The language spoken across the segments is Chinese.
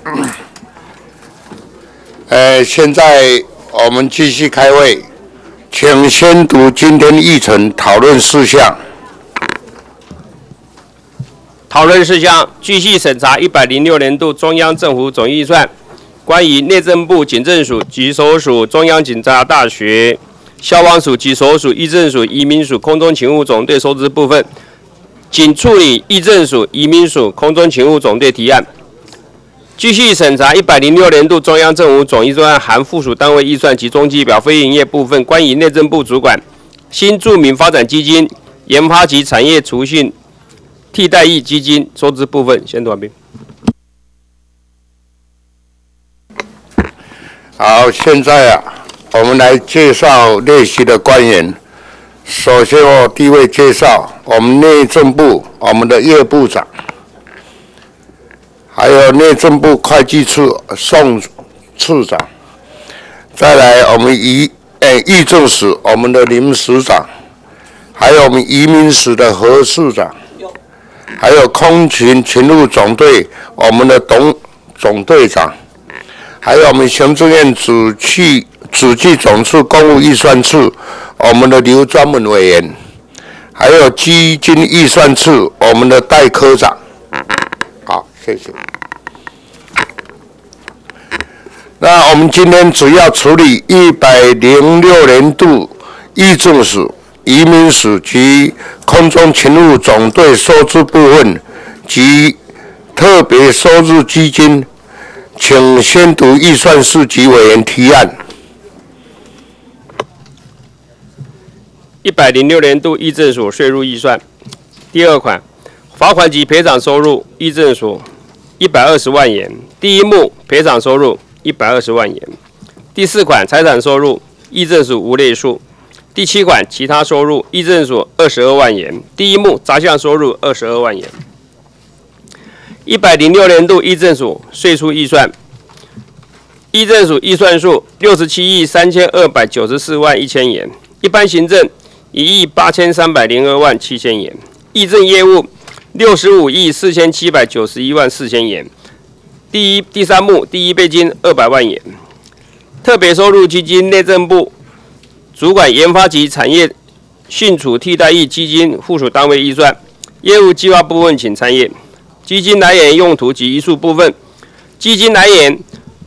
现在我们继续开会，请先读今天议程讨论事项。 讨论事项：继续审查106年度中央政府总预算，关于内政部警政署及所属中央警察大学、消防署及所属议政署、移民署空中勤务总队收支部分，仅处理议政署、移民署空中勤务总队提案。继续审查106年度中央政府总预算含附属单位预算及中期表非营业部分，关于内政部主管新住民发展基金、研发及产业储蓄替代役基金收支部分，宣读完毕。 好，现在我们来介绍列席的官员。首先，我第一位介绍我们内政部我们的叶部长。还有内政部会计处宋处长，再来我们议政署我们的林署长，还有我们移民署的何处长，还有空勤勤务总队我们的总队长，还有我们行政院主计总处公务预算处我们的刘专门委员，还有基金预算处我们的戴科长。好，谢谢。那我们今天主要处理106年度议政署、移民署及空中勤务总队收支部分及特别收入基金，请先读预算事及委员提案。 106年度议政署税入预算，第二款，罚款及赔偿收入，议政署120万元，第一目赔偿收入120万元。第四款财产收入，议政署无类数。第七款其他收入，议政署22万元，第一目杂项收入22万元。106年度议政署税出预算，议政署预算数67亿3294万1000元，一般行政1亿8302万7000元，议政业务65亿4791万4000元。第三目第一备金200万元，特别收入基金内政部主管研发及产业训处替代役基金附属单位预算，业务计划部分请参阅。基金来源用途及遗属部分，基金来源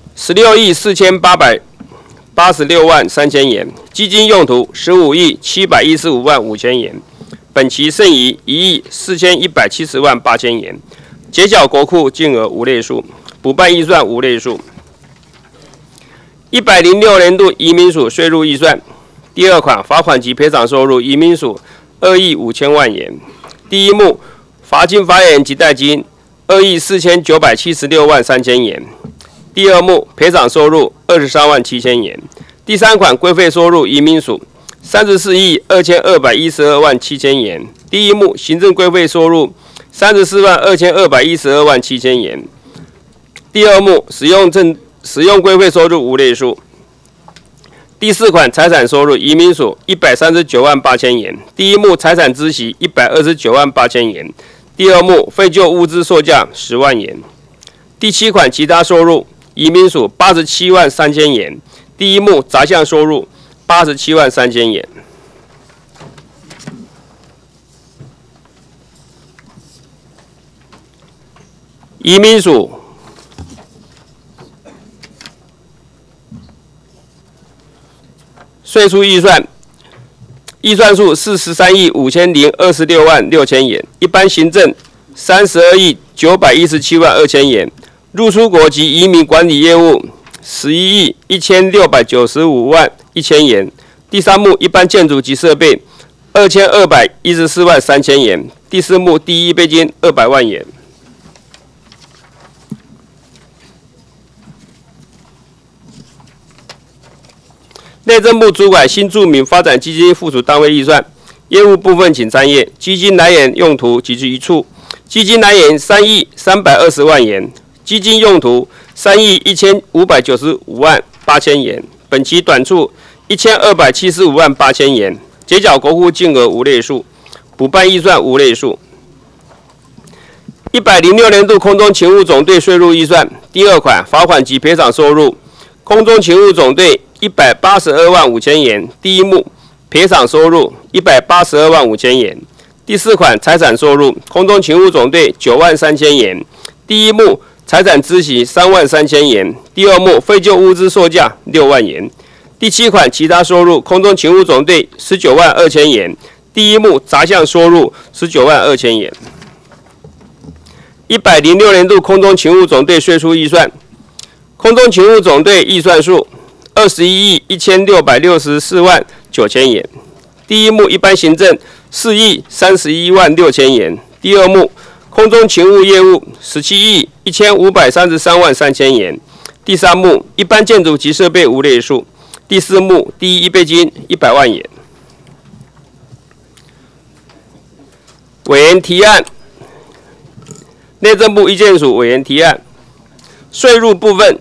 16亿4886万3000元，基金用途15亿715万5000元，本期剩余1亿4170万8000元，结缴国库金额无类数。补办预算无类数。106年度移民署税入预算，第二款罚款及赔偿收入，移民署2亿5000万元，第一目罚金罚款及代金2亿4976万3000元，第二目赔偿收入23万7000元，第三款规费收入，移民署34亿2212万7000元，第一目行政规费收入34万2212万7000元。第二目使用规费收入无类数。第四款财产收入，移民署139万8000元，第一目财产孳息129万8000元，第二目废旧物资售价10万元。第七款其他收入，移民署87万3000元，第一目杂项收入87万3000元。移民署税出预算，预算数43亿5026万6000元，一般行政32亿917万2000元，入出国及移民管理业务11亿1695万1000元，第三目一般建筑及设备2214万3000元，第四目第一备金200万元。内政部主管新住民发展基金附属单位预算，业务部分请参阅。基金来源用途及其一处，基金来源3亿320万元，基金用途3亿1595万8000元，本期短处1275万8000元，结缴国库金额无类数，补办预算无类数。 106年度空中勤务总队税入预算第二款罚款及赔偿收入，空中勤务总队182万5千元，第一目赔偿收入182万5千元。第四款财产收入，空中勤务总队9万3千元，第一目财产孳息3万3千元，第二目废旧物资售价6万元。第七款其他收入，空中勤务总队19万2千元，第一目杂项收入19万2千元。106年度空中勤务总队税出预算，空中勤务总队预算数21亿1664万9千元，第一目一般行政4亿31万6千元，第二目空中勤务业务17亿1533万3千元，第三目一般建筑及设备无类数，第四目第一预备金100万元。委员提案，内政部意见署委员提案，税入部分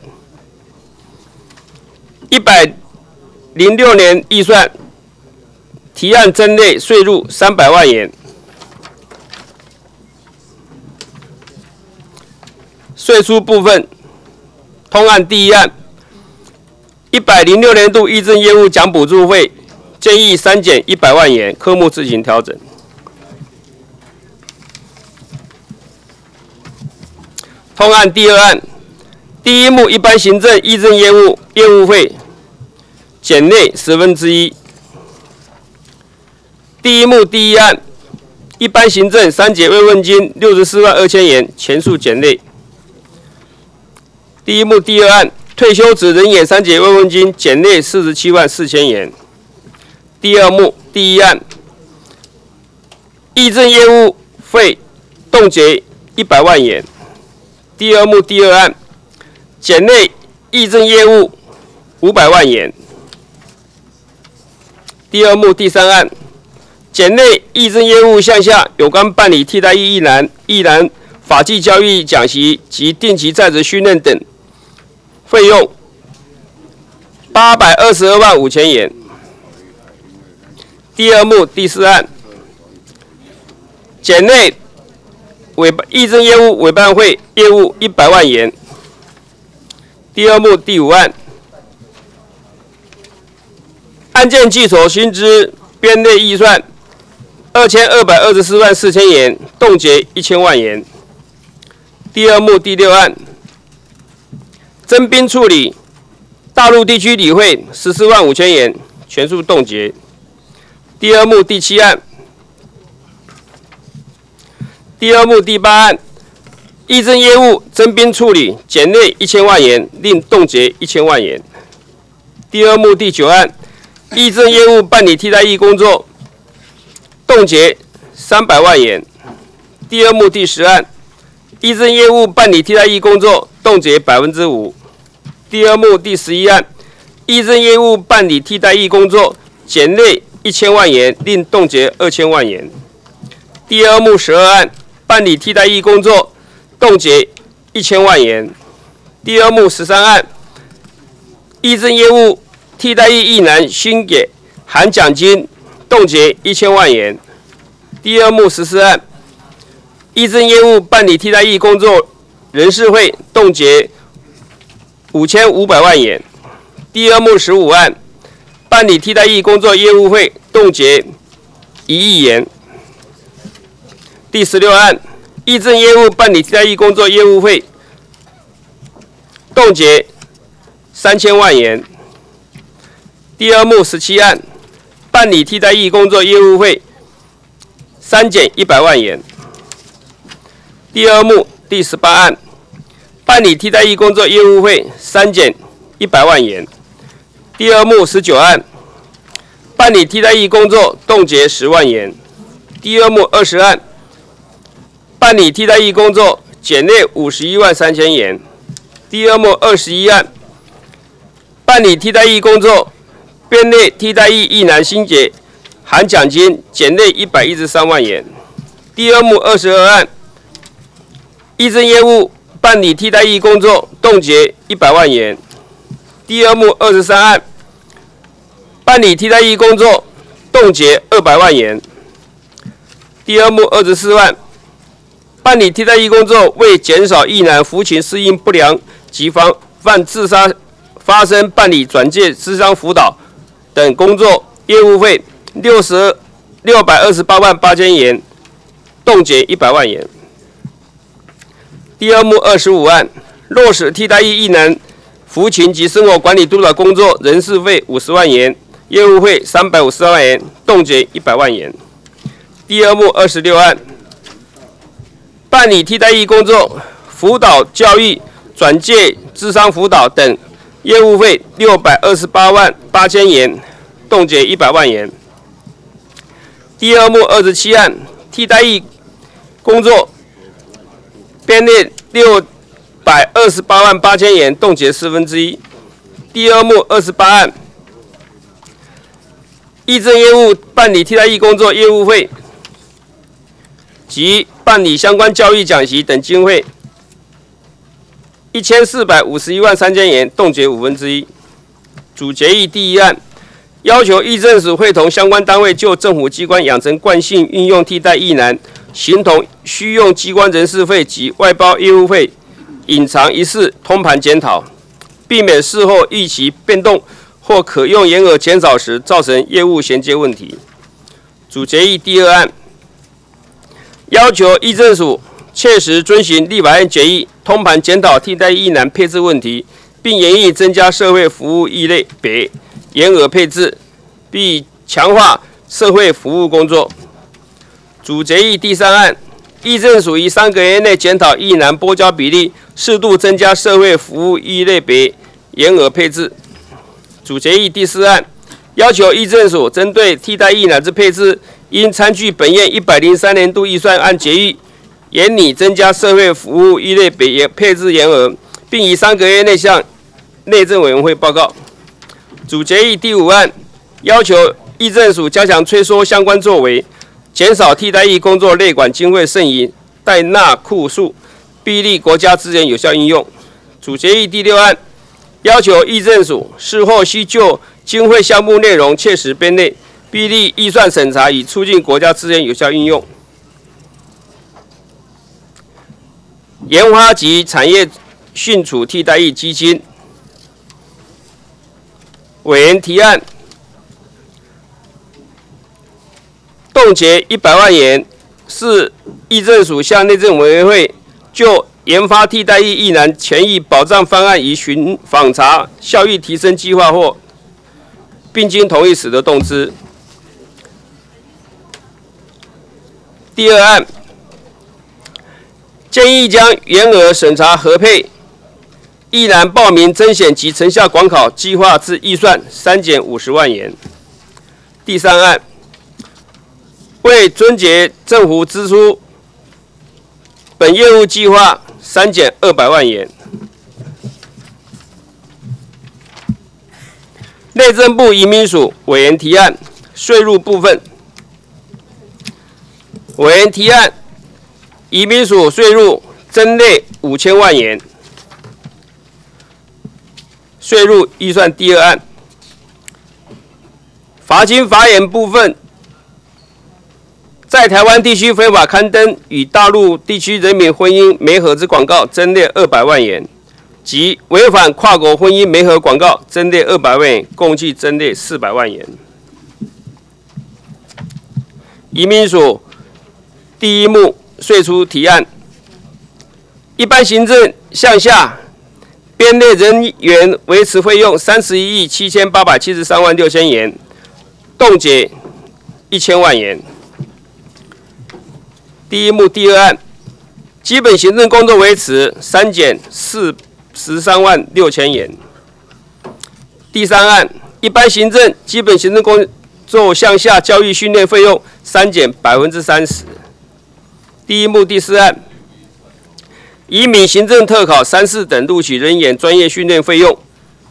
106年预算提案增列税入300万元。税出部分，通案第一案，106年度议政业务奖补助费建议删减100万元，科目自行调整。通案第二案，第一目一般行政议政业务费减列1/10。第一目第一案，一般行政3节慰问金64万2千元，全数减列。第一目第二案，退休职人员3节慰问金减列47万4千元。第二目第一案，议政业务费冻结100万元。第二目第二案，减列议政业务500万元。第二目第三案，减列议政业务项下有关办理替代役役男法纪教育讲习及定期在职训练等费用822万5千元。第二目第四案，减列议政业务委办会业务100万元。第二目第五案，案件计酬薪资编列预算2224万4千元，冻结1000万元。第二目第六案，征兵处理大陆地区理会14万5千元，全数冻结。第二目第七案，第二目第八案，议政业务征兵处理减列1000万元，另冻结1000万元。第二目第九案，议政业务办理替代役工作冻结300万元。第二目第十案，议政业务办理替代役工作冻结5%。第二目第11案，议政业务办理替代役工作减列1000万元，另冻结2000万元。第二目12案，办理替代役工作冻结1000万元。第二目13案，议政业务替代役役男薪给含奖金冻结1000万元。第二目14案，议政业务办理替代役工作人事费冻结5500万元。第二目15案，办理替代役工作业务费冻结1亿元。第16案，议政业务办理替代役工作业务费冻结3000万元。第二目17案，办理替代役工作业务费删减100万元。第二目第18案，办理替代役工作业务费删减100万元。第二目19案，办理替代役工作冻结10万元。第二目20案，办理替代役工作减列51万3千元。第二目21案，办理替代役工作编列替代役役男薪给含奖金减列113万元。第二目22案，议政业务办理替代役工作冻结100万元。第二目23案，办理替代役工作冻结200万元。第二目24案， 办理替代役工作，为减少役男服勤适应不良及防范自杀发生，办理转介、咨商辅导等工作业务费628万8千元，冻结100万元。第二目25案，落实替代役役男服勤及生活管理督导工作，人事费50万元，业务费350万元，冻结100万元。第二目26案，办理替代役工作、辅导教育、转介、咨商辅导等业务费628万8千元，冻结100万元。第二目27案，替代役工作编列628万8千元，冻结1/4。第二目28案，役政业务办理替代役工作业务费及办理相关教育讲习等经费1451万3千元，冻结1/5。主决议第一案，要求役政署会同相关单位就政府机关养成惯性运用替代役男，形同虚用机关人事费及外包业务费，隐藏一事通盘检讨，避免事后役期变动或可用员额减少时造成业务衔接问题。主决议第二案，要求役政署切实遵循立法院决议，通盘检讨替代役男配置问题，并研议增加社会服务役类别员额配置，并强化社会服务工作。主决议第三案，役政署于3个月内检讨役男拨交比例，适度增加社会服务役类别员额配置。主决议第四案，要求役政署针对替代役男之配置，应参据本院103年度预算案决议，研拟增加社会服务役类别配置员额，并于3个月内向内政委员会报告。主决议第五案，要求役政署加强催缩相关作为，减少替代役工作类管经费剩余待纳库数，避利国家资源有效运用。主决议第六案，要求役政署事后需就经费项目内容切实编列，避利预算审查，以促进国家资源有效运用。研发及产业训处替代役基金委员提案，冻结100万元，是役政署向内政委员会就研发替代役役男权益保障方案与巡访查效益提升计划或并经同意时的动资。第二案，建议将员额审查核配役男报名甄选及成效广考计划之预算删减50万元。第三案，为遵节政府支出本业务计划删减200万元。内政部移民署委员提案，税入部分，委员提案，移民署税入增列5000万元。税入预算第二案，罚金罚锾部分，在台湾地区非法刊登与大陆地区人民婚姻媒合之广告，增列200万元，及违反跨国婚姻媒合广告，增列200万元，共计增列400万元。移民署第一目税出提案，一般行政项下编列人员维持费用31亿7873万6千元，冻结1000万元。第一目第二案，基本行政工作维持删减43万6千元。第三案，一般行政、基本行政工作项下教育训练费用删减30%。第一目第四案，移民行政特考3试等录取人员专业训练费用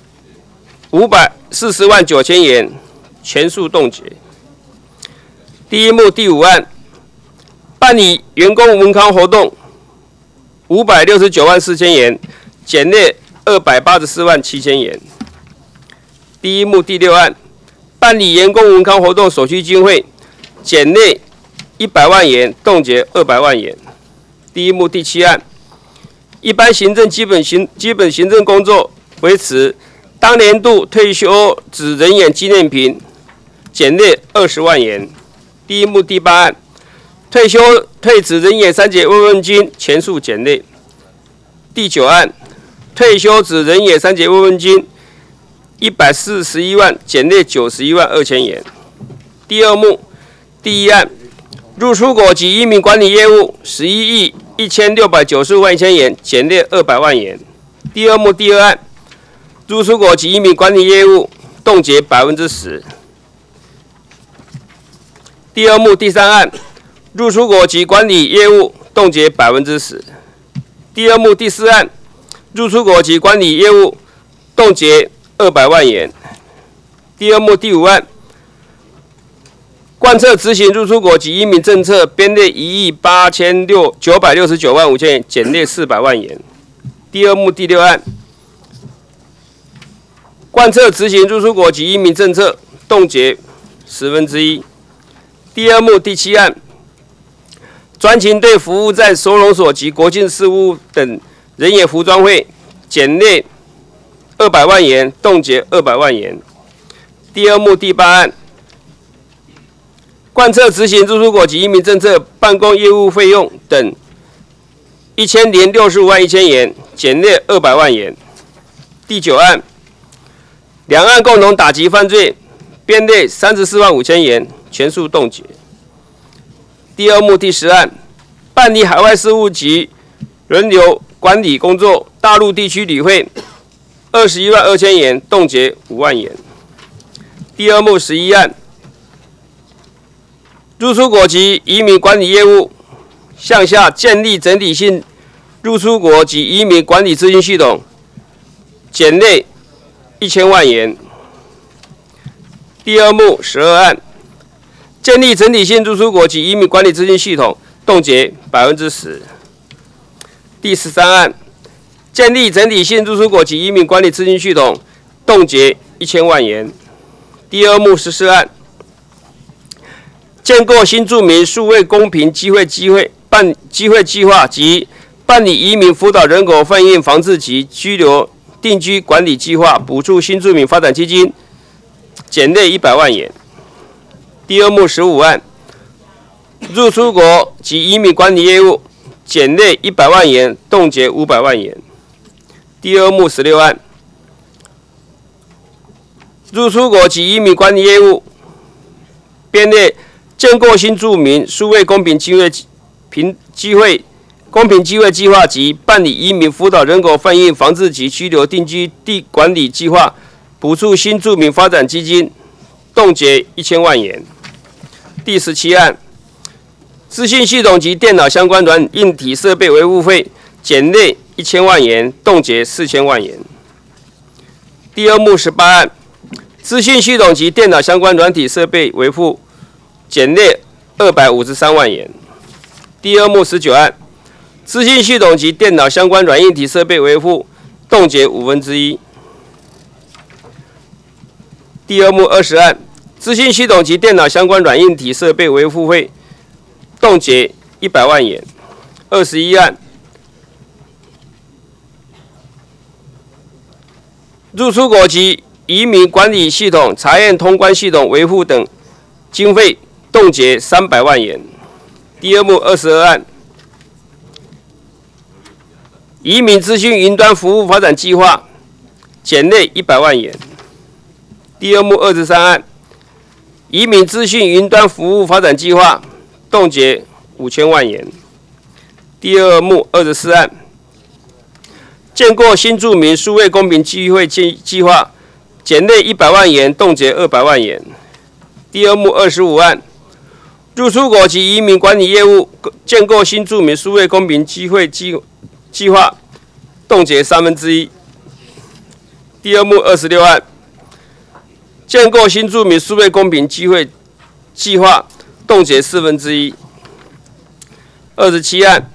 540万9千元，全数冻结。第一目第五案，办理员工文康活动569万4千元，减列284万7千元。第一目第六案，办理员工文康活动所需经费，减列100万元，冻结200万元。 第一目第7案，一般行政基本行政工作维持当年度退休指人员纪念品，减列20万元。第一目第8案，退职人员3节慰问金全数减列。第9案，退休职人员3节慰问金141万减列91万2千元。第二目第1案，入出国及移民管理业务11亿1695万1千元，减列200万元。第二目第2案，入出国及移民管理业务冻结10%。第二目第3案，入出国及管理业务冻结10%。第二目第4案，入出国及管理业务冻结200万元。第二目第5案，贯彻执行入出国及移民政策，编列1亿969万5千元，减列400万元。第二目第6案，贯彻执行入出国及移民政策，冻结1/10。第二目第7案，专勤队服务在收容所及国境事务等人员服装费，减列200万元，冻结200万元。第二目第8案，贯彻执行入出国及移民政策，办公业务费用等1065万1千元，减列200万元。第9案，两岸共同打击犯罪，编列34万5千元，全数冻结。第二目第10案，办理海外事务及轮流管理工作，大陆地区旅费21万2千元，冻结5万元。第二目11案，入出国及移民管理业务向下建立整体性入出国及移民管理资讯系统，减列1000万元。第二目12案，建立整体性入出国及移民管理资讯系统，冻结10%。第13案，建立整体性入出国及移民管理资讯系统，冻结1000万元。第二目14案，建构新住民数位公平机会计划及办理移民辅导人口贩运防治及居留定居管理计划，补助新住民发展基金，减列100万元。第二目15案，入出国及移民管理业务，减列100万元，冻结500万元。第二目16案，入出国及移民管理业务，编列建构新住民数位公平机会计划及办理移民辅导人口贩运防治及居留定居地管理计划，补助新住民发展基金，冻结1000万元。第17案，资讯系统及电脑相关软硬体设备维护费，减列1000万元，冻结4000万元。第二目18案，资讯系统及电脑相关软体设备维护，减列253万元。第二目19案，资讯系统及电脑相关软硬体设备维护，冻结1/5。第二目20案，资讯系统及电脑相关软硬体设备维护费，冻结100万元。21案，入出国及移民管理系统、查验通关系统维护等经费，冻结300万元。第二目22案，移民资讯云端服务发展计划，减列100万元。第二目23案，移民资讯云端服务发展计划，冻结5000万元。第二目24案，建构新住民数位公平机会计划，减列100万元，冻结200万元。第二目25案，入出国及移民管理业务建构新住民数位公平机会计划，冻结1/3。第二目26案，建构新住民数位公平机会计划，冻结1/4。27案，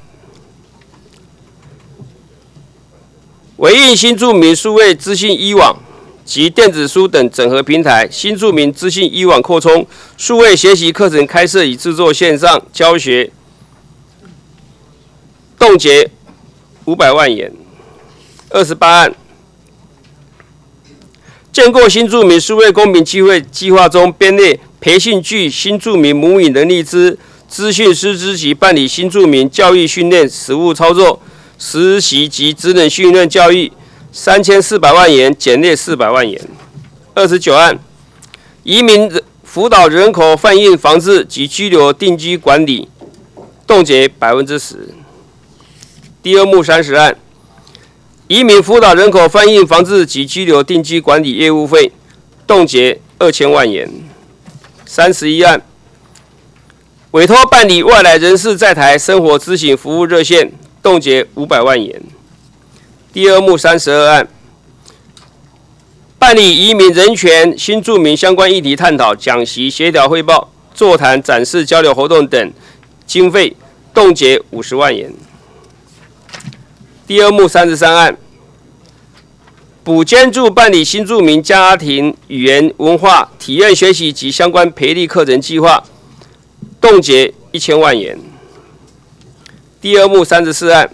维运新住民数位资讯医网及电子书等整合平台，新住民资讯医网扩充，数位学习课程开设与制作线上教学冻结500万元。28案，建构新住民数位公民机会计划中编列培训具新住民母语能力之资讯师资及办理新住民教育训练实务操作实习及职能训练教育3400万元，减列400万元。29案，移民辅导人口贩运防治及居留定居管理，冻结10%。第二目30案，移民辅导人口贩运防治及居留定居管理业务费，冻结2000万元。31案，委托办理外来人士在台生活咨询服务热线，冻结500万元。第二目32案，办理移民人权、新住民相关议题探讨、讲习、协调汇报、座谈、展示、交流活动等经费，冻结50万元。第二目33案，补兼助办理新住民家庭语言文化体验学习及相关培力课程计划，冻结1000万元。第二目34案，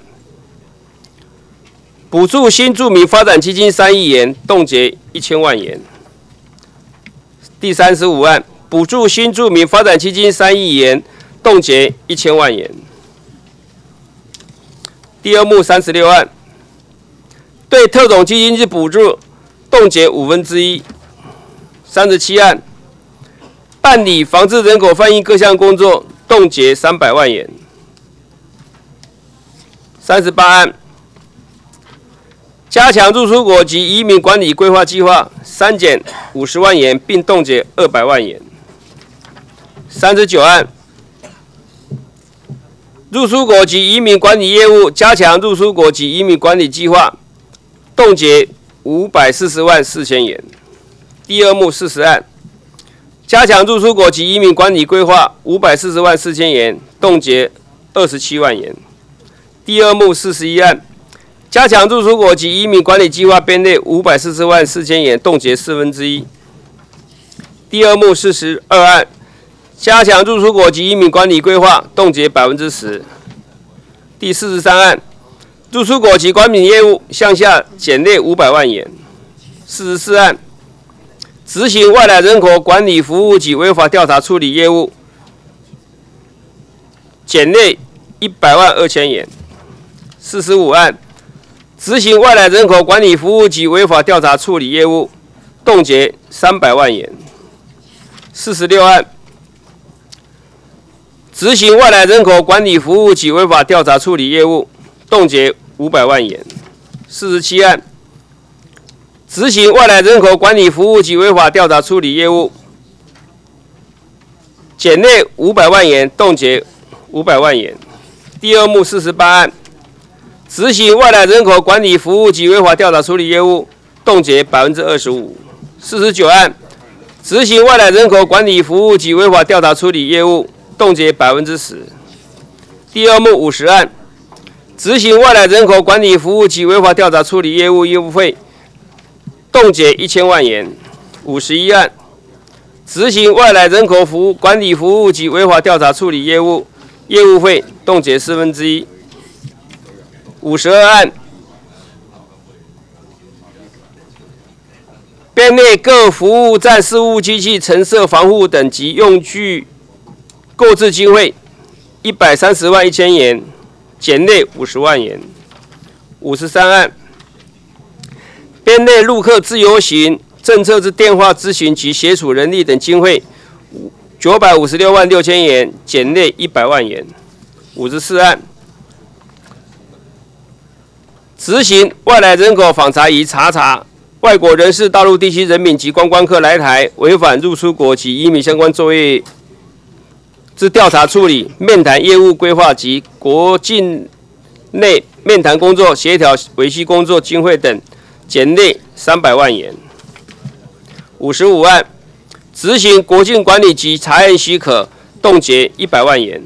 补助新住民发展基金3亿元，冻结1000万元。第35案，补助新住民发展基金3亿元，冻结1000万元。第二目36案，对特种基金之补助，冻结1/5。37案，办理防治人口贩运各项工作，冻结300万元。38案，加强入出国及移民管理规划计划，删减50万元，并冻结200万元。39案，入出国及移民管理业务，加强入出国及移民管理计划，冻结540万4千元。第二目40案，加强入出国及移民管理规划540万4千元，冻结27万元。第二目41案，加强入出国及移民管理计划编列540万4千元，冻结1/4。第二目42案，加强入出国及移民管理规划，冻结10%。第43案，入出国及管理业务向下减列500万元。44案，执行外来人口管理服务及违法调查处理业务，减列100万2千元。45案，执行外来人口管理服务及违法调查处理业务，冻结300万元。46案，执行外来人口管理服务及违法调查处理业务，冻结500万元。47案，执行外来人口管理服务及违法调查处理业务，减列500万元，冻结500万元。第二目48案，执行外来人口管理服务及违法调查处理业务，冻结25%。49案，执行外来人口管理服务及违法调查处理业务，冻结10%。第二目50案，执行外来人口管理服务及违法调查处理业务费，冻结1000万元。51案，执行外来人口管理服务及违法调查处理业务费，冻结1/4。52案，编列各服务站事务机器陈设防护等及用具购置经费130万1千元，减列50万元。53案，编列陆客自由行政策之电话咨询及协助人力等经费956万6千元，减列100万元。54案，执行外来人口访查及查外国人士大陆地区人民及观光客来台违反入出国及移民相关作业之调查处理、面谈业务规划及国境内面谈工作、协调维系工作经费等，减列300万元。55案，执行国境管理及查验许可，冻结100万元。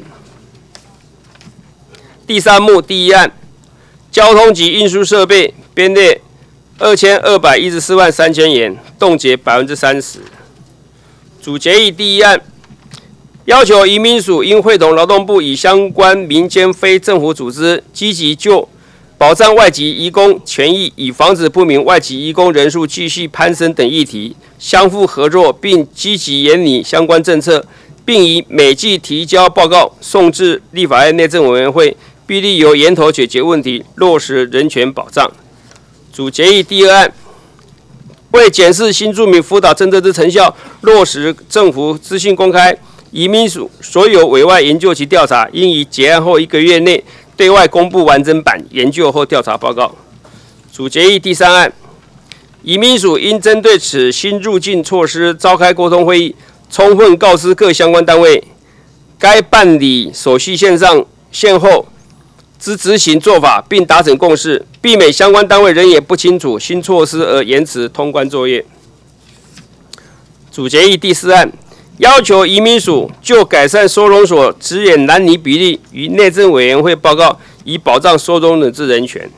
第三目第一案，交通及运输设备编列2214万3千元，冻结30%。主决议第一案， 要求移民署应会同劳动部与相关民间非政府组织，积极就保障外籍移工权益，以防止不明外籍移工人数继续攀升等议题，相互合作，并积极研拟相关政策，并以每季提交报告送至立法院内政委员会，必须由源头解决问题，落实人权保障。主决议第二案，为检视新住民辅导政策之成效，落实政府资讯公开，移民署所有委外研究及调查，应于结案后1个月内对外公布完整版研究或调查报告。主决议第三案，移民署应针对此新入境措施召开沟通会议，充分告知各相关单位，该办理手续先后之执行做法，并达成共识，避免相关单位人也不清楚新措施而延迟通关作业。主决议第四案，要求移民署就改善收容所职员男女比例与内政委员会报告，以保障收容人之人权。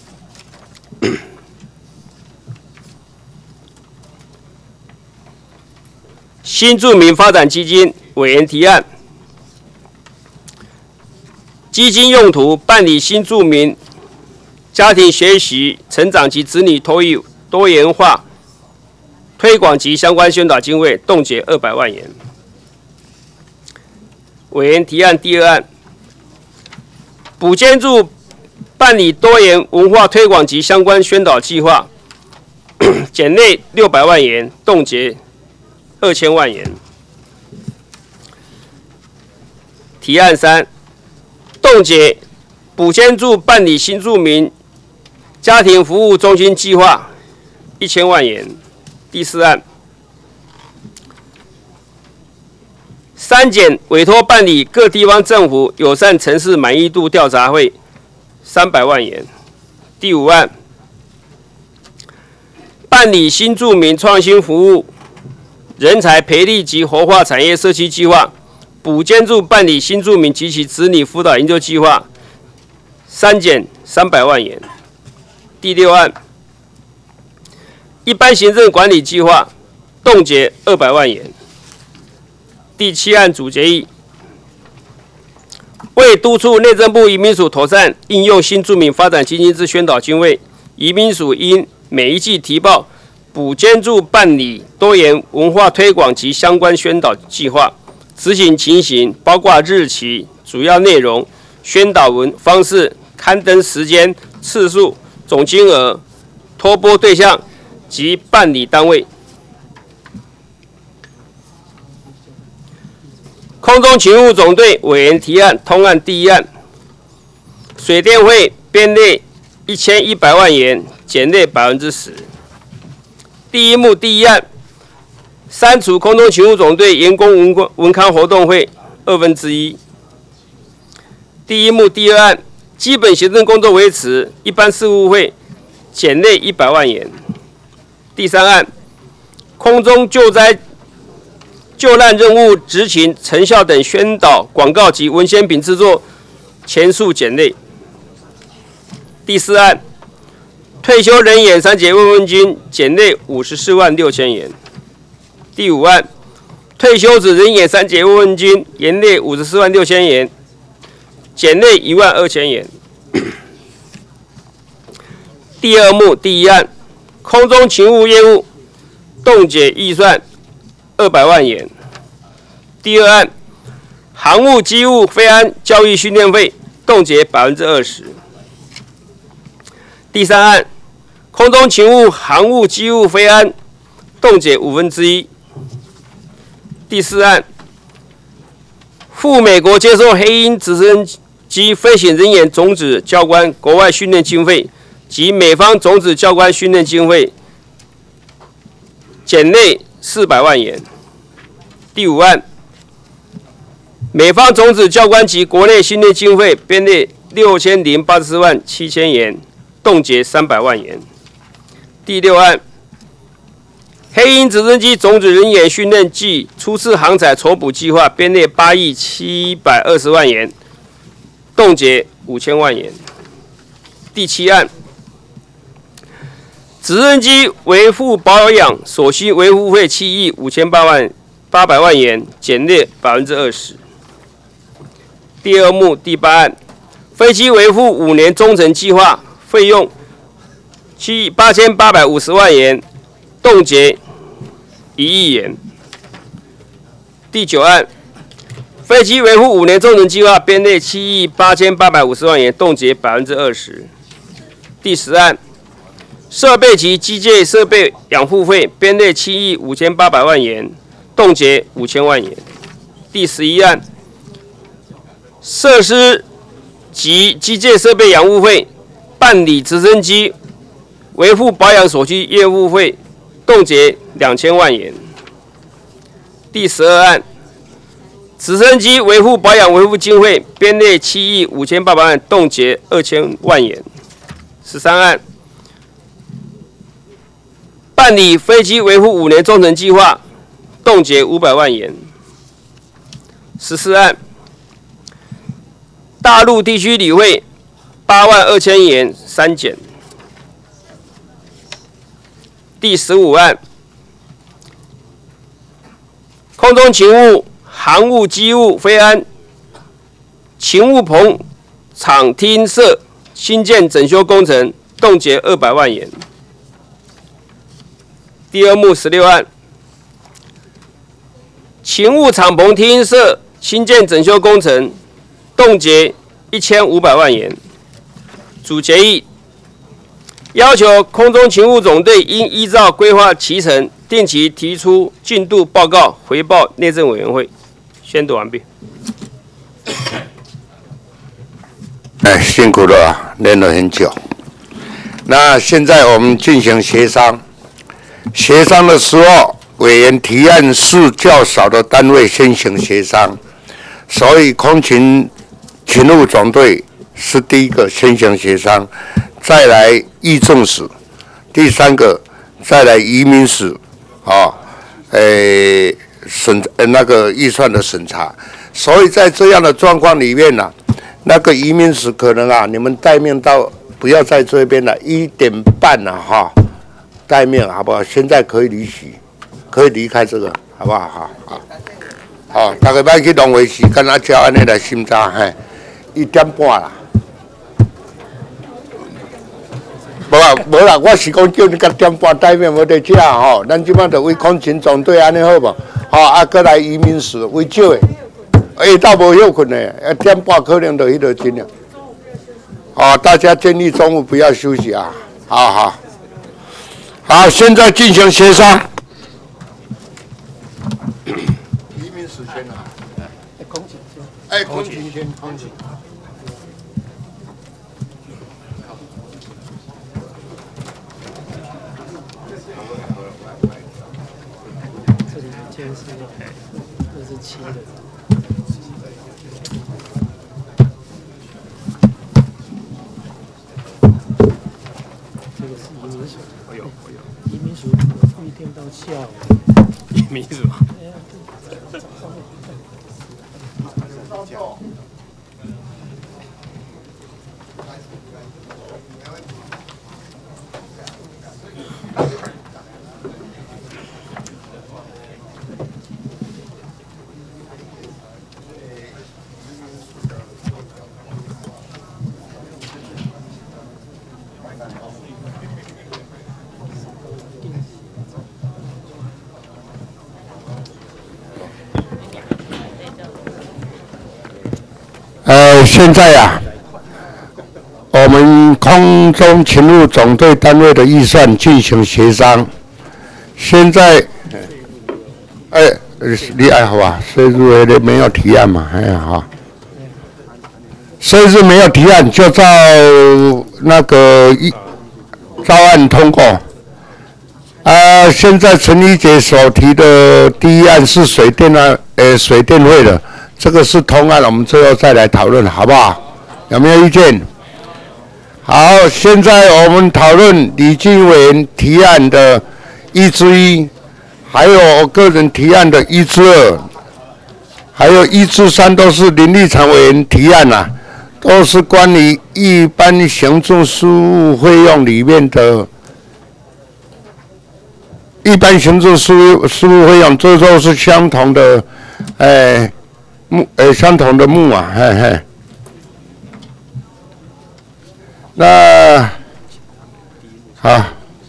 新住民发展基金委员提案，基金用途办理新住民家庭学习、成长及子女托育多元化推广及相关宣导经费，冻结200万元。委员提案第二案，补监处办理多元文化推广及相关宣导计划，减内600万元，冻结2000万元。提案三，冻结补监处办理新住民家庭服务中心计划1000万元。第四案，删减委托办理各地方政府友善城市满意度调查费300万元。第五案，办理新住民创新服务人才培力及活化产业社区计划，补监处办理新住民及其子女辅导研究计划，删减300万元。第六案，一般行政管理计划，冻结200万元。第七案主决议，为督促内政部移民署妥善应用新住民发展基金之宣导经费，移民署应每一季提报补监处办理多元文化推广及相关宣导计划，执行情形，包括日期、主要内容、宣导文方式、刊登时间、次数、总金额、托拨对象及办理单位。空中勤务总队委员提案通案第一案，水电费编列1100万元，减列10%。第一目第一案，删除空中勤务总队员工文康活动费1/2。第一目第二案，基本行政工作维持一般事务费减列100万元。第三案，空中救灾救难任务执行成效等宣导广告及文宣品制作全数减列。第四案，退休人员3节慰问金减列54万6千元。第五案，退休子人员3节慰问金延列54万6千元，减列1万2千元。第二目第一案，空中勤务业务冻结预算200万元。第二案，航务机务飞安教育训练费冻结20%。第三案，空中勤务航务机务飞安冻结1/5。第四案，赴美国接受黑鹰直升机飞行人员种子教官国外训练经费及美方种子教官训练经费减列400万元。第五案，美方种子教官及国内训练经费编列6084万7千元，冻结300万元。第六案，黑鹰直升机种子人员训练暨初次航采筹补计划编列8亿720万元，冻结5000万元。第七案，直升机维护保养所需维护费7亿5800万 800万元，减列20%。第二目第8案，飞机维护5年中程计划费用7亿8850万元，冻结1亿元。第9案，飞机维护5年中程计划编列7亿8850万元，冻结20%。第10案，设备及机械设备养护费编列7亿5800万元，冻结5000万元。第11案，设施及机械设备养护费、办理直升机维护保养手续业务费，冻结2000万元。第12案，直升机维护保养维护经费编列7亿5800万，冻结2000万元。13案，办理飞机维护5年中程计划，冻结500万元。14案，大陆地区理会8万2000元删减。第15案，空中勤务、航务机务飞安勤务棚厂厅舍新建整修工程，冻结200万元。第二目16案，勤务厂棚厅舍新建整修工程，冻结1500万元。主决议要求空中勤务总队应依照规划期程，定期提出进度报告，回报内政委员会。宣读完毕。 辛苦了啊，练了很久。那现在我们进行协商。协商的时候，委员提案数较少的单位先行协商，所以空勤勤务总队是第一个先行协商，再来议政署，第三个再来移民署，那个预算的审查。所以在这样的状况里面呢，那个移民署可能你们待命到不要在这边了，1点半了待命好不好？现在可以离席，可以离开这个，好不好？好，大家别去浪费时间照安尼来审查，1点半啦。无啦，我是讲叫你甲点半待命，无在遮咱即摆就为空勤总队安尼好无？搁来移民署为少的，到无休困的，1点半可能就迄落真了。大家建议中午不要休息啊，好，现在进行协商。移民署先空勤先。空勤先，空勤。 这里今天是27的。这个是移民署，移民署不一定到下午。 移民署。 现在我们空中勤务总队单位的预算进行协商。现在，你好吧？税入的没有提案嘛？税入没有提案，就照那个照案通过。现在陈理解所提的第一案是水电费的。这个是通案，我们最后再来讨论，好不好？有没有意见？好，现在我们讨论李进委员提案的1之1，还有我个人提案的1之2，还有1之3，都是林立场委员提案都是关于一般行政事务费用里面的一般行政事务费用，这都是相同的，相同的目啊，嘿嘿。那好，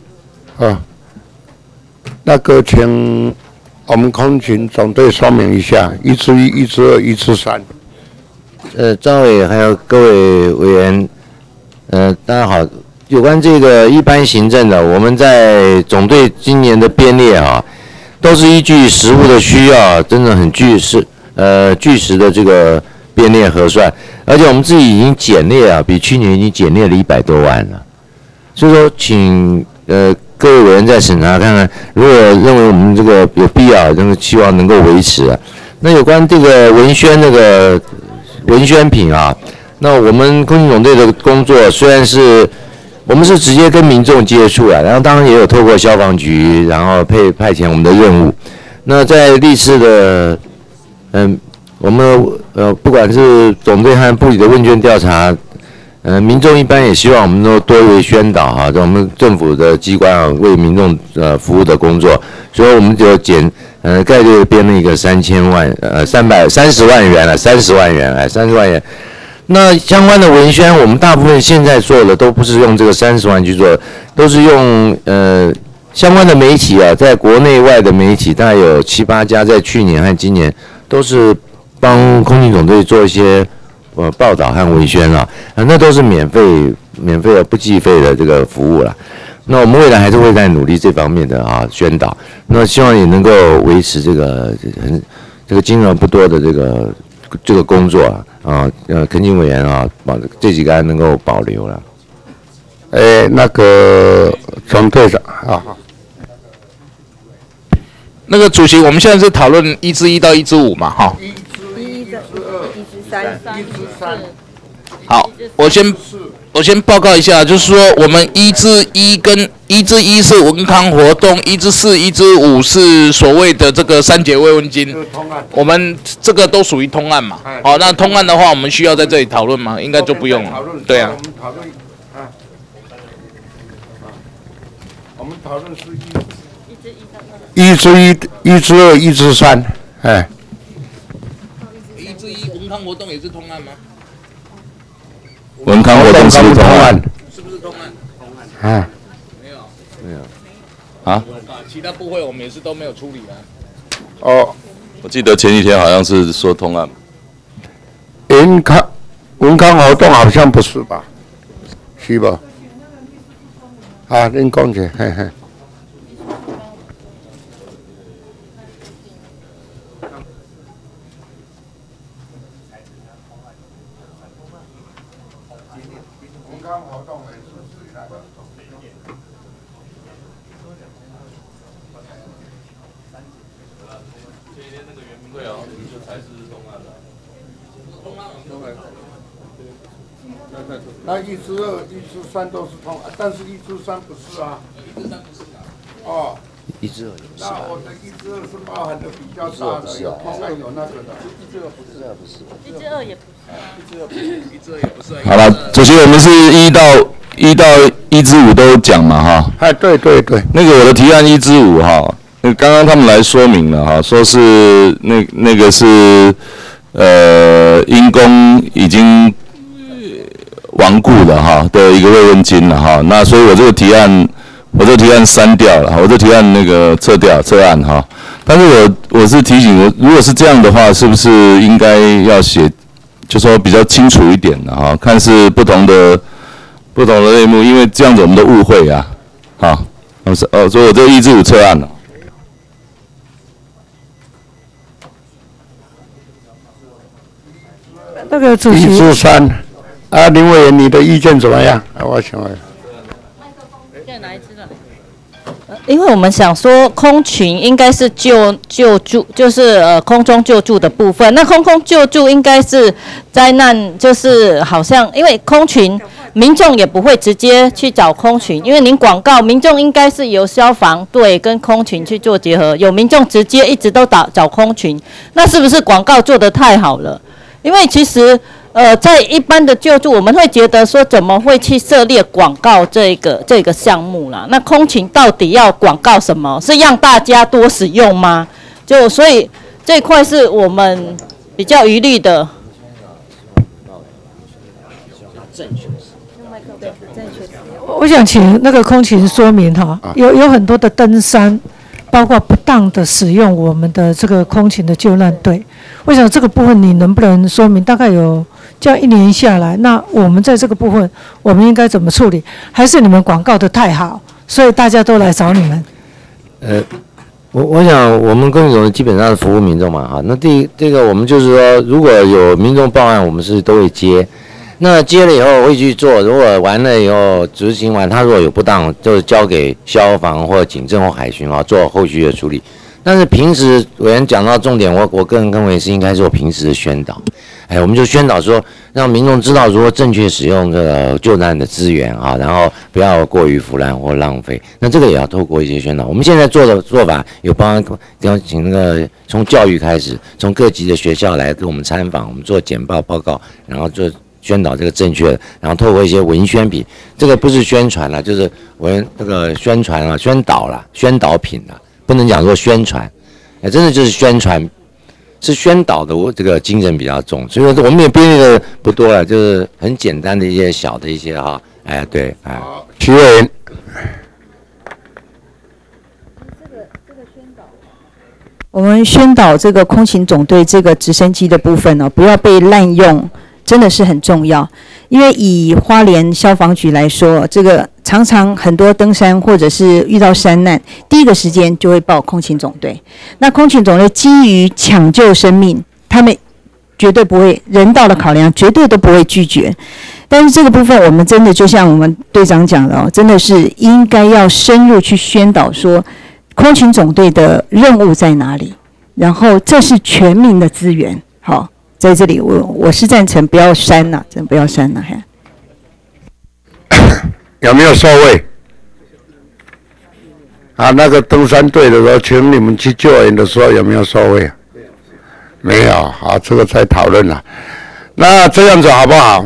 那个请我们空勤总队说明一下，1至1、1至2、1至3。 张委还有各位委员，大家好。有关这个一般行政的，我们在总队今年的编列啊，都是依据实务的需要，真的很据实的这个编列核算，而且我们自己已经减列啊，比去年已经减列了100多万了。所以说，请各位委员再审查看看，如果认为我们这个有必要，希望能够维持啊。那有关这个文宣品啊，那我们空勤总队的工作虽然是我们是直接跟民众接触啊，然后当然也有透过消防局，然后派遣我们的任务。那在历次的，我们不管是总队和部里的问卷调查，民众一般也希望我们都多为宣导啊，在我们政府的机关啊为民众服务的工作，所以我们就概略编了一个330万元了，30万元。那相关的文宣，我们大部分现在做的都不是用这个30万去做，都是用相关的媒体啊，在国内外的媒体大概有7、8家，在去年和今年都是帮空勤总队做一些报道和文宣啊，那都是免费的不计费的这个服务了。那我们未来还是会再努力这方面的宣导，那希望也能够维持这个金额不多的这个工作恳请委员把这几个案能够保留了。 那个总队长那个主席，我们现在是讨论1至1到1至5嘛，哈。 1至2、1至3。 好，我先报告一下，就是说我们1至1跟1至1是文康活动，1至4、1至5是所谓的这个3节慰问金。我们这个都属于通案嘛。好，那通案的话，我们需要在这里讨论吗？应该就不用了。对啊。 我们讨论是1至1、1至2、1至3，1 至1文康活动也是通案吗？ 文康活动是不是通案？ 是不是通案？没有。其他部会我们也是都没有处理啊。 我记得前几天好像是说通案。 文康活动好像不是吧？是吧？您讲一下，那1至2、1至3都是通，但是1至3不是啊。1至3不是啊。 1至2也不是。 那我的1至2是包含的比较大的，有通案有那个的。1至2不是。 1至2也不是。 1至2也不是。 好了，主席，我们是1到1至5都讲嘛哈。 对。 那个我的提案1至5哈，刚刚他们来说明了哈，说是那个是因公已经亡故了哈的一个慰问金了哈，那所以我这个提案删掉了，我这提案那个撤案哈。但是我是提醒如果是这样的话，是不是应该要写，就说比较清楚一点的哈，看是不同的类目，因为这样子我们都误会啊，所以我这1至5撤案了。 那个主席。 1至3。林委员，你的意见怎么样？我请问。 因为我们想说，空群应该是救助，就是空中救助的部分。那空救助应该是灾难，就是好像因为空群民众也不会直接去找空群，因为您广告，民众应该是由消防队跟空群去做结合，有民众直接一直都找空群，那是不是广告做得太好了？因为其实在一般的救助，我们会觉得说，怎么会去涉猎广告这个项目啦？那空勤到底要广告什么？是让大家多使用吗？所以这一块是我们比较疑虑的。 我想请那个空勤说明哈，有很多的登山，包括不当的使用我们的这个空勤的救难队。我想这个部分你能不能说明？大概有这样1年下来，那我们在这个部分我们应该怎么处理？还是你们广告的太好，所以大家都来找你们？ 我想我们空勤总队基本上是服务民众嘛，哈。那这个我们就是说，如果有民众报案，我们是都会接。那接了以后会去做，如果完了以后执行完，他如果有不当，就交给消防或警政或海巡啊做后续的处理。但是平时委员讲到重点，我个人认为是应该做平时的宣导。我们就宣导说，让民众知道如何正确使用这个救难的资源啊，然后不要过于腐烂或浪费。那这个也要透过一些宣导。我们现在做的做法有帮请那个从教育开始，从各级的学校来跟我们参访，我们做简报报告，然后做宣导这个正确的，然后透过一些文宣品，这个不是宣传啦，就是那个宣传啊、宣导啦、宣导品啦，不能讲说宣传，真的就是宣传，是宣导的这个精神比较重，所以说我们也编列的不多了，就是很简单的一些小的一些哈，对， 徐委员， 我们宣导这个空勤总队这个直升机的部分不要被滥用。真的是很重要，因为以花莲消防局来说，这个常常很多登山或者是遇到山难，第一个时间就会报空勤总队。那空勤总队基于抢救生命，他们绝对不会人道的考量，绝对都不会拒绝。但是这个部分，我们真的就像我们队长讲的真的是应该要深入去宣导说，空勤总队的任务在哪里，然后这是全民的资源，好。在这里，我是赞成不要删了，真不要删了。 有没有受惠？那个登山队的时候，请你们去救援的时候有没有受惠？没有，好，这个再讨论了。那这样子好不好？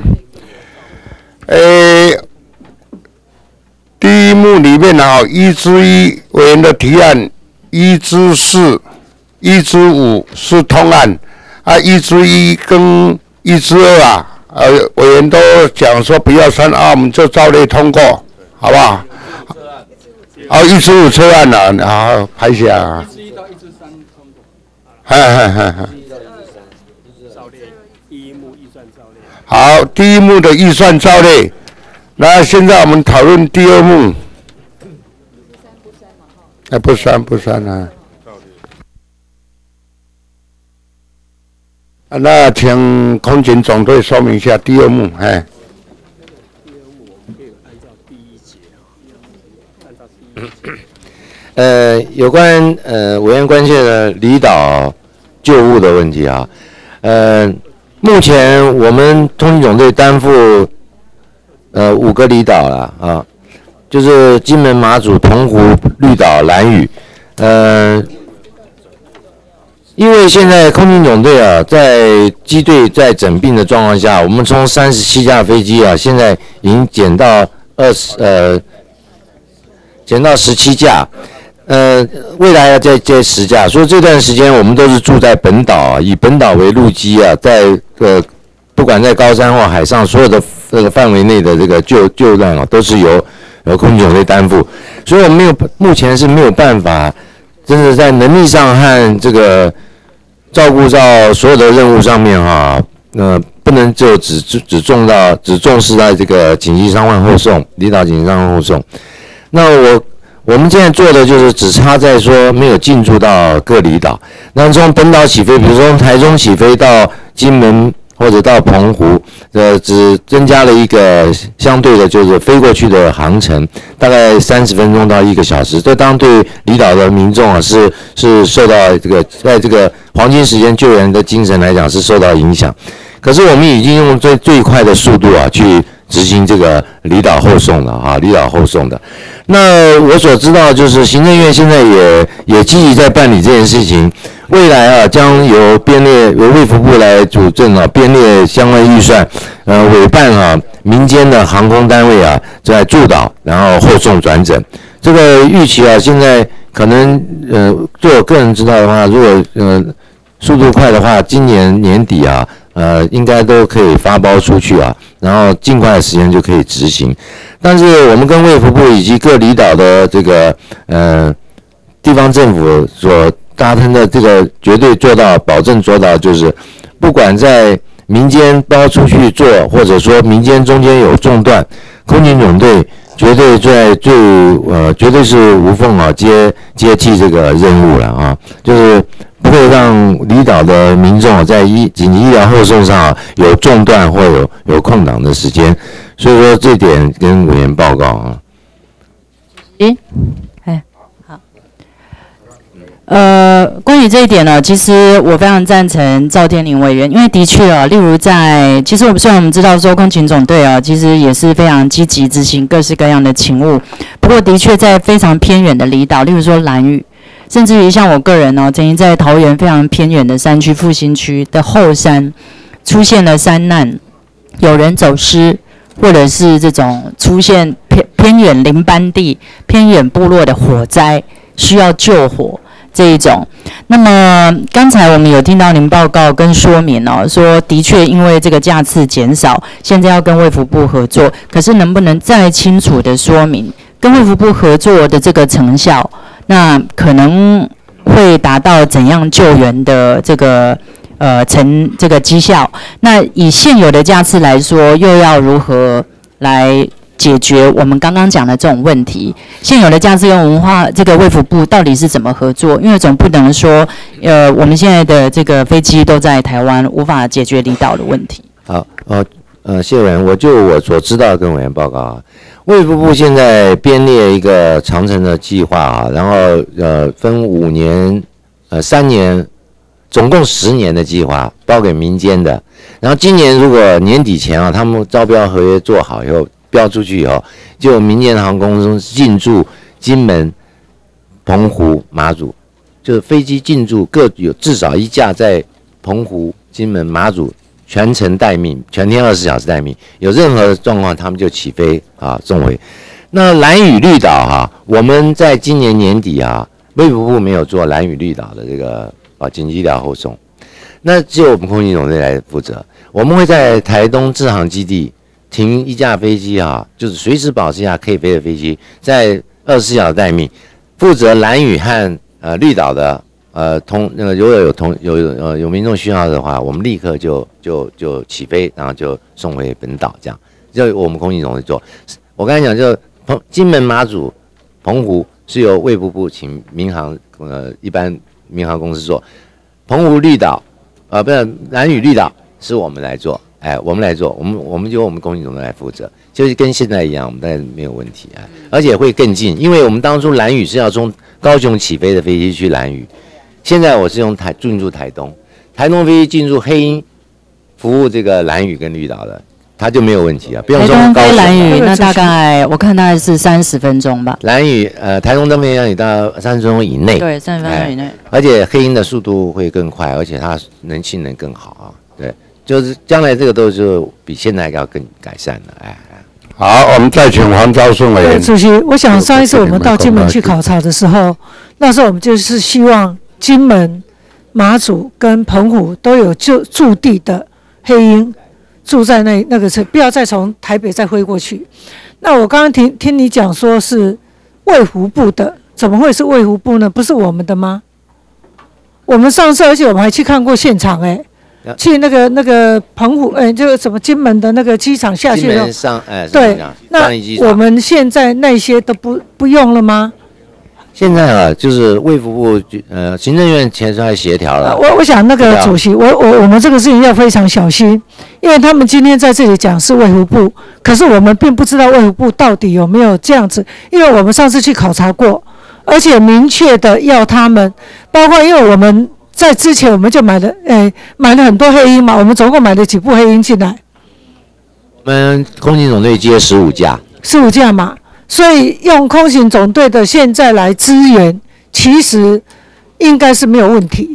第一幕里面1之1委员的提案，1之4、1之5是通案。1之1跟1之2委员都讲说不要删我们就照例通过，好不好？1之5撤案了，然后排下。1之1到1之3通过。第一幕预算照列。好，第一幕的预算照列。那现在我们讨论第二幕。不删啊。那请空勤总队说明一下第二幕，第二幕我们可以按照第1节按照第1节。 有关委员关切的离岛救护的问题目前我们空勤总队担负5个离岛了就是金门、马祖、澎湖、绿岛、兰屿，因为现在空勤总队在机队在整并的状况下，我们从37架飞机现在已经减到17架，未来要再接10架，所以这段时间我们都是住在本岛以本岛为陆基在不管在高山或海上，所有的这个范围内的这个救难都是由空勤总队担负，所以我们目前是没有办法。真的在能力上和这个照顾到所有的任务上面不能就只重视在这个紧急伤患后送，离岛紧急伤患后送。那我们现在做的就是只差在说没有进驻到各离岛。那从本岛起飞，比如说从台中起飞到金门或者到澎湖，只增加了一个相对的就是飞过去的航程，大概30分钟到1个小时。这当对离岛的民众是受到在这个黄金时间救援的精神来讲是受到影响。可是我们已经用最快的速度去执行这个离岛后送了离岛后送的。那我所知道就是行政院现在也积极在办理这件事情。 未来啊，将由卫福部来主政啊，编列相关预算，委办啊民间的航空单位啊在驻岛，然后后送转诊。这个预期啊，现在可能就我个人知道的话，如果速度快的话，今年年底啊，应该都可以发包出去啊，然后尽快的时间就可以执行。但是我们跟卫福部以及各离岛的这个地方政府所达成的这个绝对做到，保证做到，就是不管在民间包出去做，或者说民间中间有中断，空勤总队绝对绝对是无缝啊接替这个任务了啊，就是不会让离岛的民众在紧急医疗后送上有中断或有空档的时间，所以说这点跟委员报告啊。 关于这一点呢，其实我非常赞成赵天麟委员，因为的确啊，例如其实虽然我们知道说空勤总队啊，其实也是非常积极执行各式各样的勤务，不过的确在非常偏远的离岛，例如说兰屿，甚至于像我个人呢，曾经在桃园非常偏远的山区复兴区的后山出现了山难，有人走失，或者是这种出现偏远邻班地、偏远部落的火灾，需要救火。这一种，那么刚才我们有听到您报告跟说明哦，说的确因为这个架次减少，现在要跟卫福部合作，可是能不能再清楚的说明跟卫福部合作的这个成效，那可能会达到怎样救援的这个这个绩效？那以现有的架次来说，又要如何来解决我们刚刚讲的这种问题？现有的架次跟文化这个卫福部到底是怎么合作？因为总不能说，我们现在的这个飞机都在台湾，无法解决离岛的问题。 好，谢委员，我所知道跟委员报告啊，卫福部现在编列一个长程的计划啊，然后分5年、3年，总共10年的计划，包给民间的。然后今年如果年底前啊，他们招标合约做好以后，标出去以后，就有民间航空公司进驻金门、澎湖、马祖，就是飞机进驻各有至少1架在澎湖、金门、马祖全程待命，全天24小时待命，有任何状况他们就起飞啊送回。那兰屿绿岛哈，我们在今年年底啊，卫福部没有做兰屿绿岛的这个紧急医疗后送，那只有我们空勤总队来负责。我们会在台东志航基地停1架飞机啊，就是随时保持一下可以飞的飞机，在24小时待命，负责兰屿和绿岛的如果有民众需要的话，我们立刻就起飞，然后就送回本岛，这样就我们空勤总队做。我刚才讲就金门、马祖、澎湖是由卫福部请民航一般民航公司做，澎湖绿岛不是兰屿绿岛是我们来做。我们来做，我们由我们空勤总队来负责，就是跟现在一样，我们当然没有问题而且会更近，因为我们当初兰屿是要从高雄起飞的飞机去兰屿，现在我是用进驻台东飞机进入黑鹰，服务这个兰屿跟绿岛的，它就没有问题不用说高雄。 兰屿那大概我看大概是30分钟吧。 兰屿台东登飞让你到30分钟以内， 对，30分钟以内。 而且黑鹰的速度会更快，而且它性能更好对。就是将来这个都是比现在要更改善的， 好，我们再请黄昭顺委员。 主席，我想上一次我们到金门去考察的时候，那时候我们就是希望金门、马祖跟澎湖都有驻地的黑鹰住在那个城，不要再从台北再飞过去。那我刚刚听你讲说是卫福部的，怎么会是卫福部呢？不是我们的吗？我们上次，而且我们还去看过现场去那个澎湖，就是什么金门的那个机场下去了。对，那我们现在那些都不用了吗？ 现在就是卫福部行政院前出来协调了。 我想那个主席，我们这个事情要非常小心，因为他们今天在这里讲是卫福部，可是我们并不知道卫福部到底有没有这样子，因为我们上次去考察过，而且明确的要他们，包括因为我们。在之前我们就买了很多黑鹰嘛，我们总共买了几部黑鹰进来。 我们空勤总队接15架嘛，所以用空勤总队的现在来支援，其实应该是没有问题。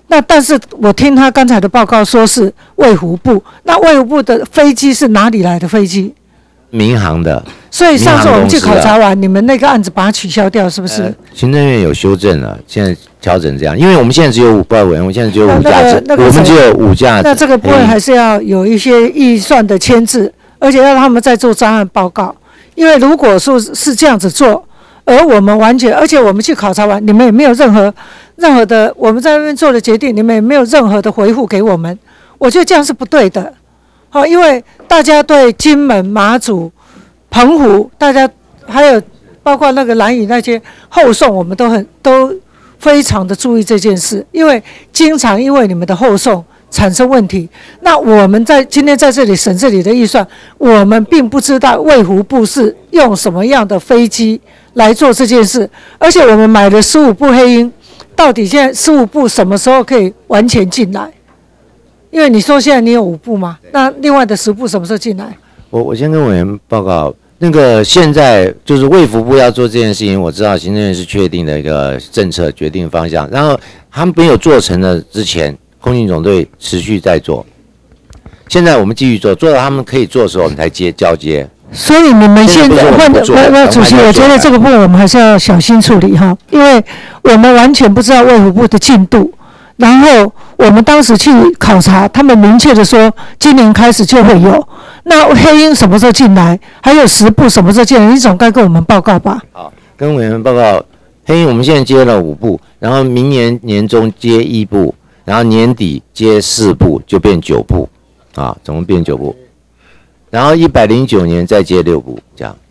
那但是我听他刚才的报告说是卫福部，那卫福部的飞机是哪里来的飞机？ 民航的。 所以上次我们去考察完，你们那个案子把它取消掉，是不是？ 行政院有修正了，现在调整这样，因为我们现在只有不好意思，我现在只有5架，我们只有5架。 那这个部分还是要有一些预算的牵制，而且让他们再做专案报告。因为如果说是这样子做，而我们完全，而且我们去考察完，你们也没有任何的，我们在那边做的决定，你们也没有任何的回复给我们，我觉得这样是不对的。好，因为大家对金门、马祖、澎湖，大家还有包括那个兰屿那些后送，我们都非常的注意这件事，因为经常因为你们的后送产生问题。那我们今天在这里审这里的预算，我们并不知道卫福部是用什么样的飞机来做这件事，而且我们买了15部黑鹰，到底现在15部什么时候可以完全进来？因为你说现在你有5部嘛，那另外的10部什么时候进来？ 我先跟委员报告，那个现在就是卫福部要做这件事情，我知道行政院是确定的一个政策决定方向，然后他们没有做成的之前，空警总队持续在做。现在我们继续做，做到他们可以做的时候，我们才交接。 所以你们现在主席，我觉得这个部分我们还是要小心处理哈，因为我们完全不知道卫福部的进度。然后我们当时去考察，他们明确的说，今年开始就会有。那黑鹰什么时候进来？还有10部什么时候进来？你总该跟我们报告吧？ 好，跟委员报告，黑鹰我们现在接了5部，然后明年年中接1部，然后年底接4部，就变9部，啊，总共变9部。然后109年再接6部，这样。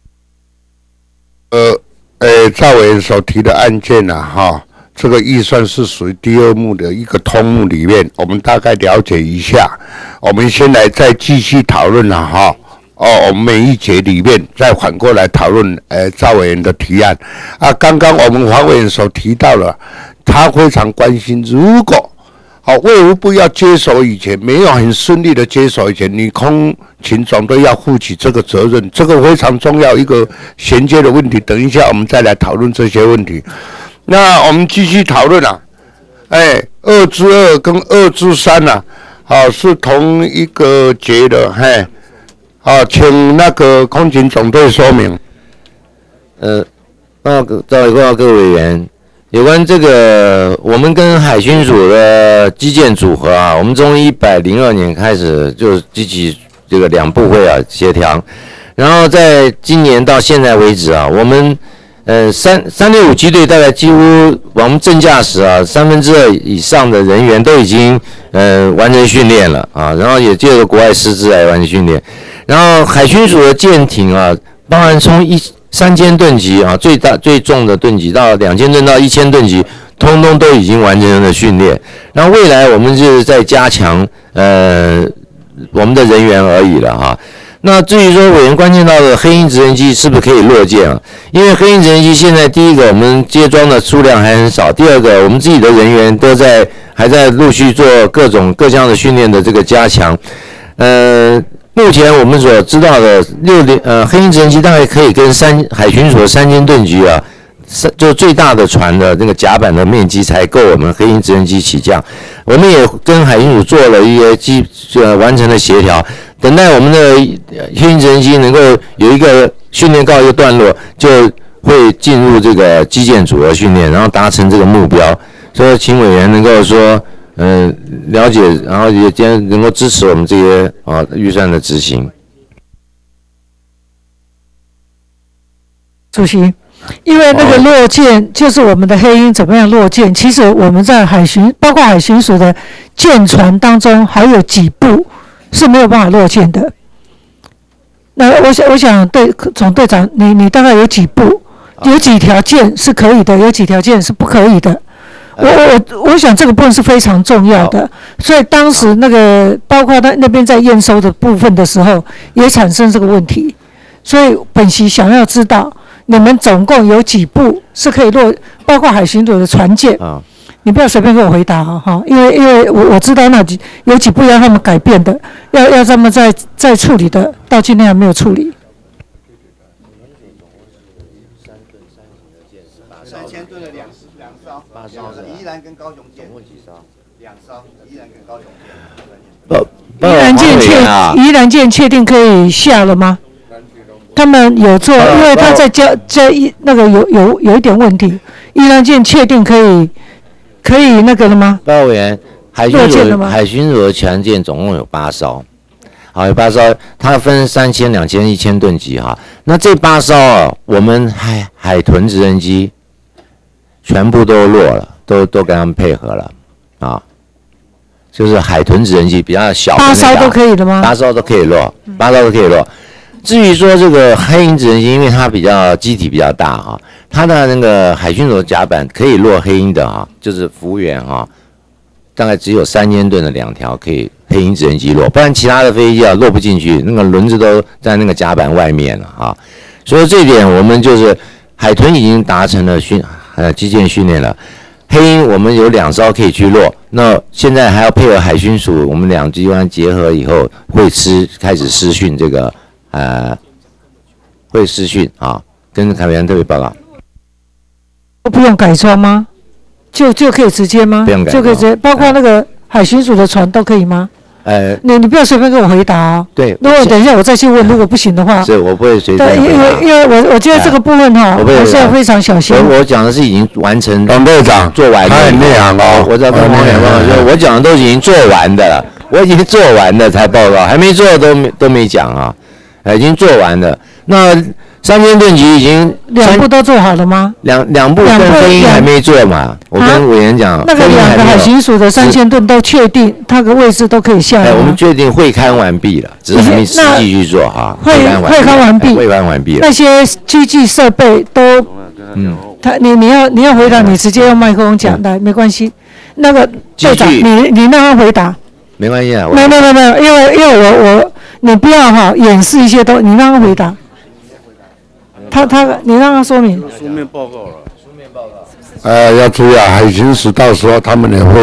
赵委员所提的案件啊，哈，这个预算是属于第2目的一个通目里面，我们大概了解一下。我们先来再继续讨论了哈。我们每一节里面再反过来讨论，赵委员的提案啊。刚刚我们黄委员所提到了，他非常关心，如果卫福部要接手以前，没有很顺利的接手以前，你空勤总队要负起这个责任，这个非常重要一个衔接的问题。等一下我们再来讨论这些问题。那我们继续讨论啊，2之2跟2之3啊，是同一个节的，请那个空勤总队说明。 报告各位委员。有关这个，我们跟海巡署的基建组合啊，我们从102年开始就积极这个2部会啊协调，然后在今年到现在为止啊，我们365机队大概几乎我们正驾驶啊2/3以上的人员都已经完成训练了啊，然后也借着国外师资来完成训练，然后海巡署的舰艇啊，包含从3000吨级啊，最重的吨级到2000吨到1000吨级，通通都已经完成了训练。然后未来我们就是在加强我们的人员而已了哈。那至于说委员关键到的黑鹰直升机是不是可以落舰啊？因为黑鹰直升机现在第一个我们接装的数量还很少，第二个我们自己的人员都还在陆续做各项的训练的这个加强。目前我们所知道的黑鹰直升机大概可以跟海巡署的3000吨级啊，就最大的船的那个甲板的面积才够我们黑鹰直升机起降。我们也跟海巡署做了一些完成的协调，等待我们的黑鹰直升机能够有一个训练告一个段落，就会进入这个基建组合训练，然后达成这个目标。所以请委员能够说了解，然后也今天能够支持我们这些预算的执行。 主席，因为那个落舰就是我们的黑鹰怎么样落舰，其实我们在包括海巡署的舰船当中，还有几部是没有办法落舰的。那我想对总队长，你大概有几部，有几条舰是可以的，有几条舰是不可以的。我想这个部分是非常重要的，所以当时那个包括那边在验收的部分的时候，也产生这个问题。所以本席想要知道，你们总共有几部是可以落，包括海巡署的船舰。你不要随便给我回答哈，因为我知道那有几部要他们改变的，要他们再处理的，到今天还没有处理。 3000吨的两艘，8艘，宜兰跟高雄舰，总共几艘？2艘，宜兰跟高雄舰。 宜兰舰确定可以下了吗？他们有做，因为他在那个有一点问题。宜兰舰确定可以那个了吗？ 报告委员，海巡署的强舰总共有8艘，好，有8艘，它分3000、2000、1000吨级哈。那这8艘啊，我们海豚直升机全部都落了，都跟他们配合了啊。就是海豚直升机比较小的、那个，8 艘都可以的吗？ 8艘都可以落，8艘都可以落。至于说这个黑鹰直升机，因为它机体比较大哈，它的那个海巡署的甲板可以落黑鹰的哈，就是服务员哈，大概只有3000吨的2条可以黑鹰直升机落，不然其他的飞机啊落不进去，那个轮子都在那个甲板外面了啊。所以这一点我们就是海豚已经达成了基建训练了。黑鹰我们有2艘可以去落，那现在还要配合海巡署，我们2机关结合以后会开始施训这个会施训啊，跟凯委员特别报告。 不用改装吗？就可以直接吗？ 不用改装， 就可以直接，包括那个海巡署的船都可以吗？你不要随便跟我回答哦。 对， 如果等一下我再去问，如果不行的话， 是我不会随便。 因为我觉得这个部分哈，还是要非常小心。 我讲的是已经完成， 董队长做完的， 他很内行哦。 我知道他很内行，我讲的都已经做完的了，我已经做完的才报告，还没做的都没讲啊，已经做完的。那3000吨级已经 2部都做好了吗？ 两部跟飞鹰还没做嘛，我跟委员讲， 那个2个海巡署的3000吨都确定，它的位置都可以下来。 我们确定会勘完毕了，只是还没实际去做哈。 会勘完毕，那些机器设备都，你要回答，你直接用麦克风讲来，没关系。那个队长，你让他回答。 没关系啊。 没有，因为你不要哈掩饰一些东西，你让他回答。你让他说明。 书面报告了。 要注意啊，海巡署到时候他们也会问。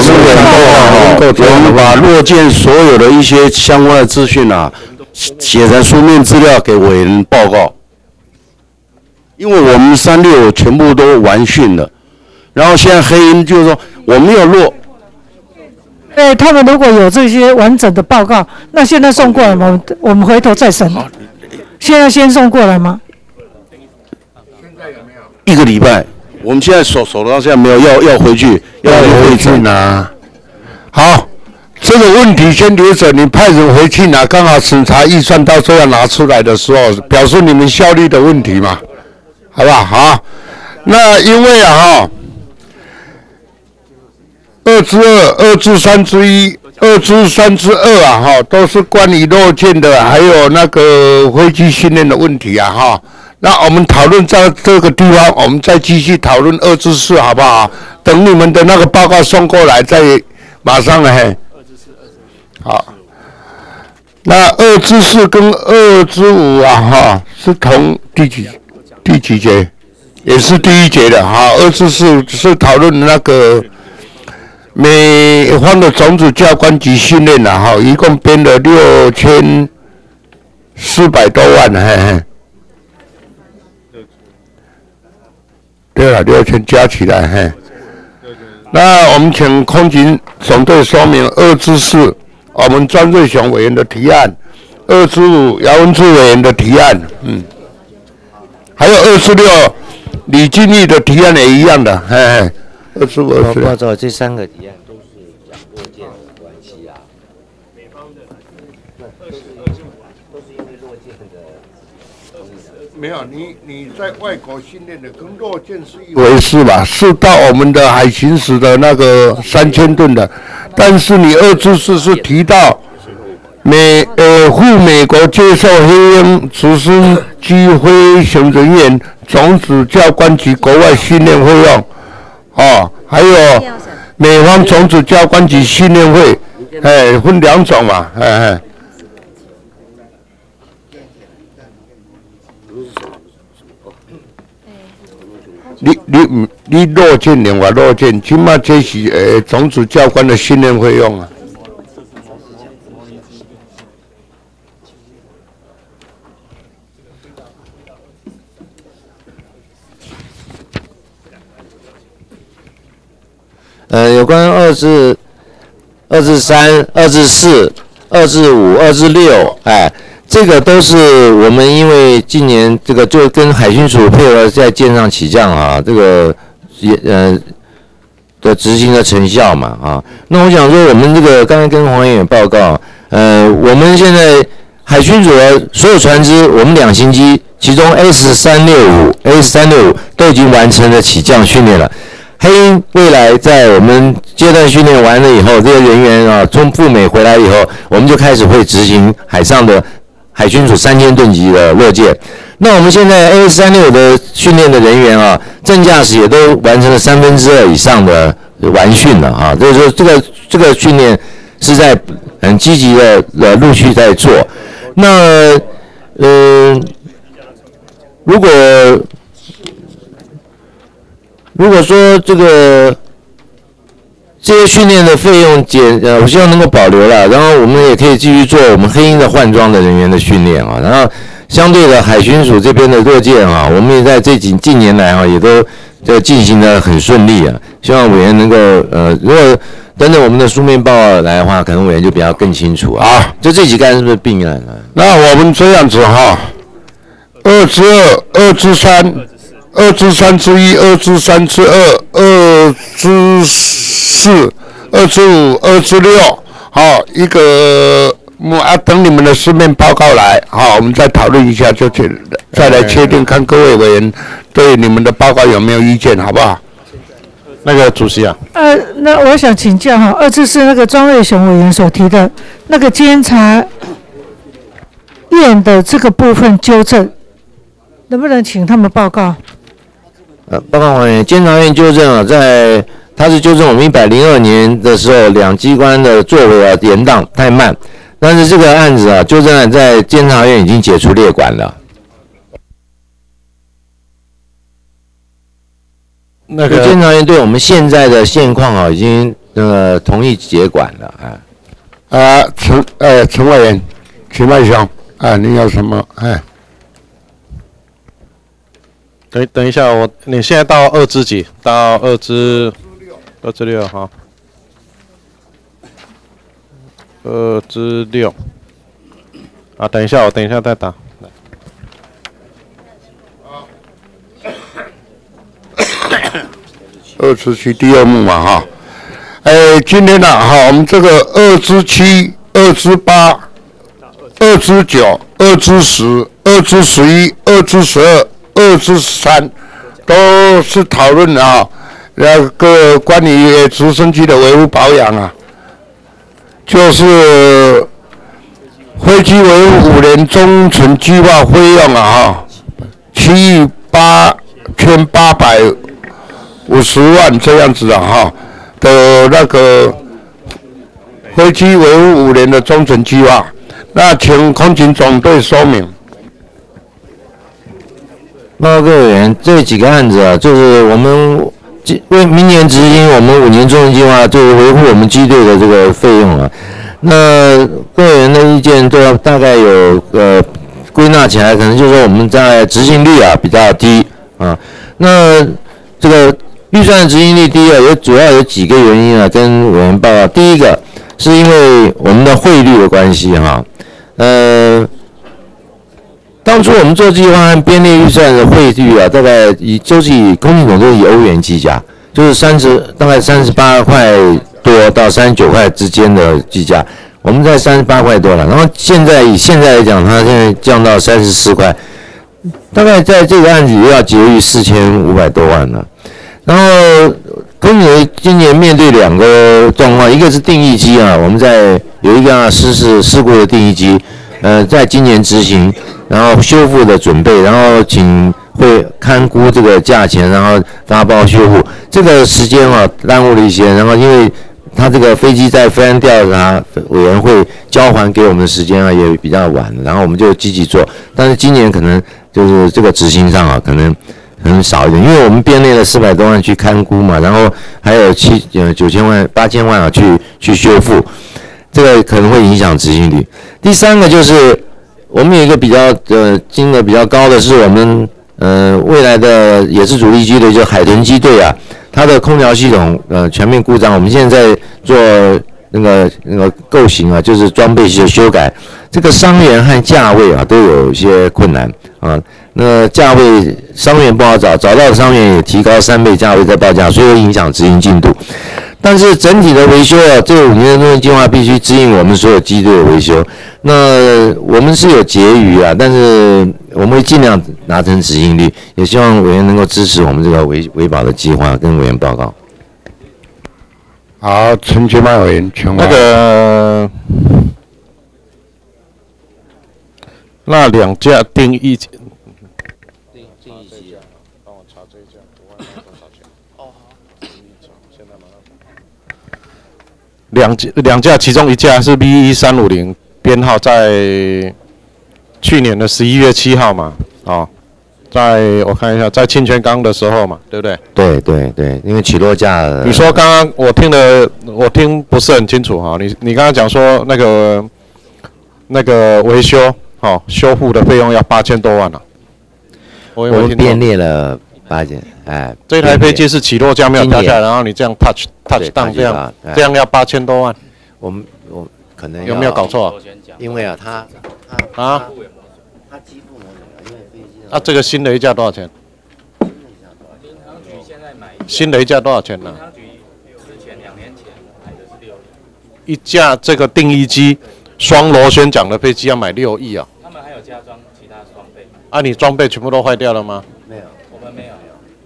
我们把落舰所有的一些相关的资讯啊，写成书面资料给委员报告。因为我们36全部都完训了，然后现在黑鹰就是说我没有落。 他们如果有这些完整的报告，那现在送过来吗？我们回头再审。现在先送过来吗 ？1个礼拜，我们现在手头上现在没有，要回去，要回去拿。好，这个问题先留着，你派人回去拿，刚好审查预算到时候要拿出来的时候，表示你们效率的问题嘛，好不好？好，那因为2之2、2之3之1、2之3之2啊哈，都是关于落舰的，还有那个飞机训练的问题啊哈。那我们讨论在这个地方，我们再继续讨论2之4，好不好？等你们的那个报告送过来，再马上来。好，那2之4跟2之5啊哈，是同第几节？也是第1节的哈。2之4是讨论那个美方的种子教官级训练了哈，一共编了6400多万，嘿。对了，6000加起来，嘿。那我们请空勤总队说明2之4，我们庄瑞雄委员的提案；2之5，姚文智委员的提案，还有2之6，李俊毅的提案也一样的，嘿。2之5、2之6。 报告这3个提案都是讲落舰的关系啊。美方的都是因为落舰的。 没有，你在外国训练的跟落舰是一回事吧？是到我们的海巡署的那个3000吨的，但是你2之4是提到赴美国接受黑鹰直升机飞行人员种子教官及国外训练费用，还有美方种子教官及训练费，分2种嘛，你落舰另外落舰，起码这是种子教官的训练费用啊。 有关2至3、2至4、2至5、2至6，这个都是我们因为今年这个就跟海巡署配合在舰上起降啊，这个的执行的成效嘛啊。那我想说，我们这个刚才跟黄委员报告，我们现在海巡署的所有船只，我们2型机，其中 S365 都已经完成了起降训练了。黑鹰未来在我们阶段训练完了以后，这些人员啊从赴美回来以后，我们就开始会执行海上的海巡署3000吨级的落舰。那我们现在 AS365的训练的人员啊，正驾驶也都完成了2/3以上的完训了啊，所以说这个训练是在很积极的陆续在做。那如果说这些训练的费用我希望能够保留了，然后我们也可以继续做我们黑鹰的换装的人员的训练啊，然后相对的海巡署这边的落舰啊，我们也在近年来啊也都进行得很顺利啊，希望委员能够如果等等我们的书面报告来的话，可能委员就比较更清楚啊。就这几个案是不是并案了？ 那我们这样子哈，2至2、2至3、2至3至1、2至3至2、2至4、2至5、2至6，好，一个等你们的书面报告来，好，我们再讨论一下，就再来确定，看各位委员对你们的报告有没有意见，好不好？ 那个主席啊， 那我想请教哈，2至4那个庄瑞雄委员所提的那个监察院的这个部分纠正，能不能请他们报告？ 报告委员，监察院纠正啊，它是纠正我们102年的时候2机关的作为啊延宕太慢，但是这个案子啊，纠正案在监察院已经解除列管了。那个监察院对我们现在的现况啊，已经同意接管了陈委员，请问一下你有什么等一下，你现在到2至几？到2至6哈，2至6啊，等一下，我等一下再打。 2至7第2幕嘛哈，今天我们这个2至7、2至8、2至9、2至10、2至11、2至12、2至13，都是讨论那个关于直升机的维护保养啊，就是飞机维护5年中程计划费用7亿8850万这样子的那个飞机维护5年的中程计划，那请空勤总队说明。 报告委员，这几个案子啊，就是我们为明年执行我们5年中程计划，就是维护我们机队的这个费用啊。那各委员的意见都要大概有归纳起来，可能就是说我们在执行率比较低啊。那这个预算的执行率低主要有几个原因啊，跟委员报告。第一个是因为我们的汇率的关系当初我们做计划案编列预算的汇率大概就是以空勤总队以欧元计价，就是大概38块多到39块之间的计价，我们在38块多了。然后以现在来讲，它现在降到34块，大概在这个案子又要节约4500多万了。然后空勤今年面对2个状况，一个是定翼机我们有一个事故的定翼机，在今年执行，然后修复的准备，然后会勘估这个价钱，然后发包修复，这个时间耽误了一些。然后因为它这个飞机在飞安调查委员会交还给我们的时间也比较晚，然后我们就积极做，但是今年可能就是这个执行上可能少一点，因为我们编列了400多万去勘估嘛，然后还有9000万、8000万去修复，这个可能会影响执行率。第3个就是我们有一个比较金额比较高的是我们未来的也是主力机队，就海豚机队它的空调系统全面故障，我们现在在做那个构型啊，就是装备一些修改，这个伤员和价位啊都有一些困难啊。那价位伤员不好找，找到的伤员也提高3倍价位再报价，所以会影响执行进度。但是整体的维修啊，这个5年的动力计划必须指引我们所有机队的维修。那我们是有结余啊，但是我们会尽量达成执行率，也希望委员能够支持我们这个维保的计划，跟委员报告。 好，陈其迈委员，请问那2架定义机，帮我查这一架，5万多少钱？哦，现在马上。两架，其中一架是 B1350，编号在去年的11月7号嘛，哦，我看一下，在清泉岗的时候嘛，对不对？ 对，因为起落架。 你说刚刚我听不是很清楚哈，你刚刚讲说那个维修修复的费用要8000多万了，我们编列了8000， 这台飞机是起落架没有掉下来，然后你这样 touch down 这样要8000多万， 我可能有没有搞错？ 因为啊，他机腹模拟了，因为飞机。 这个新的一架多少钱？新的一架多少钱呢？一架这个定义机双螺旋桨的飞机要买6亿啊！ 他们还有加装其他装备。 你装备全部都坏掉了吗？ 没有， 我们没有。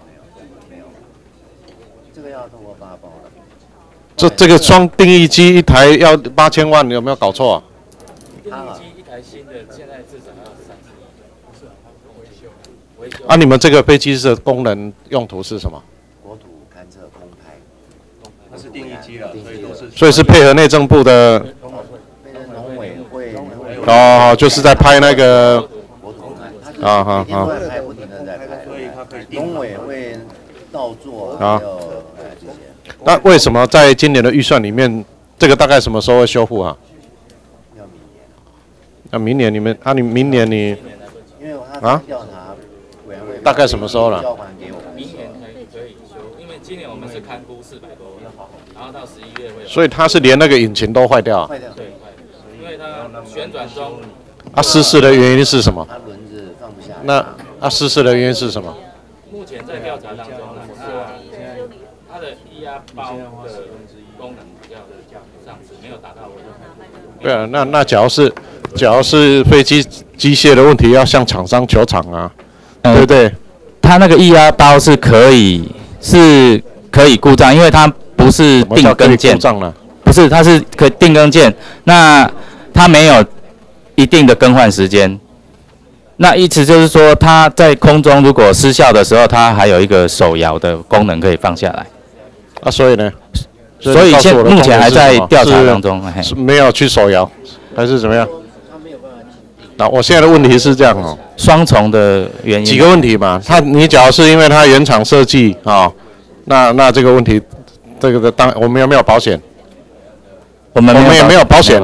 这个要通过发包的。 这个双定义机一台要8000万，你有没有搞错啊？ 定义机一台新的，现在至少要30亿。维修。 你们这个飞机的功能用途是什么？ 国土勘测空拍。 它是定义机了， 所以是配合内政部的。 农委会。 就是在拍那个。 每天都在拍，不停的在拍。农委会到座，还有这些。 那为什么在今年的预算里面，这个大概什么时候会修复啊？ 要明年。 那明年你们你明年你因为他调查委员会大概什么时候了？ 交还给我们。 明年可以修，因为今年我们是勘估400多万，然后到11月会。 所以它是连那个引擎都坏掉。 坏掉。 对，因为它旋转中。 失事的原因是什么？ 它轮子放不下。 那失事的原因是什么？ 目前在调查当中呢，它的液压包的功能比较上次没有达到我的。 对啊，那假如是飞机机械的问题，要向厂商求偿啊，对不对？ 它那个液压包是可以故障，因为它不是定根件，不是，它是可以定根件，那它没有一定的更换时间。那意思就是说，它在空中如果失效的时候，它还有一个手摇的功能可以放下来。 所以呢？ 所以目前还在调查当中， 是没有去手摇，还是怎么样？那我现在的问题是这样双重的原因。 几个问题嘛，你假如是因为它原厂设计那这个问题，这个我们有没有保险？ 我们也没有保险。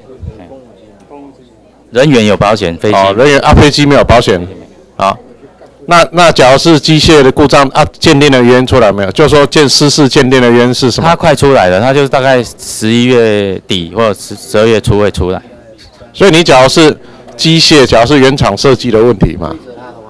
人员有保险，飞机人员飞机没有保险。那假如是机械的故障鉴定的原因出来没有？就是说失事鉴定的原因是什么？ 它快出来了，它就是大概11月底或者12月初会出来。 所以你假如是机械，假如是原厂设计的问题嘛，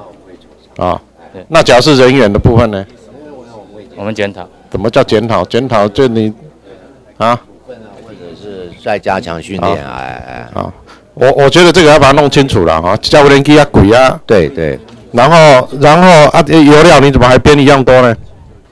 那假如是人员的部分呢？ 我们检讨。 怎么叫检讨？检讨就你或者是再加强训练我觉得这个要把它弄清楚了教练机贵啊。 对。 然后油料你怎么还编一样多呢？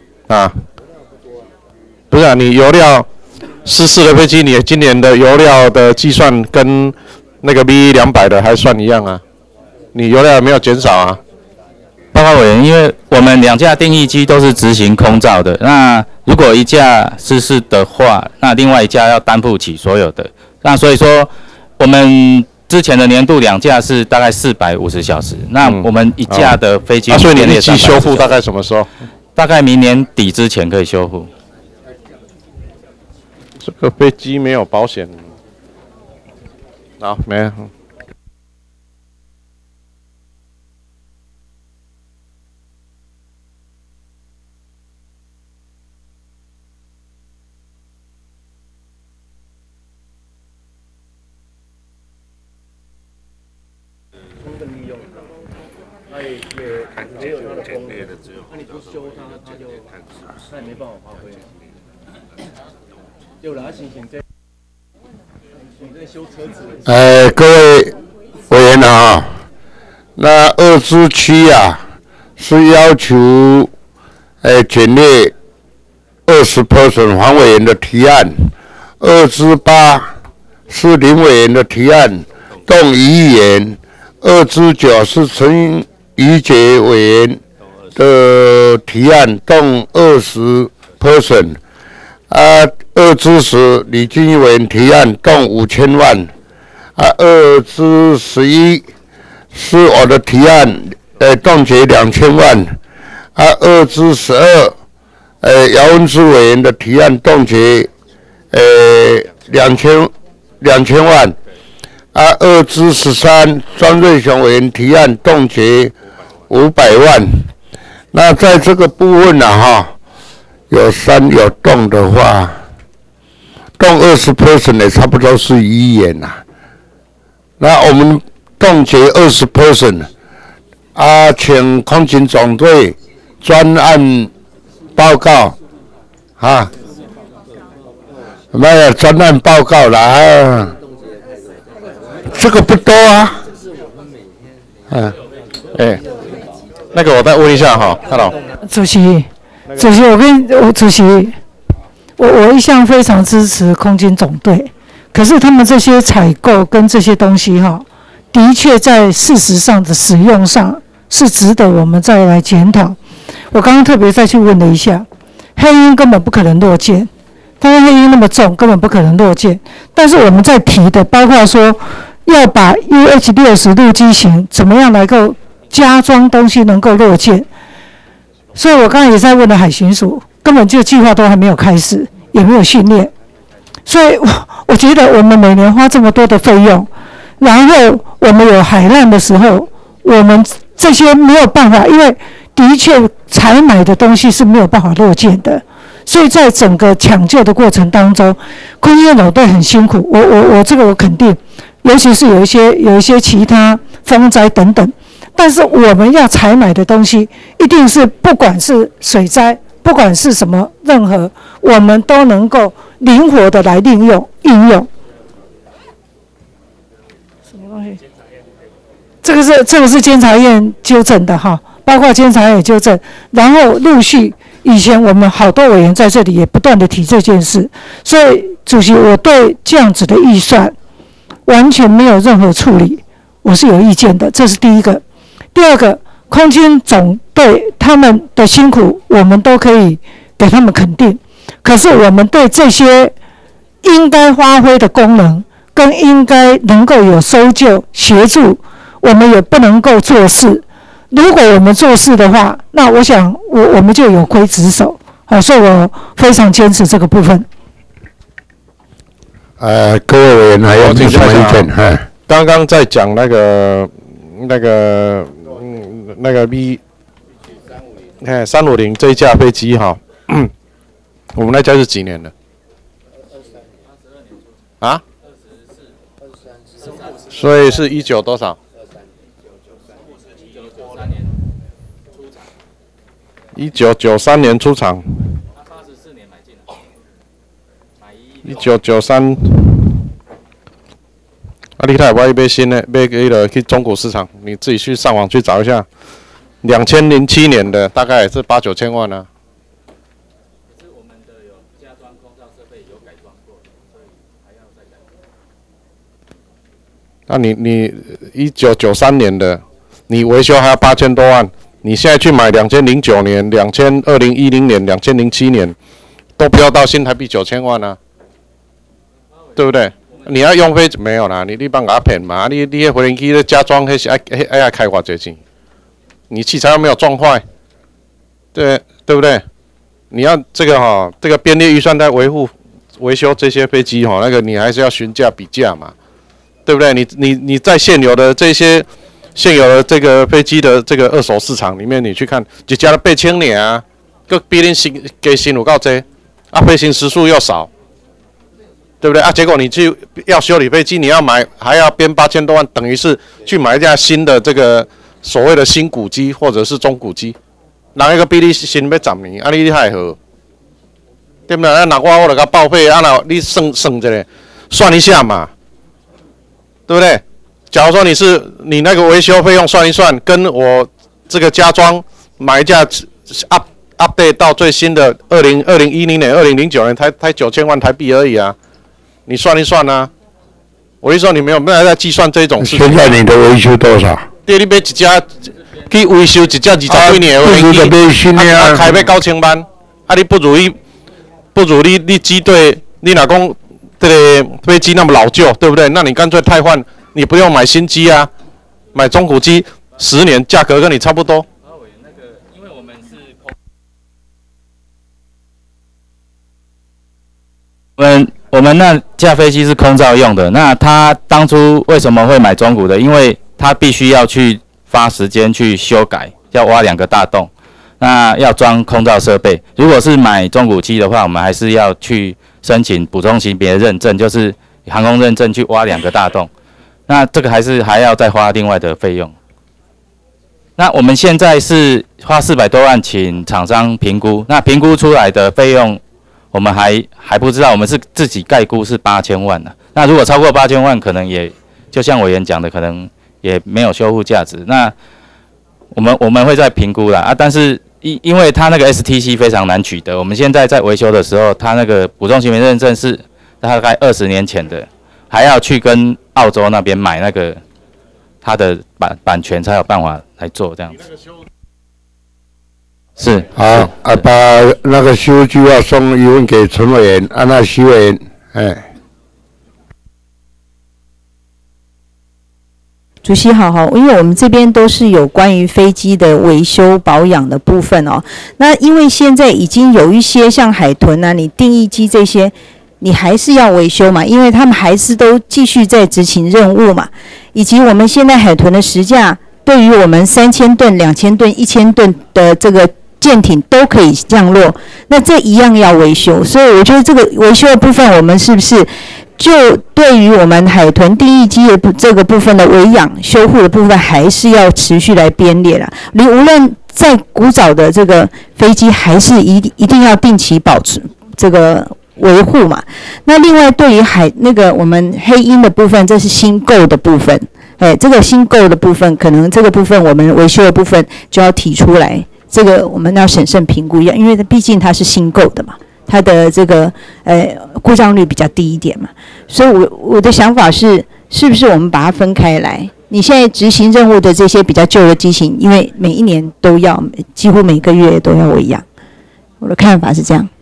不是你油料失事的飞机，你今年的油料的计算跟那个 B200的还算一样啊？你油料没有减少啊？ 报告委员，因为我们2架定义机都是执行空照的，那如果一架失事的话，那另外一架要担负起所有的。那所以说，我们之前的年度2架是大概450小时，那我们一架的飞机， 所以你预计修复大概什么时候？ 大概明年底之前可以修复。 这个飞机没有保险，没有。 那你不修它，它也没办法发挥。对了，你在修车子。 各位委员啊，那2支区啊是要求简略20% 黄委员的提案，2支8是林委员的提案，动1亿元，2支9是陈怡杰委员的提案，动20%， 2支10李俊毅委员提案，动5000万，2支11是我的提案，冻结2000万，2支12姚文智委员的提案，冻结2000万，2支13庄瑞雄委员提案，冻结500万。那在这个部分有山有洞的话，动20% 也差不多是1亿元呐。那我们冻结20%，请空勤总队专案报告没有专案报告啦，这个不多啊。 那个我再问一下Hello。 主席，主席，我一向非常支持空军总队，可是他们这些采购跟这些东西的确在事实上的使用上是值得我们再来检讨。我刚刚特别再去问了一下，黑鹰根本不可能落舰，它的黑鹰那么重，根本不可能落舰。但是我们在提的，包括说要把 UH-60陆基型怎么样来够加装东西能够落舰，所以我刚才也在问了海巡署，根本就计划都还没有开始，也没有训练，所以我觉得我们每年花这么多的费用，然后我们有海难的时候，我们这些没有办法，因为的确采买的东西是没有办法落舰的，所以在整个抢救的过程当中，空军总队很辛苦，我这个我肯定，尤其是有一些其他风灾等等。但是我们要采买的东西，一定是不管是水灾，不管是什么，任何我们都能够灵活的来应用。什么东西？这个是监察院纠正的包括监察院也纠正，然后陆续以前我们好多委员在这里也不断的提这件事，所以主席，我对这样子的预算完全没有任何处理，我是有意见的，这是第一个。第二个，空军总队他们的辛苦，我们都可以给他们肯定。可是我们对这些应该发挥的功能，跟应该能够有搜救协助，我们也不能够做事。如果我们做事的话，那我想我们就有亏职守。所以我非常坚持这个部分。 各位委员还有什么意见？ 刚刚在讲那个 350这一架飞机我们那架是几年的？所以是19多少？1993年出厂。1993。你看我买新的，买那个去中古市场，你自己去上网去找一下。2007年的大概也是8、9千万啊。 可是我们的有加装空照设备有改装过，所以还要再改。 那你1993年的，你维修还要8000多万，你现在去买2009年、2010年、2007年，都飙到新台币9000万啊，对不对？你要用费没有啦，你帮我骗嘛，你那回轮机的加装那是爱开多少钱？你器材又没有撞坏，对不对？你要这个这个编列预算在维修这些飞机那个你还是要询价比价嘛，对不对？你在现有的这个飞机的这个二手市场里面，你去看，一家都8000年啊，个比恁新有够多，飞行时数又少。对不对结果你去要修理飞机，你要买还要编8000多万，等于是去买一架新的这个所谓的新古机或者是中古机， 人迄个比你新要10年，啊你还好，对不对？那我就甲报废，啊那你算一下，算一下嘛，对不对？假如说你那个维修费用算一算，跟我这个加装买一架 update 到最新的2010年、2009年才9000万台币而已啊，你算一算啊。我一说你没有在计算这种事情。 现在你的维修多少？ 对，你买一架去维修一架20几年的飞机，开要9000万，啊你不如你机队，你若讲这个飞机那么老旧，对不对？那你干脆汰换，你不用买新机啊，买中古机，10年价格跟你差不多。 因为我们是我们那架飞机是空照用的，那他当初为什么会买中古的？因为他必须要去花时间去修改，要挖2个大洞，那要装空照设备。如果是买中古机的话，我们还是要去申请补充型别认证，就是航空认证去挖2个大洞，那这个还要再花另外的费用。那我们现在是花400多万请厂商评估，那评估出来的费用我们还不知道，我们是自己概估是8000万的。那如果超过8000万，可能也就像委员讲的，可能也没有修复价值。那我们会再评估啦啊，但是因为它那个 STC 非常难取得，我们现在在维修的时候，它那个补充型别认证是大概20年前的，还要去跟澳洲那边买那个它的版权才有办法来做这样子。是好啊，把那个修计划送一份给陈委员，那徐委员，哎。 主席好，因为我们这边都是有关于飞机的维修保养的部分哦。那因为现在已经有一些像海豚啊，你定翼机这些，你还是要维修嘛，因为他们还是都继续在执行任务嘛。以及我们现在海豚的实价，对于我们3000吨、2000吨、1000吨的这个舰艇都可以降落，那这一样要维修，所以我觉得这个维修的部分，我们是不是就对于我们海豚定翼机的这个部分的维养修护的部分，还是要持续来编列啦？你无论在古早的这个飞机，还是一定要定期保持这个维护嘛。那另外对于那个我们黑鹰的部分，这是新购的部分，这个新购的部分，可能这个部分我们维修的部分就要提出来。这个我们要审慎评估一下，因为毕竟它是新购的嘛，它的这个故障率比较低一点嘛，所以我的想法是不是我们把它分开来？你现在执行任务的这些比较旧的机型，因为每一年都要，几乎每个月都要维养，我的看法是这样。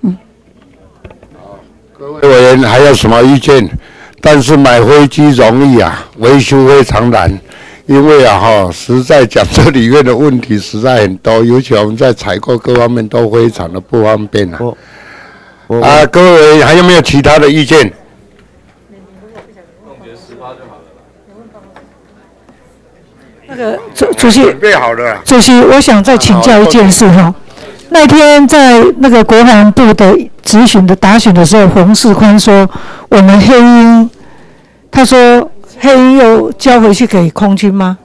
各位委员还有什么意见？但是买飞机容易啊，维修非常难。因为实在讲，这里面的问题实在很多，尤其我们在采购各方面都非常的不方便啊。各位委员还有没有其他的意见？ 那个主席准备好了。 主席，我想再请教一件事哈。那天在那个国防部的质询的答询的时候，洪世宽说我们黑鹰，他说。黑鹰又交回去给空军吗？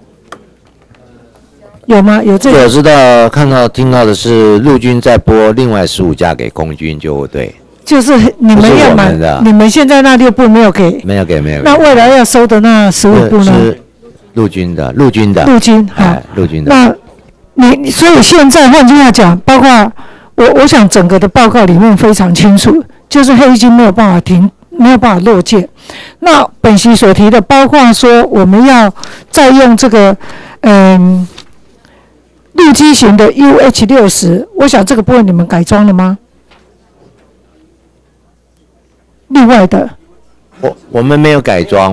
有吗？有这个？ 我知道、看到、听到的是陆军在拨另外15架给空军救护队。 就是你们要买，你们现在那6部没有给？ 没有给。 那未来要收的那15部呢？ 是陆军的。陆军， 好， 陆军的。 那所以现在换句话讲，包括我想整个的报告里面非常清楚，就是黑鹰没有办法停。没有办法落舰。那本席所提的，包括说我们要再用这个陆基型的 UH-60，我想这个部分你们改装了吗？另外的， 我们没有改装。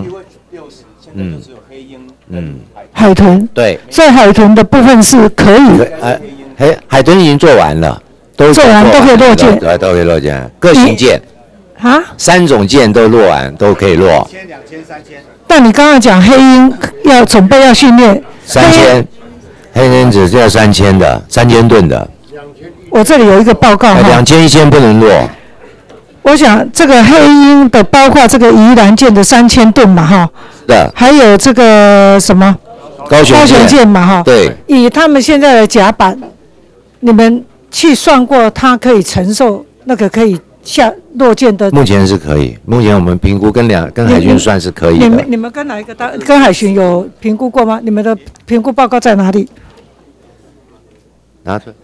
海豚。 对。 所以海豚的部分是可以。 海豚已经做完了， 做完都可以落舰。 对，都可以落舰，各型舰。3种舰都落完，都可以落。2000、2000、3000。 但你刚刚讲黑鹰要准备要训练 3000，黑鹰只要3000的，3000吨的。 我这里有一个报告 2000、1000不能落。 我想这个黑鹰的包括这个宜兰舰的3000吨嘛，哈。 的。 还有这个什么？高雄舰嘛，哈。 对。 以他们现在的甲板， 你们去算过它可以承受那个可以落建的？ 目前是可以，目前我们评估跟海巡算是可以的。 你们跟哪一个跟海巡有评估过吗？你们的评估报告在哪里？ 拿出来。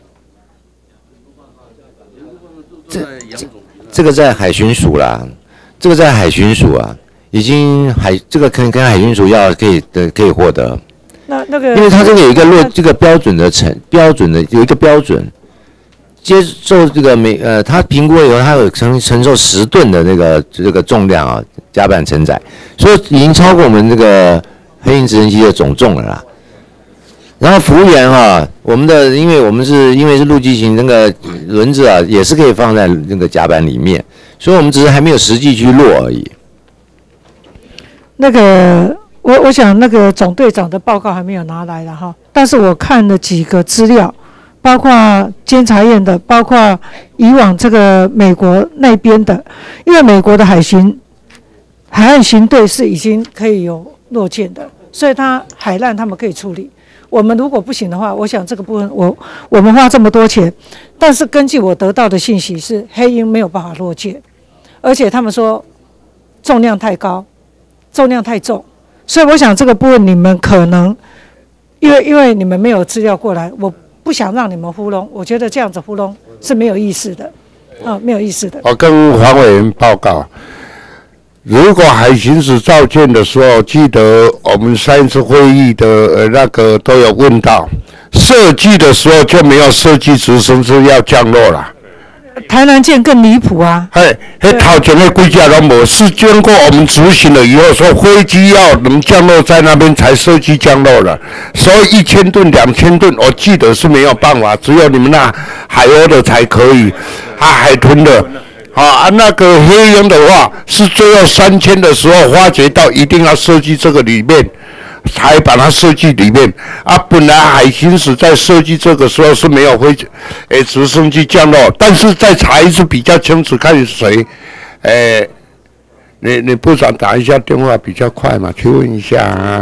这个在海巡署啦，这个在海巡署啊，已经这个跟海巡署要可以获得。 那个， 因为它这个有一个这个标准的有一个标准，接受这个它评估以后，它有承受10吨的这个重量啊，甲板承载，所以已经超过我们这个黑鹰直升机的总重了啦。然后服务员啊，因为我们是陆基型，那个轮子啊也是可以放在那个甲板里面，所以我们只是还没有实际去落而已。 那个我想那个总队长的报告还没有拿来了哈，但是我看了几个资料，包括监察院的，包括以往这个美国那边的，因为美国的海岸巡队是已经可以有落建的，所以海难他们可以处理。我们如果不行的话，我想这个部分我们花这么多钱，但是根据我得到的信息是黑鹰没有办法落建，而且他们说重量太高，重量太重，所以我想这个部分你们可能因为你们没有资料过来，我不想让你们糊弄，我觉得这样子糊弄是没有意思的，没有意思的。 我跟黄委员报告。如果海巡署造舰的时候，记得我们上一次会议的那个都有问到，设计的时候就没有设计直升机要降落了。 台南舰更离谱啊！ 头前的规架都没，是经过我们执行了以后，说飞机要能降落在那边才设计降落了。所以1000吨、2000吨，我记得是没有办法，只有你们那海鸥的才可以，海豚的。那个黑鹰的话，是最后3000的时候发觉到一定要设计这个里面，才把它设计里面。本来海巡署在设计这个时候是没有直升机降落，但是再查一次比较清楚，看谁，你部长打一下电话比较快嘛，去问一下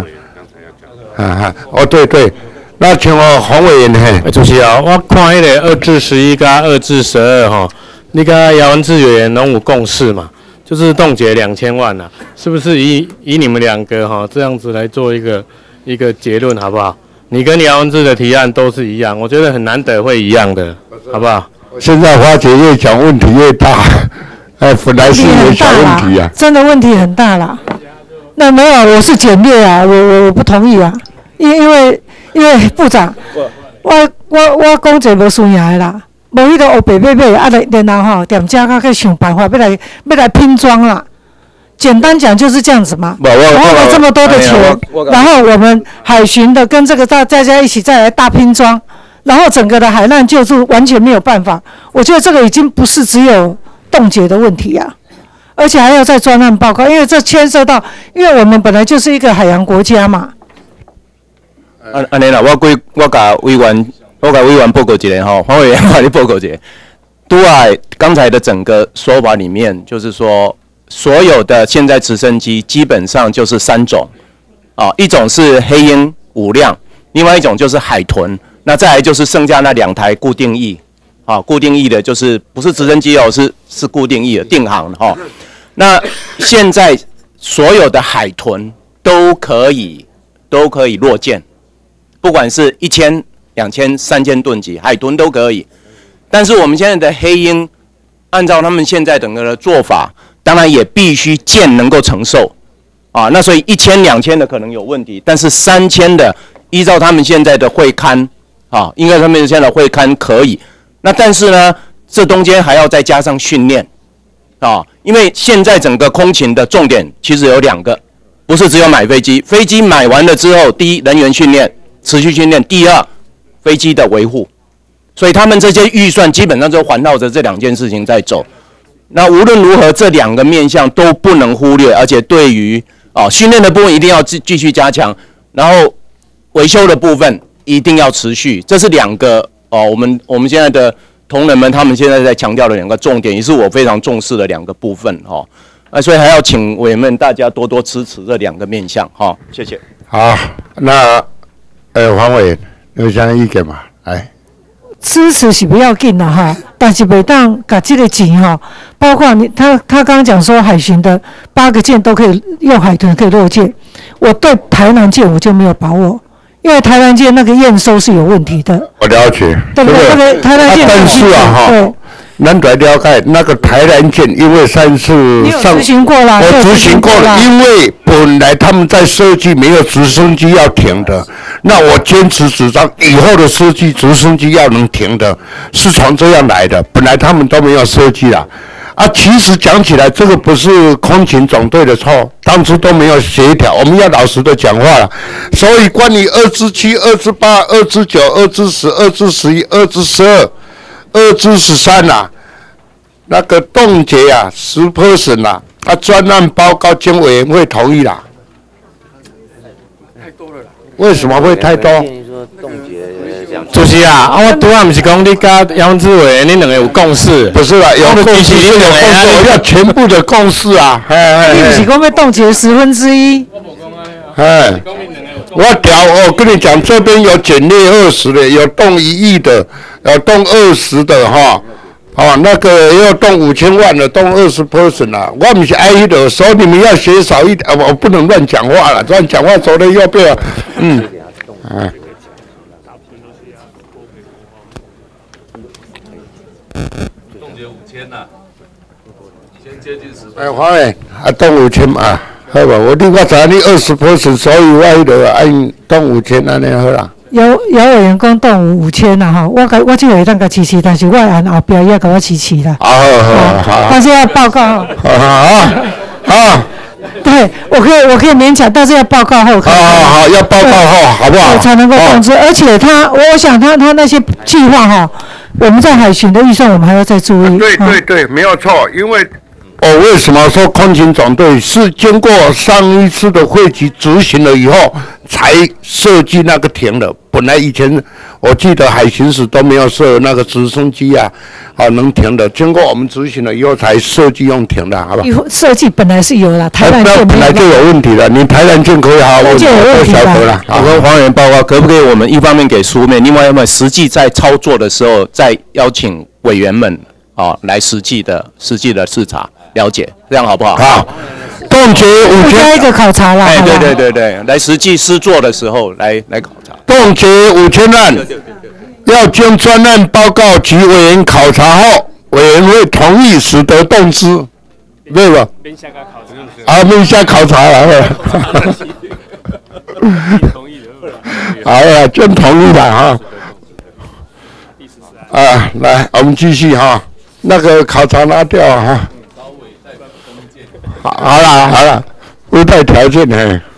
对，那请我黄委员主席啊，我看迄个2至11加2至12哈。那个姚文智委员拢有共识嘛，就是冻结2000万啊，是不是以你们2个这样子来做一个结论好不好？你跟姚文智的提案都是一样，我觉得很难得会一样的，好不好？ 现在发觉越讲问题越大，本来是一个小问题啊， 真的问题很大啦。那没有，我是简略啊，我不同意啊，因为部长，我讲这无输赢的啦。无迄个黑白买买，然后店家去想办法要来拼装啦。简单讲就是这样子嘛。花了这么多的钱，然后我们海巡的跟这个大家一起再来大拼装，然后整个的海难救助完全没有办法。我觉得这个已经不是只有冻结的问题啊，而且还要再专案报告，因为这牵涉到，因为我们本来就是一个海洋国家嘛。 安尼啦，我甲委员报告一下哈，黄委员帮你报告一下。刚才的整个说法里面，就是说所有的现在直升机基本上就是3种，一种是黑鹰5辆，另外一种就是海豚，那再来就是剩下那2台固定翼，固定翼的就是不是直升机哦，是固定翼的定航的哈。那现在所有的海豚都可以落舰，不管是1000、2000、3000吨级，海豚都可以。但是我们现在的黑鹰，按照他们现在整个的做法，当然也必须舰能够承受那所以1000、2000的可能有问题，但是3000的，依照他们现在的会勘应该他们现在的会勘可以。那但是呢，这中间还要再加上训练因为现在整个空勤的重点其实有2个，不是只有买飞机，飞机买完了之后，第一人员训练。持续训练，第二，飞机的维护，所以他们这些预算基本上就环绕着这2件事情在走。那无论如何，这2个面向都不能忽略，而且对于训练的部分一定要继续加强，然后维修的部分一定要持续。这是2个我们现在的同仁们他们现在在强调的2个重点，也是我非常重视的2个部分所以还要请委员们大家多多支持这2个面向谢谢。 好，那。黄委员有啥意见吗？来， 支持是不要紧啦哈，但是每当把这个钱哈，包括他刚刚讲说海巡的8个舰都可以用海豚可以落舰，我对台南舰我就没有把握，因为台南舰那个验收是有问题的。 我了解， 对不对？那个台南舰， 但是啊哈。咱来了解那个台南舰，因为上次执行过了， 我执行过了，因为本来他们在设计没有直升机要停的，那我坚持主张以后的设计直升机要能停的，是从这样来的。本来他们都没有设计啦，其实讲起来，这个不是空勤总队的错，当初都没有协调，我们要老实的讲话了。所以关于2至7、2至8、2至9、2至10、2至11、2至12。2至13啦，那个冻结啊10% 啦，专案报告经委员会同意啦。太多了啦。为什么会太多？ 主席啊，我拄啊不是讲你甲杨志伟你两个有共识？ 不是啦，有共识是有共识，我要全部的共识啊。 你不是讲要冻结1/10？ 我跟你讲，这边有减列20的，有动1亿的，有动20的哈，那个也有动5000万的，动20% 啦。我不是爱迄个，所以你们要学少一点，我不能乱讲话了，乱讲话走的右边， 冻结5000呐，先接近10%。 黄伟，动5000嘛。好吧，我知你20%，所以我迄个按动5000安尼好啦。 有委员讲动5000啦哈，我就会当甲支持，但是我按后边也甲我支持啦。好，但是要报告。好。对，我可以勉强，但是要报告后。 好，要报告后，好不好？ 才能够控制，而且我想他那些计划哈，我们在海巡的预算，我们还要再注意。 对，没有错，因为。我为什么说空勤总队是经过上一次的会局执行了以后，才设计那个停的？本来以前我记得海巡署都没有设那个直升机能停的。经过我们执行了以后，才设计用停的，好吧？ 设计本来是有啦，台南舰本来就有问题了。你台南舰可以好好问，我都晓得了。 我跟黄委员报告，可不可以我们一方面给书面，另外一方面实际在操作的时候，再邀请委员们来实际的视察。了解，这样好不好？ 好，冻结5000， 加一个考察啦。 对，来实际施作的时候来考察。 冻结5000万，要经专案报告及委员考察后，委员会同意使得动资，对吧？免下考察了。同意的。好了，真同意了哈。来，我们继续哈，那个考察拿掉哈。好了，附带条件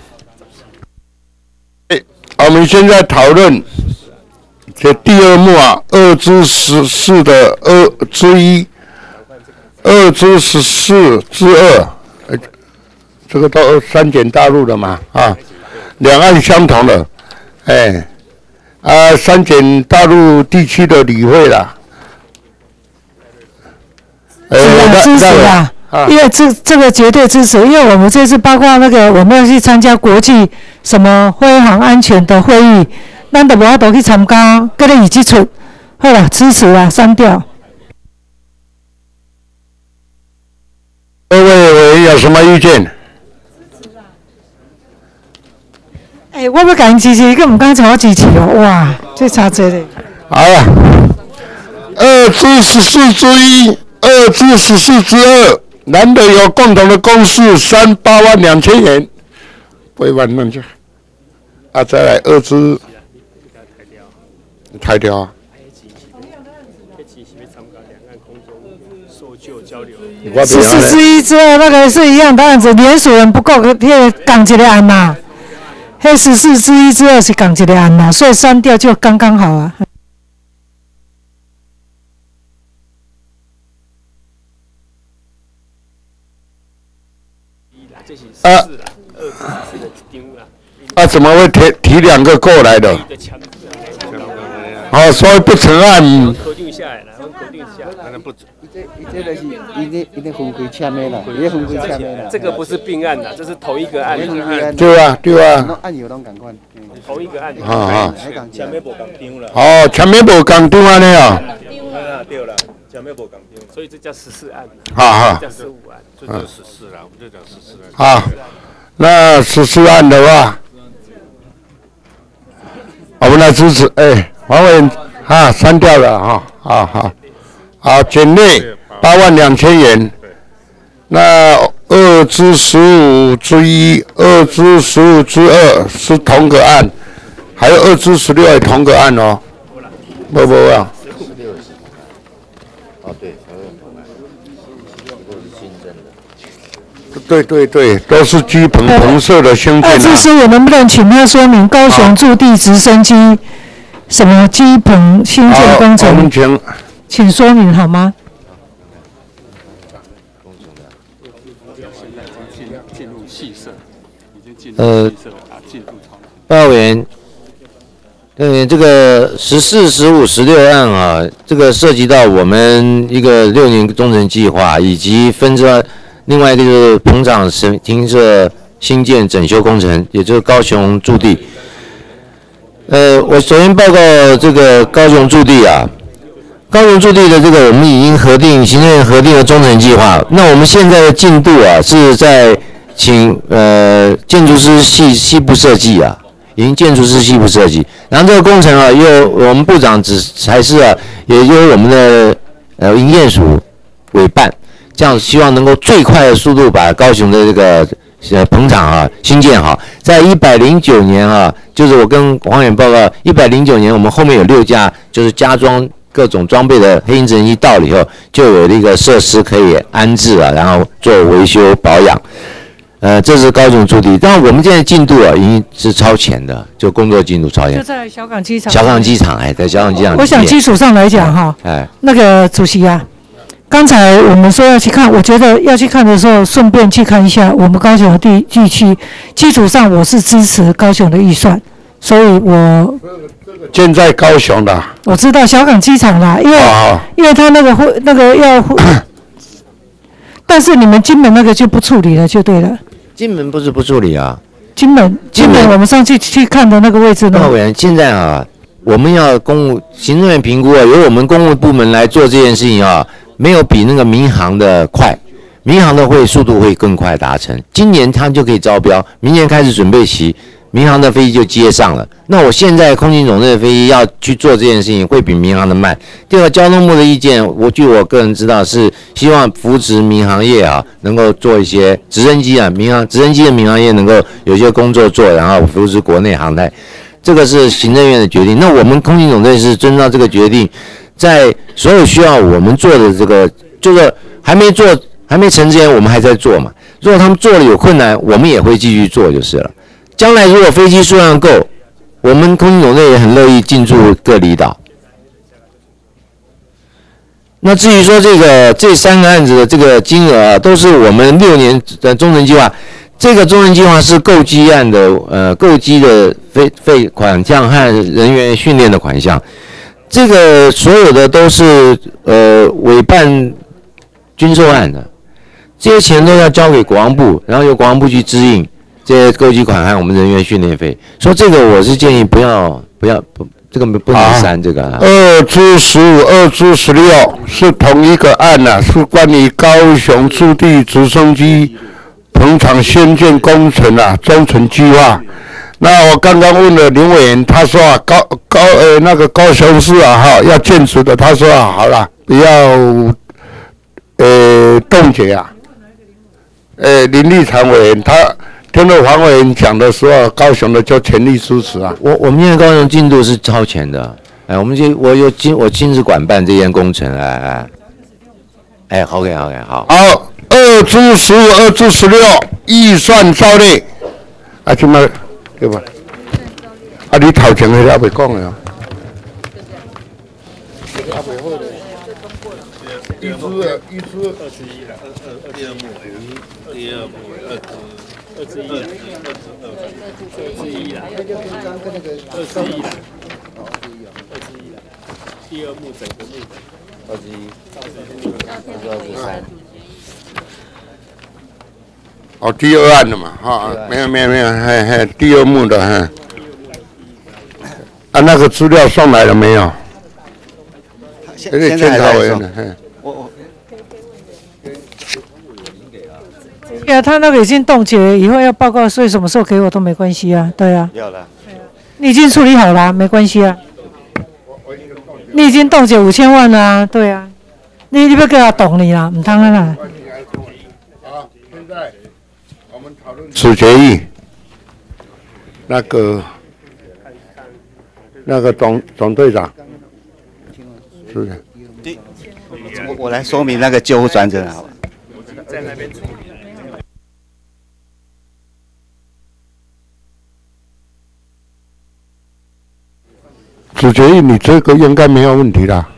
我们现在讨论这第2幕2至14的2之1、2至14之2，这个都3检大陆的嘛两岸相同的，3检大陆地区的理会啦， 支持啦。因为这个绝对支持，因为我们这次包括那个我们要去参加国际什么飞航安全的会议，咱都无法度去参加，搁咧以即出，好啦，支持啦，删掉。 各位委员有什么意见？ 我要甲因支持，伊佫唔敢朝我支持哦，哇，这差多咧。 好了，2至14之1、2至14之2。难得有共同的共识，8万2千元，8万2千，再来2至，抬掉 14之1之2那个是一样的案子，联署人不够，讲一个案嘛。14之1之2是讲一个案嘛，所以删掉就刚刚好啊。 怎么会提2个过来的？所以不成案。 定下来了，我肯定下来。 可能不止。这个是一定分开签的啦，也分开签的啦。 这个不是并案的，这是同一个案。 对啊，对啊。 案有拢共款。 同一个案。 啊。 前面无共张啦。 哦，前面无共张安尼哦。 对啦，前面无共张。 所以这叫14案。 哈。 叫15案。 这就14了，我们就讲14了。 好，那14案的话，我们来支持。黄委员删掉了哈。好，减内82000元。那2之15之1、2之15之2是同个案，还有2之16也同个案哦。不啊。 哦，对，都是新增的。 对，都是基棚设的兴建。 2之15能不能请他说明高雄驻地直升机什么基棚新建工程？请说明好吗？ 进入细设，已经进入细设进入操作。 报告委员，这个14、15、16案啊，这个涉及到我们一个6年工程计划，以及分支另外一个就是棚场停设新建整修工程，也就是高雄驻地。我首先报告这个高雄驻地啊。高雄驻地的这个我们已经行政院核定的工程计划，那我们现在的进度啊是在请建筑师细部设计啊，已经建筑师细部设计，然后这个工程啊由我们部长才是啊，也由我们的营建署委办，这样希望能够最快的速度把高雄的这个棚场啊新建好，在109年啊，就是我跟黄委员报告，109年我们后面有6架就是加装各种装备的黑鹰直升机到了以后，就有一个设施可以安置啊，然后做维修保养。这是高雄驻地，但我们现在进度啊已经是超前的，就工作进度超前。 就在小港机场。 小港机场，在小港机场。 我想基础上来讲哈，那个主席啊，刚才我们说要去看，我觉得要去看的时候，顺便去看一下我们高雄的地区。基础上我是支持高雄的预算，所以我。 建在高雄的， 我知道小港机场啦，因为他那个要，但是你们金门那个就不处理了，就对了。 金门不是不处理啊， 金门我们上去看的那个位置呢。 报告委员，现在啊，我们要行政院评估啊，由我们公务部门来做这件事情啊，没有比那个民航的快，民航的速度会更快达成。今年它就可以招标，明年开始准备期。民航的飞机就接上了，那我现在空勤总队的飞机要去做这件事情，会比民航的慢。第二个，交通部的意见，据我个人知道是希望扶持民航业啊，能够做一些直升机啊，直升机的民航业能够有一些工作做，然后扶持国内航太，这个是行政院的决定。那我们空勤总队是遵照这个决定，在所有需要我们做的这个，就是还没成之前，我们还在做嘛。如果他们做了有困难，我们也会继续做就是了。将来如果飞机数量够，我们空勤总队也很乐意进驻各离岛。那至于说这3个案子的这个金额啊，都是我们6年的中程计划。这个中程计划是购机案的购机的费款项和人员训练的款项。这个所有的都是委办军售案的，这些钱都要交给国防部，然后由国防部去支应。这些购机款和我们人员训练费，说这个我是建议不要，这个不能删这个。 2之15、2之16是同一个案呐，是关于高雄驻地直升机棚场新建工程啊，中程计划。那我刚刚问了林委员，他说啊，那个高雄市啊要建筑的，他说啊好了，不要冻结啊。林立常委员他。听到黄委员讲的时候，高雄的就全力支持啊。 我们现在高雄进度是超前的，我亲自管办这件工程，OK 好。 好，2之15、2之16预算照例，这么对吧？你头前的还未讲的啊。一支21了，第二幕 21啦，第第二幕整个幕 21、23。 哦，第二案的嘛，哈，没有，第二幕的，啊，那个资料送来了没有？ 现在还在送。 对啊，他那个已经冻结，以后要报告，所以什么时候给我都没关系啊，对啊。 要了。 你已经处理好了，没关系啊。你已经冻结5000万了啊，对啊。你不要给他懂你啦，唔当然啦。 好，现在我们讨论此决议，那个总队长，是不是？ 我来说明那个救护转诊好吧？ 在那边处理。 此决议你这个应该没有问题啦。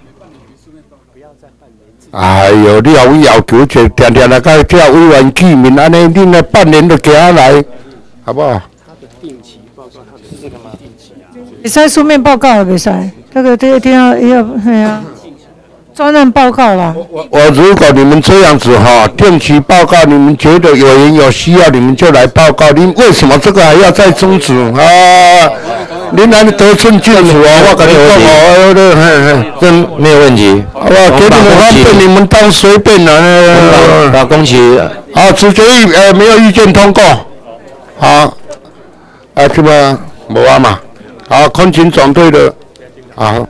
哎呦，你也要求者定定来个叫委员见面，安尼你那半年就给他来，好不好？ 他的定期报告，他的是这个吗？定期啊。 比赛书面报告了，比赛这个一定要，对啊，专案报告啦。 我如果你们这样子哈，定期报告，你们觉得有人有需要，你们就来报告。你为什么这个还要再终止啊？你哪里得寸进尺啊？我跟你讲哦， 这没有问题。 好吧，给你们方便，你们当随便了。 把工期。 好，此决议没有意见通过。好，这个没啊嘛。好，空勤总队的，好。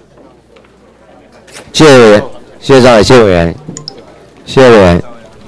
谢谢委员，谢谢张伟，谢谢委员，谢谢委员。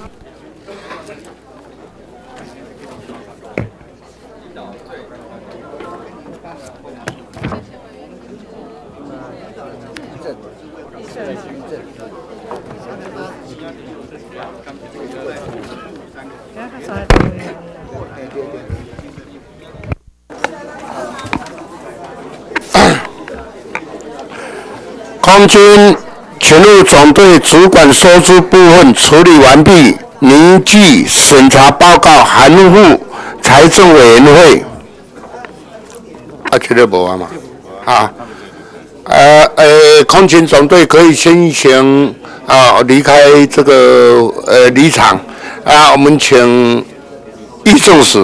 空军勤务总队主管收支部分处理完毕，凝聚审查报告函付财政委员会。绝对无啊嘛，空勤总队可以先行离开这个离场我们请易正使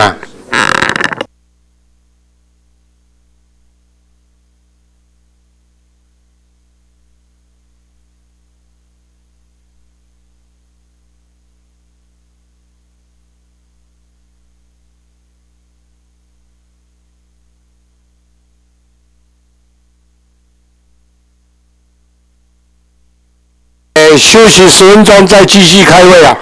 休息10分钟，再继续开会啊。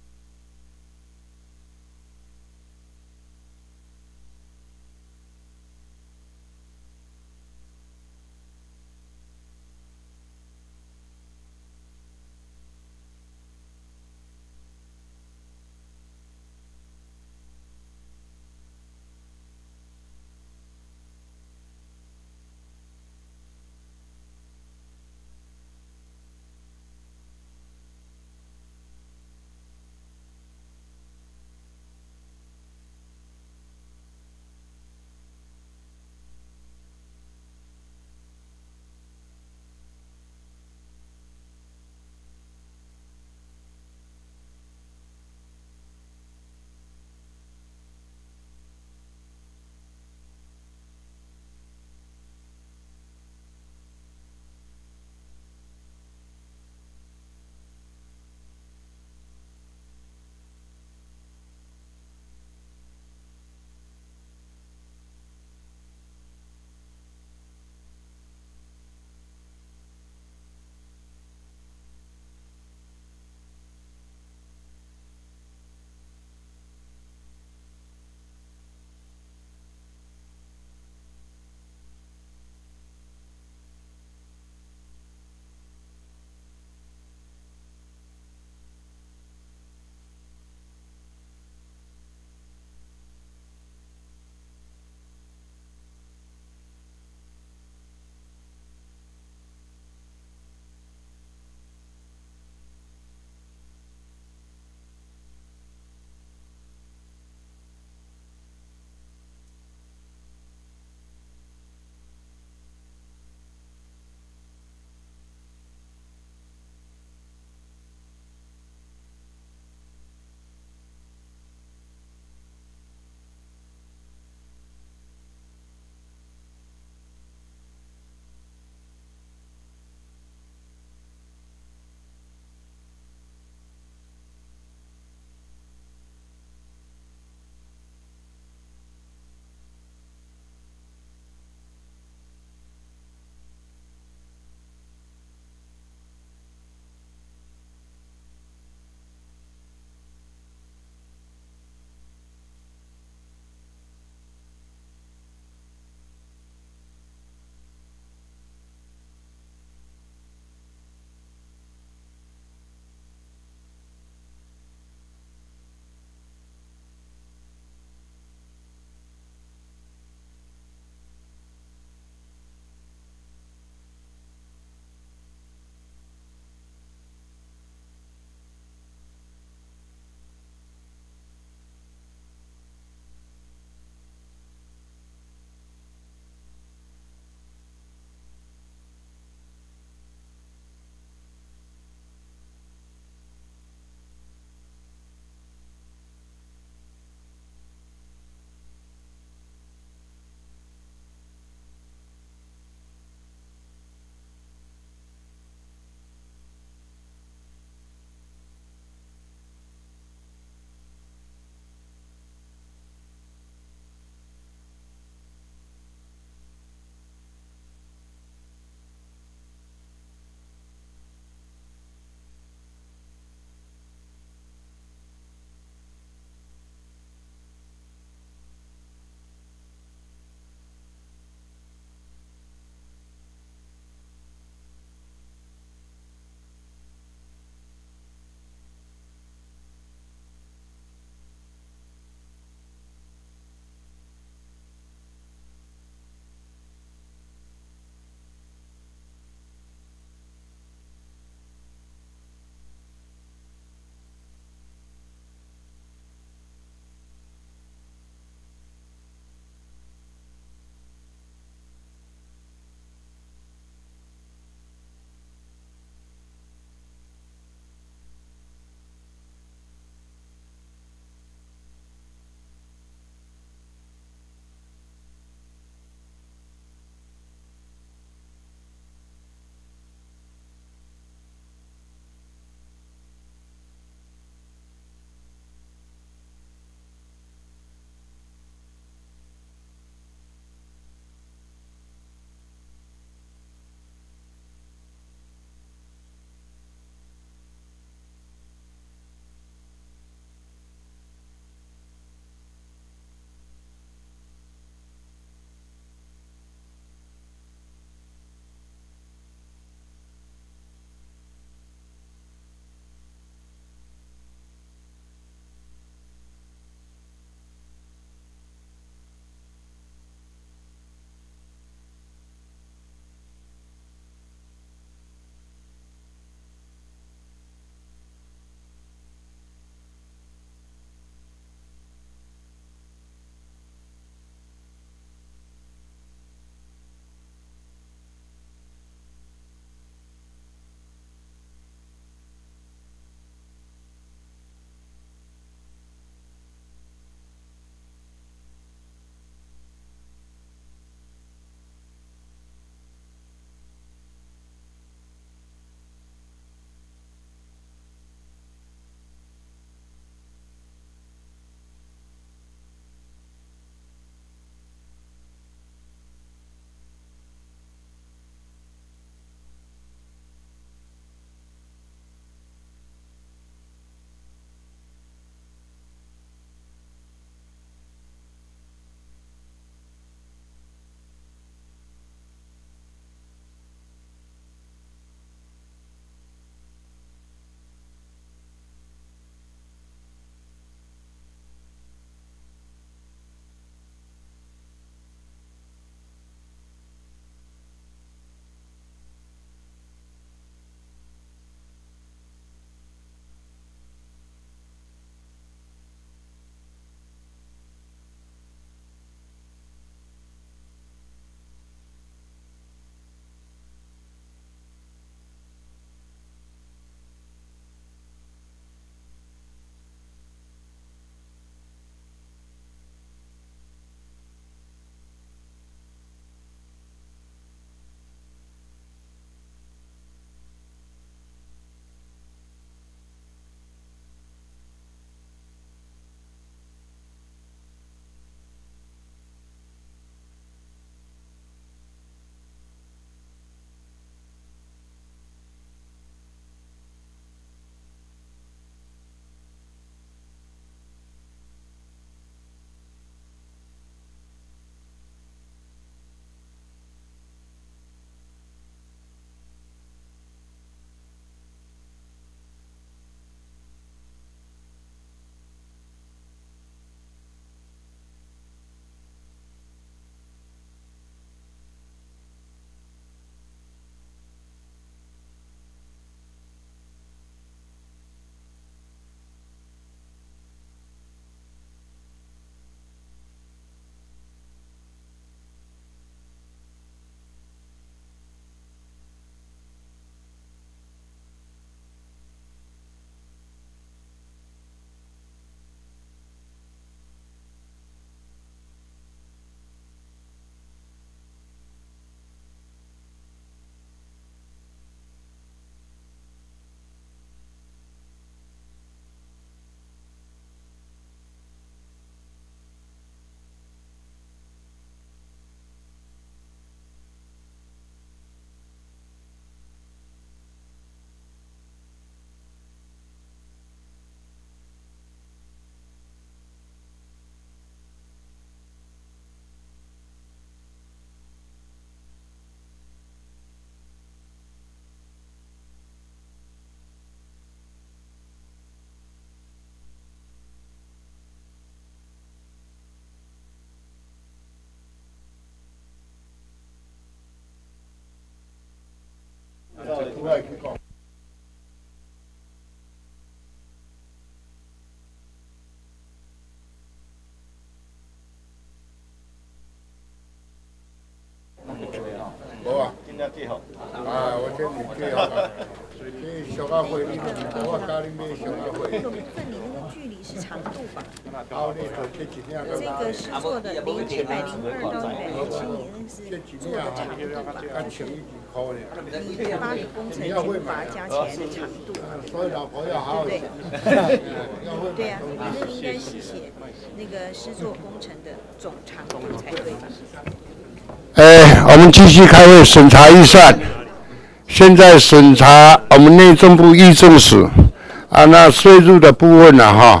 我这你最好了。小阿会，你我教你买小阿会。 有部分你那个距离是长度吧？这个是做的0.102到107，你那是做的长度吧？你把你工程去把它加起来的长度，对不对？对啊，你那个应该是写那个施作工程的总长度才对吧？ 我们继续开会审查预算。现在审查我们内政部议政署那税入的部分哈，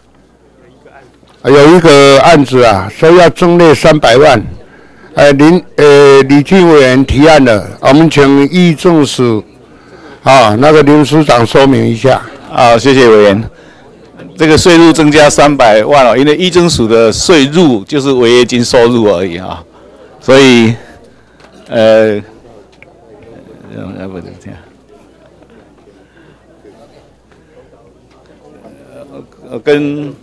有一个案子说要增列300万，李进委员提案的，我们请议政署那个林署长说明一下。 好，谢谢委员。这个税入增加300万因为议政署的税入就是违约金收入而已所以要不这样，跟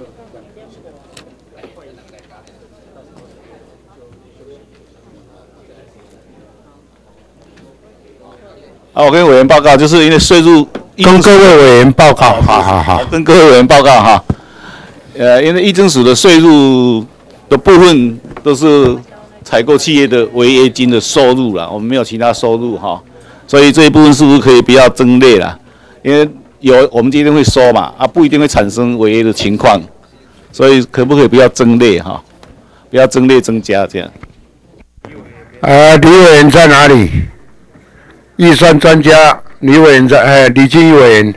我跟委员报告，就是因为税入跟各位委员报告，好， 跟各位委员报告因为议政署的税入的部分都是采购企业的违约金的收入啦，我们没有其他收入所以这一部分是不是可以不要增列啦？因为我们今天会收嘛，不一定会产生违约的情况，所以可不可以不要增列不要增列增加这样。 李委员在哪里？预算专家李委员在，李进委员。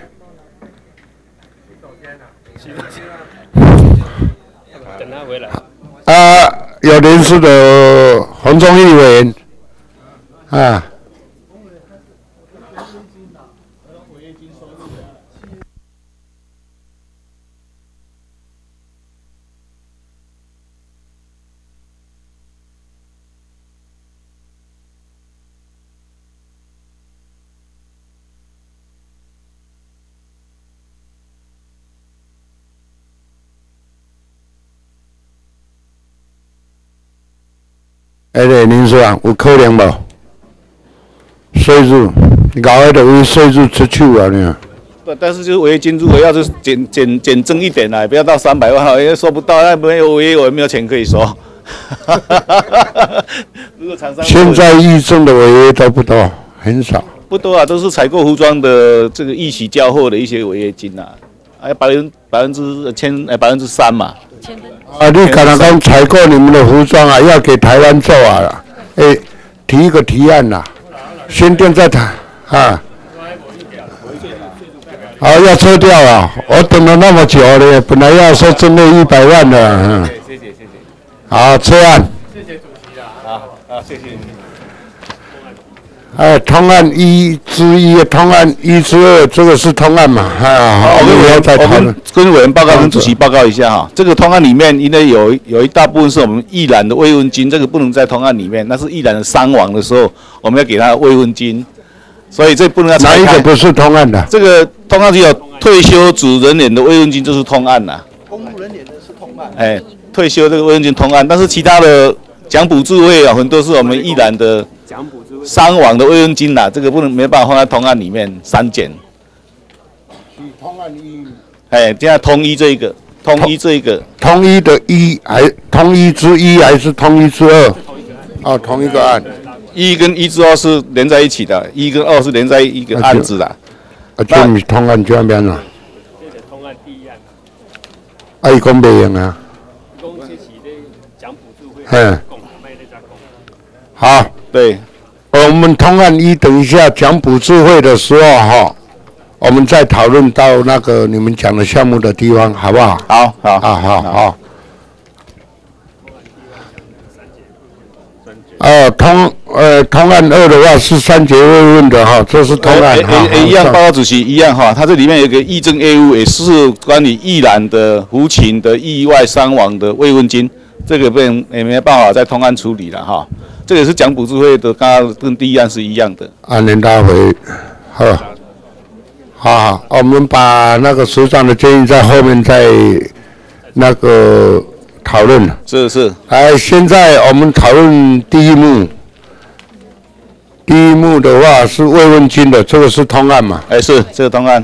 等他回来。 有联署的洪忠义委员林署长有可能无？税入，5个就为税入出去呢。 不，但是就是违约金，如果要是减增一点不要到300万因为收不到，那没有违约，我也没有钱可以收。如果厂商现在议政的违约都不多，很少。 不多都是采购服装的这个预期交货的一些违约金3%嘛。 你刚才讲采购你们的服装要给台湾做提一个提案先定在台要撤掉我等了那么久了，本来要说增列100万的谢谢。 好，撤案。 谢谢主席好，谢谢你。 通案1之1，通案1之2，这个是通案嘛？我们跟委员报告，跟主席报告一下这个通案里面，因为有一大部分是我们役男的慰问金，这个不能在通案里面，那是役男的伤亡的时候，我们要给他慰问金，所以这不能要拆开。 哪一个不是通案的？ 这个通案只有退休组人员的慰问金就是通案公务人员的是通案。 退休这个慰问金通案，但是其他的奖补助费很多是我们役男的伤亡的慰问金这个没办法放在通案里面删减。 通案1。 现在通一这一个，通一的通一之1还是通一之2？同一个案。 1跟1之2是连在一起的，1跟2是连在一个案子的。 就你通案这边了。 通案第一案。 伊讲袂用啊。 讲这是咧奖补助会。 好。 对。 我们通案1等一下讲补助会的时候我们再讨论到那个你们讲的项目的地方，好不好？ 好。 通案2的话是3节慰问的这是通案。 一样，报告主席一样它这里面有一个议政业务，也是关于役男的服勤的意外伤亡的慰问金，这个也没办法在通案处理了这个是讲补助会的，刚刚跟第一案是一样的。 您待会好，我们把那个署长的建议在后面再那个讨论。 是。 现在我们讨论第一幕第一幕的话是慰问金的，这个是通案嘛？ 哎，是这个通案。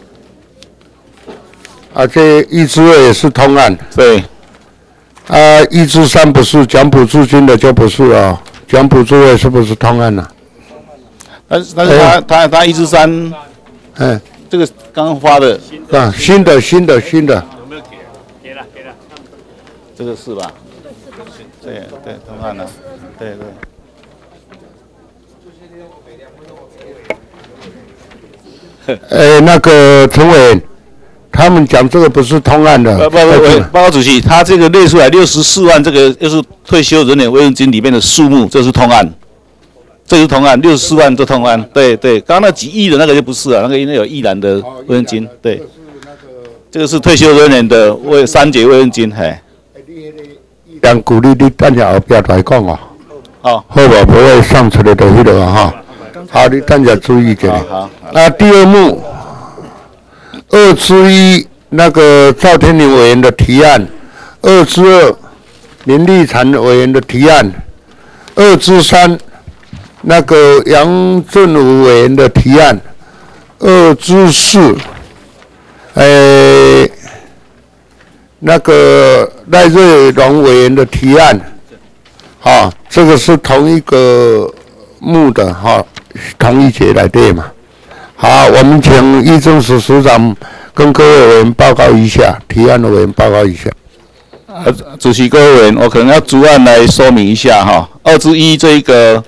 啊，这1至2也是通案。 对。 啊，1至3不是奖补助金的就不是了，奖补助也是不是通案呢？ 但是他1至3，这个刚刚发的。 啊，新的。 给了。 这个是吧？对，通案了，对。 那个陈委员，他们讲这个不是通案的。 报告主席，他这个列出来64万，这个又是退休人员慰问金里面的数目，这是通案。这是通案，64万这通案。对，刚刚那几亿的那个就不是啊，那个因为有依然的慰问金。对，这个是退休人员的3节慰问金，嘿。 但鼓励你等下后边来讲哦。 好。 好吧，不会上出来的迄个哈。好，你等下注意一下。 好。 那第2幕，2之1那个赵天麟委员的提案，2之2林立产委员的提案，2之3那个杨振武委员的提案，2之4那个赖瑞龙委员的提案，这个是同一个幕的同一节来对嘛？好，我们请议政署署长跟各位委员报告一下，提案的委员报告一下。 主席、各位委员，我可能要逐案来说明一下哈。2之1这一个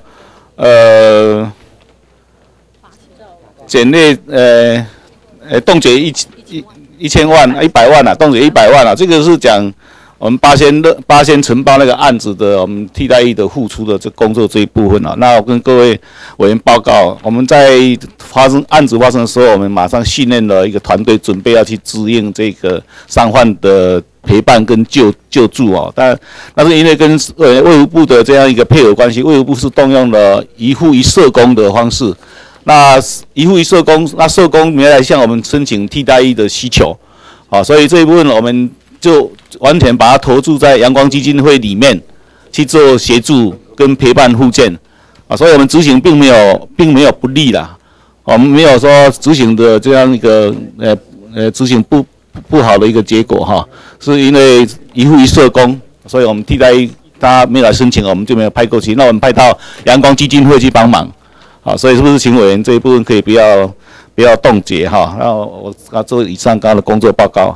减列冻结1000万、100万啊，冻结100万啊，这个是讲我们八仙承包那个案子的我们替代役的付出的这工作这一部分啊。那我跟各位委员报告，我们在案子发生的时候，我们马上训练了一个团队，准备要去支应这个伤患的陪伴跟救助哦。但是因为跟卫福部的这样一个配合关系，卫福部是动用了一户一社工的方式。那一户一社工，那社工没来向我们申请替代役的需求，所以这一部分我们就完全把它投注在阳光基金会里面去做协助跟陪伴复健，所以我们执行并没有不利啦，我们没有说执行的这样一个执行不好的一个结果哈，是因为一户一社工，所以我们替代役大家没来申请，我们就没有派过去，那我们派到阳光基金会去帮忙。好，所以是不是请委员这一部分可以不要冻结哈？然后我做以上刚刚的工作报告。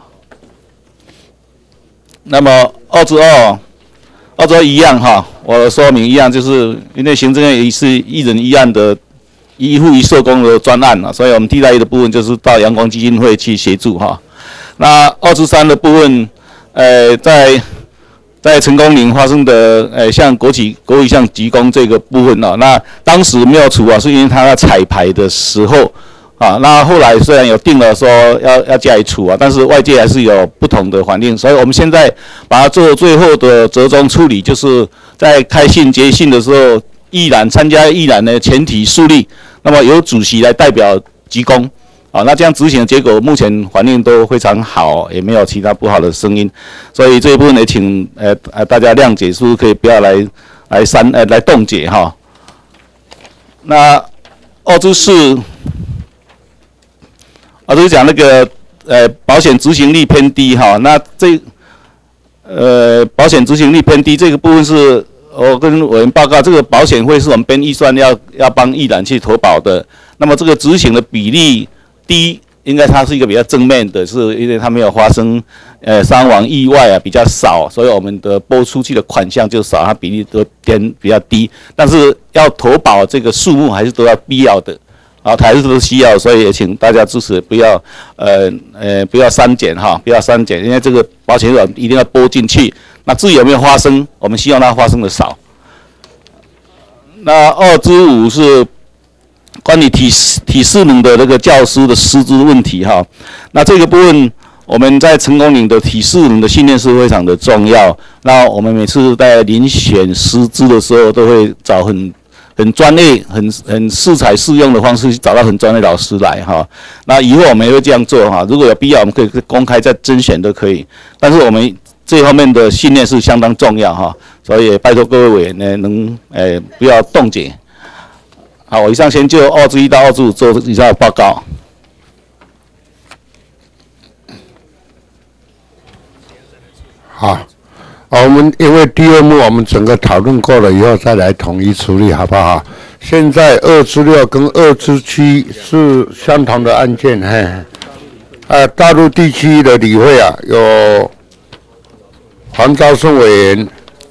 那么2之2一样哈，我说明一样，就是因为行政院也是1人1案的一户一社工的专案啊，所以我们替代役的部分就是到阳光基金会去协助哈。那2之3的部分，在成功岭发生的向国语向急公这个部分那当时没有处啊，是因为他在彩排的时候那后来虽然有定了说要加以处啊，但是外界还是有不同的反应，所以我们现在把它做最后的折中处理，就是在开信结信的时候，参加议栏的全体肃立，那么由主席来代表急公。那这样执行的结果，目前反应都非常好，也没有其他不好的声音，所以这一部分也请大家谅解，是不是可以不要来冻结哈？那2之4，就是讲那个保险执行力偏低哈，那保险执行力偏低这个部分是我跟委员报告，这个保险会是我们编预算要帮议栏去投保的，那么这个执行的比例。第一，应该它是一个比较正面的，是因为它没有发生伤亡意外啊，比较少，所以我们的拨出去的款项就少，它比例都比较低。但是要投保这个数目还是都要必要的，还是都需要，所以也请大家支持，不要删减哈，不要删减，因为这个保险款一定要拨进去。那至于有没有发生，我们希望它发生的少。那2之5是。关于体适能的那个教师的师资问题哈，那这个部分我们在成功岭的体适能的训练是非常的重要。那我们每次在遴选师资的时候，都会找很专业、很适才适用的方式去找到很专业的老师来哈。那以后我们也会这样做哈，如果有必要，我们可以公开再甄选都可以。但是我们这方面的训练是相当重要哈，所以也拜托各位委员呢，能不要冻结。 好，我以上先就2至1到2至5做以上的报告。 好，我们因为第二幕我们整个讨论过了以后再来统一处理，好不好？现在2至6跟2至7是相同的案件，大陆地区的理会啊，有黄昭顺委员。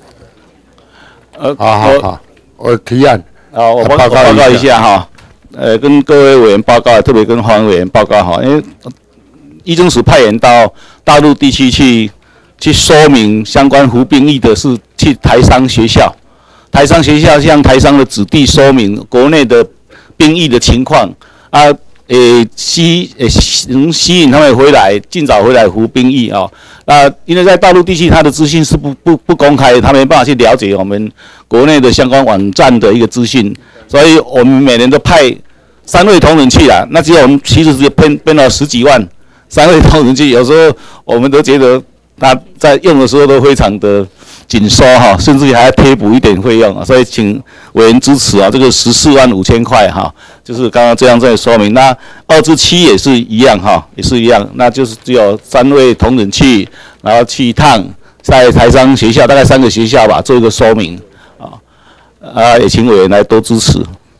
好，我提案。 我报告一下哈，跟各位委员报告，特别跟黄委员报告哈，因为议政署派员到大陆地区去说明相关服兵役的是去台商学校，台商学校向台商的子弟说明国内的兵役的情况啊，吸引他们回来，尽早回来服兵役啊。那因为在大陆地区，它的资讯是不公开的，他没办法去了解我们国内的相关网站的一个资讯，所以我们每年都派3位同仁去啦。那只有我们其实是编了10几万，3位同仁去，有时候我们都觉得他在用的时候都非常的紧缩哈，甚至于还要贴补一点费用啊，所以请委员支持啊，这个14万5千块哈，就是刚刚这样在说明。那2至7也是一样哈，也是一样，那就是只有3位同仁去，然后去一趟在台商学校，大概3个学校吧，做一个说明啊，也请委员来多支持。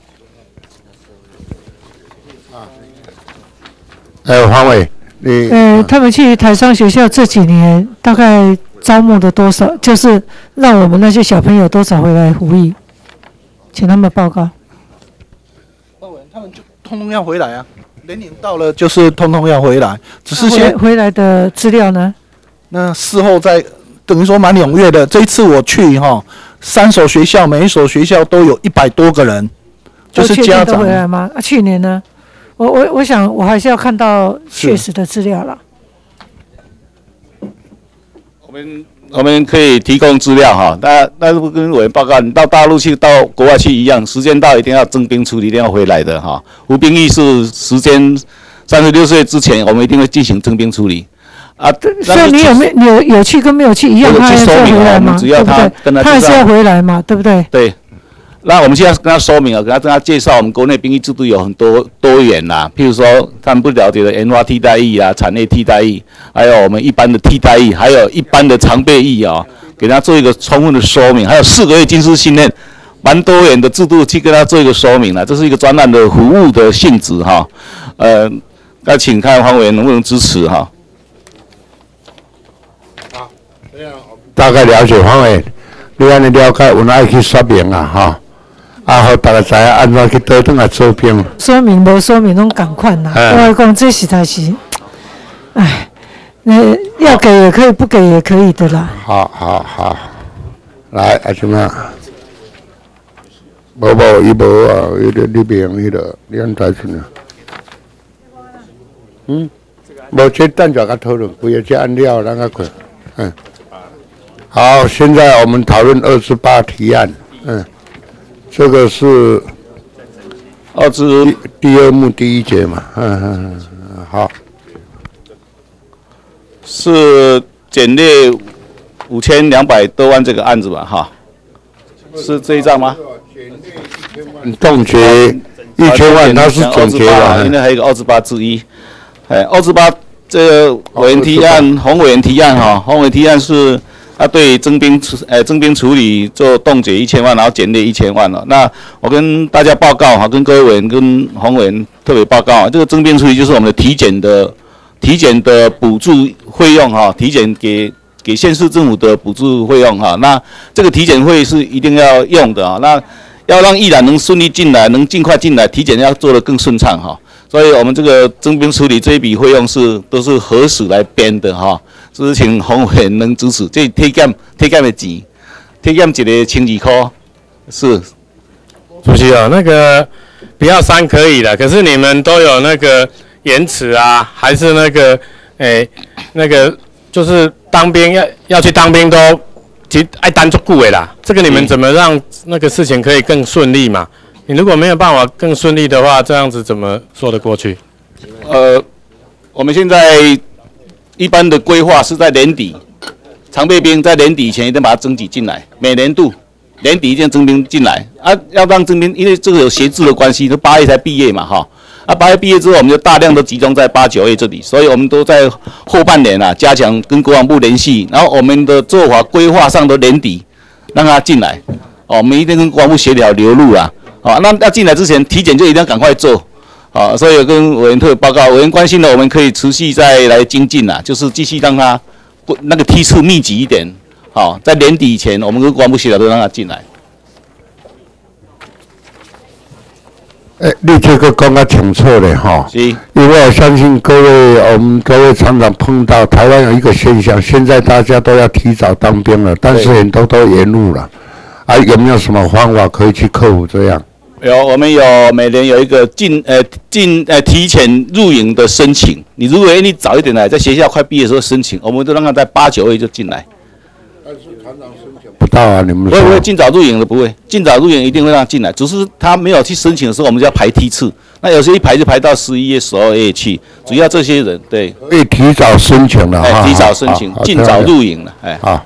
黄委，你他们去台商学校这几年大概招募的多少？就是让我们那些小朋友多少回来服役，请他们报告。 他们就通通要回来啊，年龄到了就是通通要回来，只是回来的资料呢？ 那事后再等于说蛮踊跃的。这一次我去3所学校，每一所学校都有100多个人，就是家长。 回来吗？去年呢？我想我还是要看到确实的资料了。 我们可以提供资料哈，但是跟委员报告，你到大陆去、到国外去一样，时间到一定要征兵处理，一定要回来的哈。服兵役是时间36岁之前，我们一定会进行征兵处理。啊， 所以你有去跟没有去一样，他还是要回来嘛，对不对？他还是要回来嘛，对不对？ 对。那我们现在跟他说明了，跟他介绍我们国内兵役制度有很多元啦，譬如说他们不了解的研发替代役啊、产业替代役，还有我们一般的替代役，还有一般的常备役啊，给他做一个充分的说明。还有4个月军事训练，蛮多元的制度去跟他做一个说明了，这是一个专案的服务的性质哈。那请看黄委员能不能支持哈？ 大概了解黄委，你安尼了解，有哪去说明啊哈？好，大家知影安怎去倒转来做兵。 说明无说明拢同款啦。我来讲，这实在是，要给也可以，不给也可以的啦。 好，来，怎么样？伊无啊，你别用迄个，你安在出呢？无这等下甲讨论，规个这按料咱甲看。好，现在我们讨论2至8提案。这个是 2至第2幕第1节嘛。好， 是减列5200多万这个案子吧？哈，是这一张吗？ 冻结1000万，它是总结的。 因为还有一个2至8之1。2至8这个委员提案，洪委员提案哈，洪委员提案是。对征兵处理做冻结1000万，然后减列1000万了。那我跟大家报告哈，跟各位委员跟洪委员特别报告，这个征兵处理就是我们的体检的补助费用哈，体检给县市政府的补助费用哈。那这个体检费是一定要用的啊。那要让役男能顺利进来，能尽快进来，体检要做得更顺畅哈。所以我们这个征兵处理这一笔费用都是核实来编的哈。是请洪委员能支持，这体检的钱，体检一个1200块，是。 主席啊，那个不要删可以的，可是你们都有那个延迟啊，还是那个就是当兵要去当兵都其实爱单足久的啦，这个你们怎么让那个事情可以更顺利嘛？你如果没有办法更顺利的话，这样子怎么说得过去？ 我们现在。一般的规划是在年底，常备兵在年底以前一定把它征集进来，每年度年底一定征兵进来啊，要让征兵，因为这个有学制的关系，都8月才毕业嘛哈。8月毕业之后，我们就大量都集中在8、9月这里，所以我们都在后半年加强跟国防部联系，然后我们的做法规划上都年底让他进来，我们一定跟国防部协调流入那要进来之前体检就一定要赶快做，所以有跟委员特别报告，委员关心的我们可以持续再来精进就是继续让他那个梯次密集一点，在年底以前，我们跟国防部协调都让他进来。 你这个讲得挺错的哈，因为我相信我们各位常常碰到台湾有一个现象，现在大家都要提早当兵了，但是很多都延误了，有没有什么方法可以去克服这样？ 有，我们每年有一个提前入营的申请，你如果愿意早一点来，在学校快毕业的时候申请，我们都让他在8、9月就进来。 但是常常申请不到啊，你们不会尽早入营的不会，尽早入营一定会让他进来，只是他没有去申请的时候，我们就要排梯次。那有些一排就排到11月、12月去，主要这些人对。 可以提早申请了提早申请，尽早入营了， 好。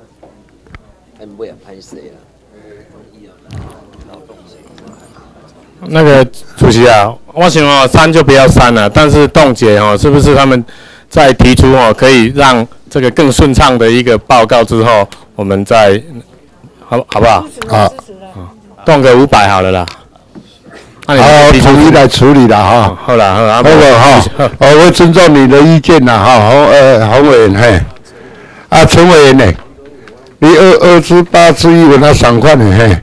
那个主席啊，我想删就不要删了，但是冻结是不是他们在提出可以让这个更顺畅的一个报告之后，我们再好不好？ 好， 冻个500好了啦。 好，统一来处理了哈。 好了， 我会尊重你的意见啦洪委员陈委员呢？你2支8支1文他赏款呢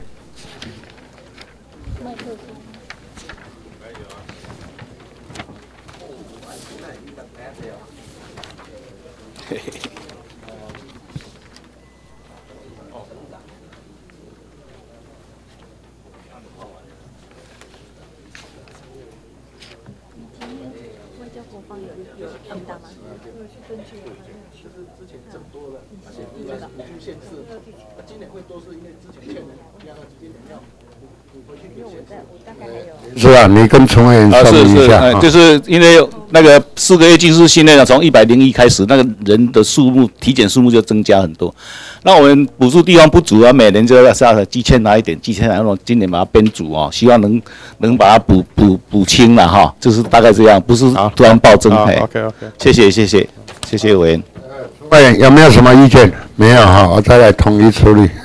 是吧？你跟陈委员说明一下就是因为那个4个月技术训练从101开始，那个人的数目体检数目就增加很多。那我们补助地方不足每年就要下基签拿一点，基签拿今年把它编组希望能把它补清了就是大概这样，不是突然暴增。 OK， 谢谢委员。 委员有没有什么意见？没有我再来统一处理。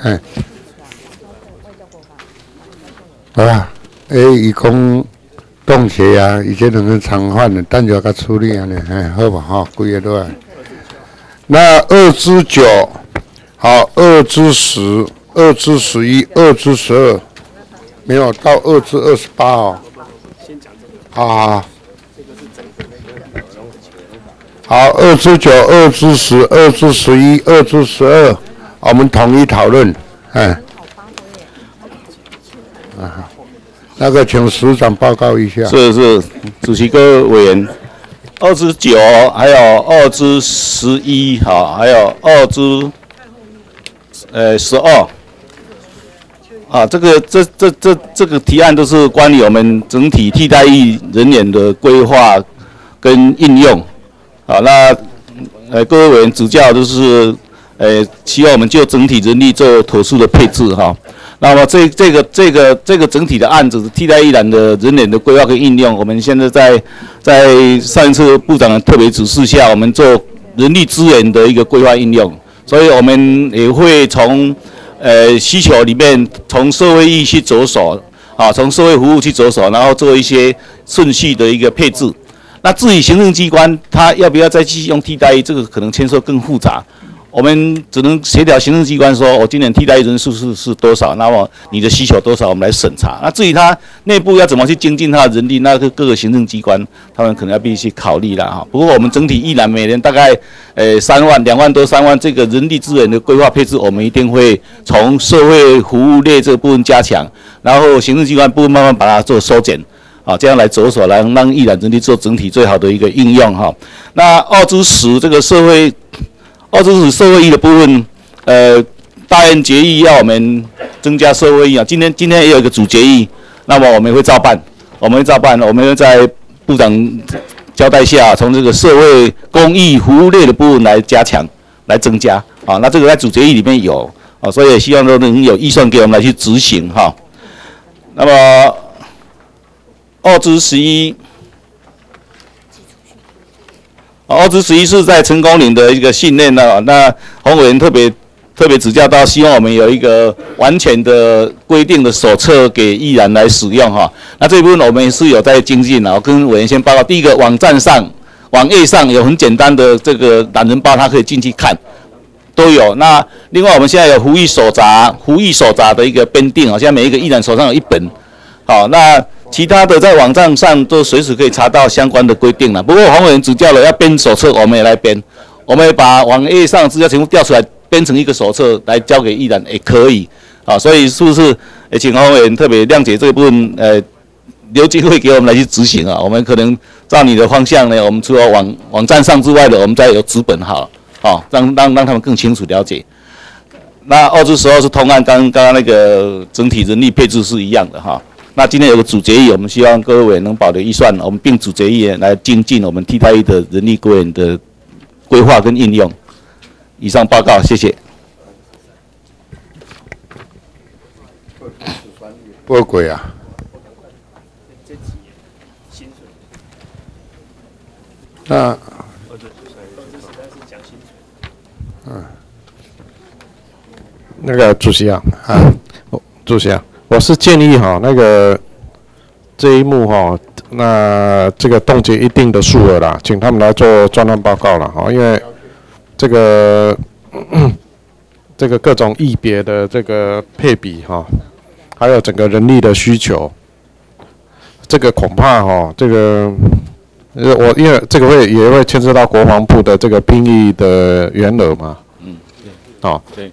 好吧。伊讲冻结以前两个偿还的，等就甲处理好吧规个都那2支9，好2支10、2支11、2支12，没有到2支28好2支9、2支10、2支11、2支12，我们统一讨论那个，请署长报告一下。 是，主席各位委员，2支9，还有2支11，还有2支12，这个提案都是关于我们整体替代役人员的规划跟应用，那各位委员指教都是希望我们就整体人力做妥适的配置那么这个整体的案子，替代役男的人员的规划跟应用，我们现在在上一次部长的特别指示下，我们做人力资源的一个规划应用，所以我们也会从需求里面从社会役去着手，从社会服务去着手，然后做一些顺序的一个配置。那至于行政机关，他要不要再继续用替代役，这个可能牵涉更复杂。我们只能协调行政机关说，我今年替代役人数是多少，那么你的需求多少，我们来审查。那至于他内部要怎么去精进他的人力，那个各个行政机关他们可能要必须考虑了不过我们整体役男每年大概3万、2万多、3万，这个人力资源的规划配置，我们一定会从社会服务类这个部分加强，然后行政机关部分慢慢把它做收减。这样来着手来让役男人力做整体最好的一个应用那2支10这个社会，2支10社会役的部分，大院决议要我们增加社会役今天也有一个主决议，那么我们会照办，我们会在部长交代下，从这个社会公益服务类的部分来加强，来增加那这个在主决议里面有所以也希望都能有预算给我们来去执行哈。那么2至11，2至11是在成功岭的一个训练呢。那洪委员特别指教到，希望我们有一个完全的规定的手册给艺人来使用哈。那这一部分我们是有在精进啊。我跟委员先报告，第一个网页上有很简单的这个懒人包，他可以进去看，都有。那另外我们现在有胡艺手札的一个编订啊，现在每一个艺人手上有1本。好，那其他的在网站上都随时可以查到相关的规定了。不过洪委员指教了，要编手册，我们也来编，我们也把网页上资料全部调出来，编成一个手册来交给艺人也可以。啊，所以是不是也请洪委员特别谅解这一部分，留机会给我们来去执行啊？我们可能照你的方向呢，我们除了网站上之外的，我们再有纸本好，让他们更清楚了解。那2至12是通案，刚刚那个整体人力配置是一样的哈。那今天有个主决议，我们希望各位委员能保留预算，我们并主决议来精进我们替代役的人力资源的规划跟应用。以上报告，谢谢。 不轨啊！ 那个主席主席我是建议那个这一幕那这个冻结一定的数额啦，请他们来做专案报告啦因为这个各种役别的这个配比还有整个人力的需求，这个恐怕这个因为这个也会牵涉到国防部的这个兵役的员额嘛，对，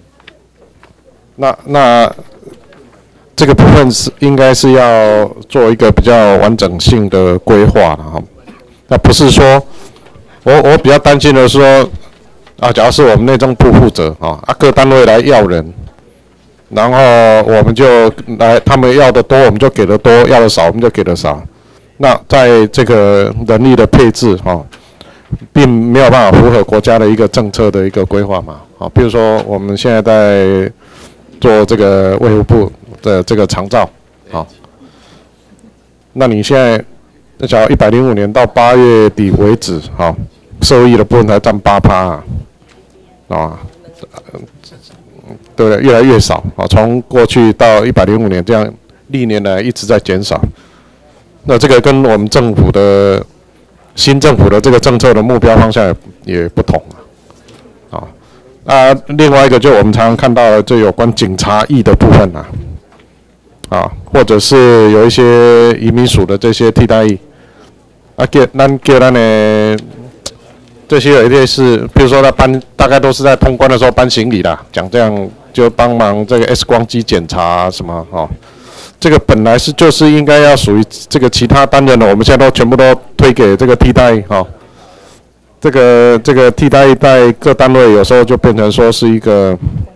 那这个部分应该是要做一个比较完整性的规划了那不是说我比较担心的是说假如是我们内政部负责各单位来要人，然后我们就他们要的多我们就给的多，要的少我们就给的少。那在这个人力的配置并没有办法符合国家的一个政策的一个规划嘛比如说我们现在在做这个卫福部的这个长照那你现在假如105年到8月底为止受益的部分才占8%对不对？越来越少从过去到105年这样历年来一直在减少。那这个跟我们政府的新政府的这个政策的目标方向也不同另外一个就我们常常看到的，就有关警察役的部分或者是有一些移民署的这些替代役叫咱的这些有一些是，比如说他大概都是在通关的时候搬行李啦，讲这样就帮忙这个 X 光机检查什么这个本来就是应该要属于这个其他单元的，我们现在都全部都推给这个替代役这个替代役在各单位有时候就变成说是一个，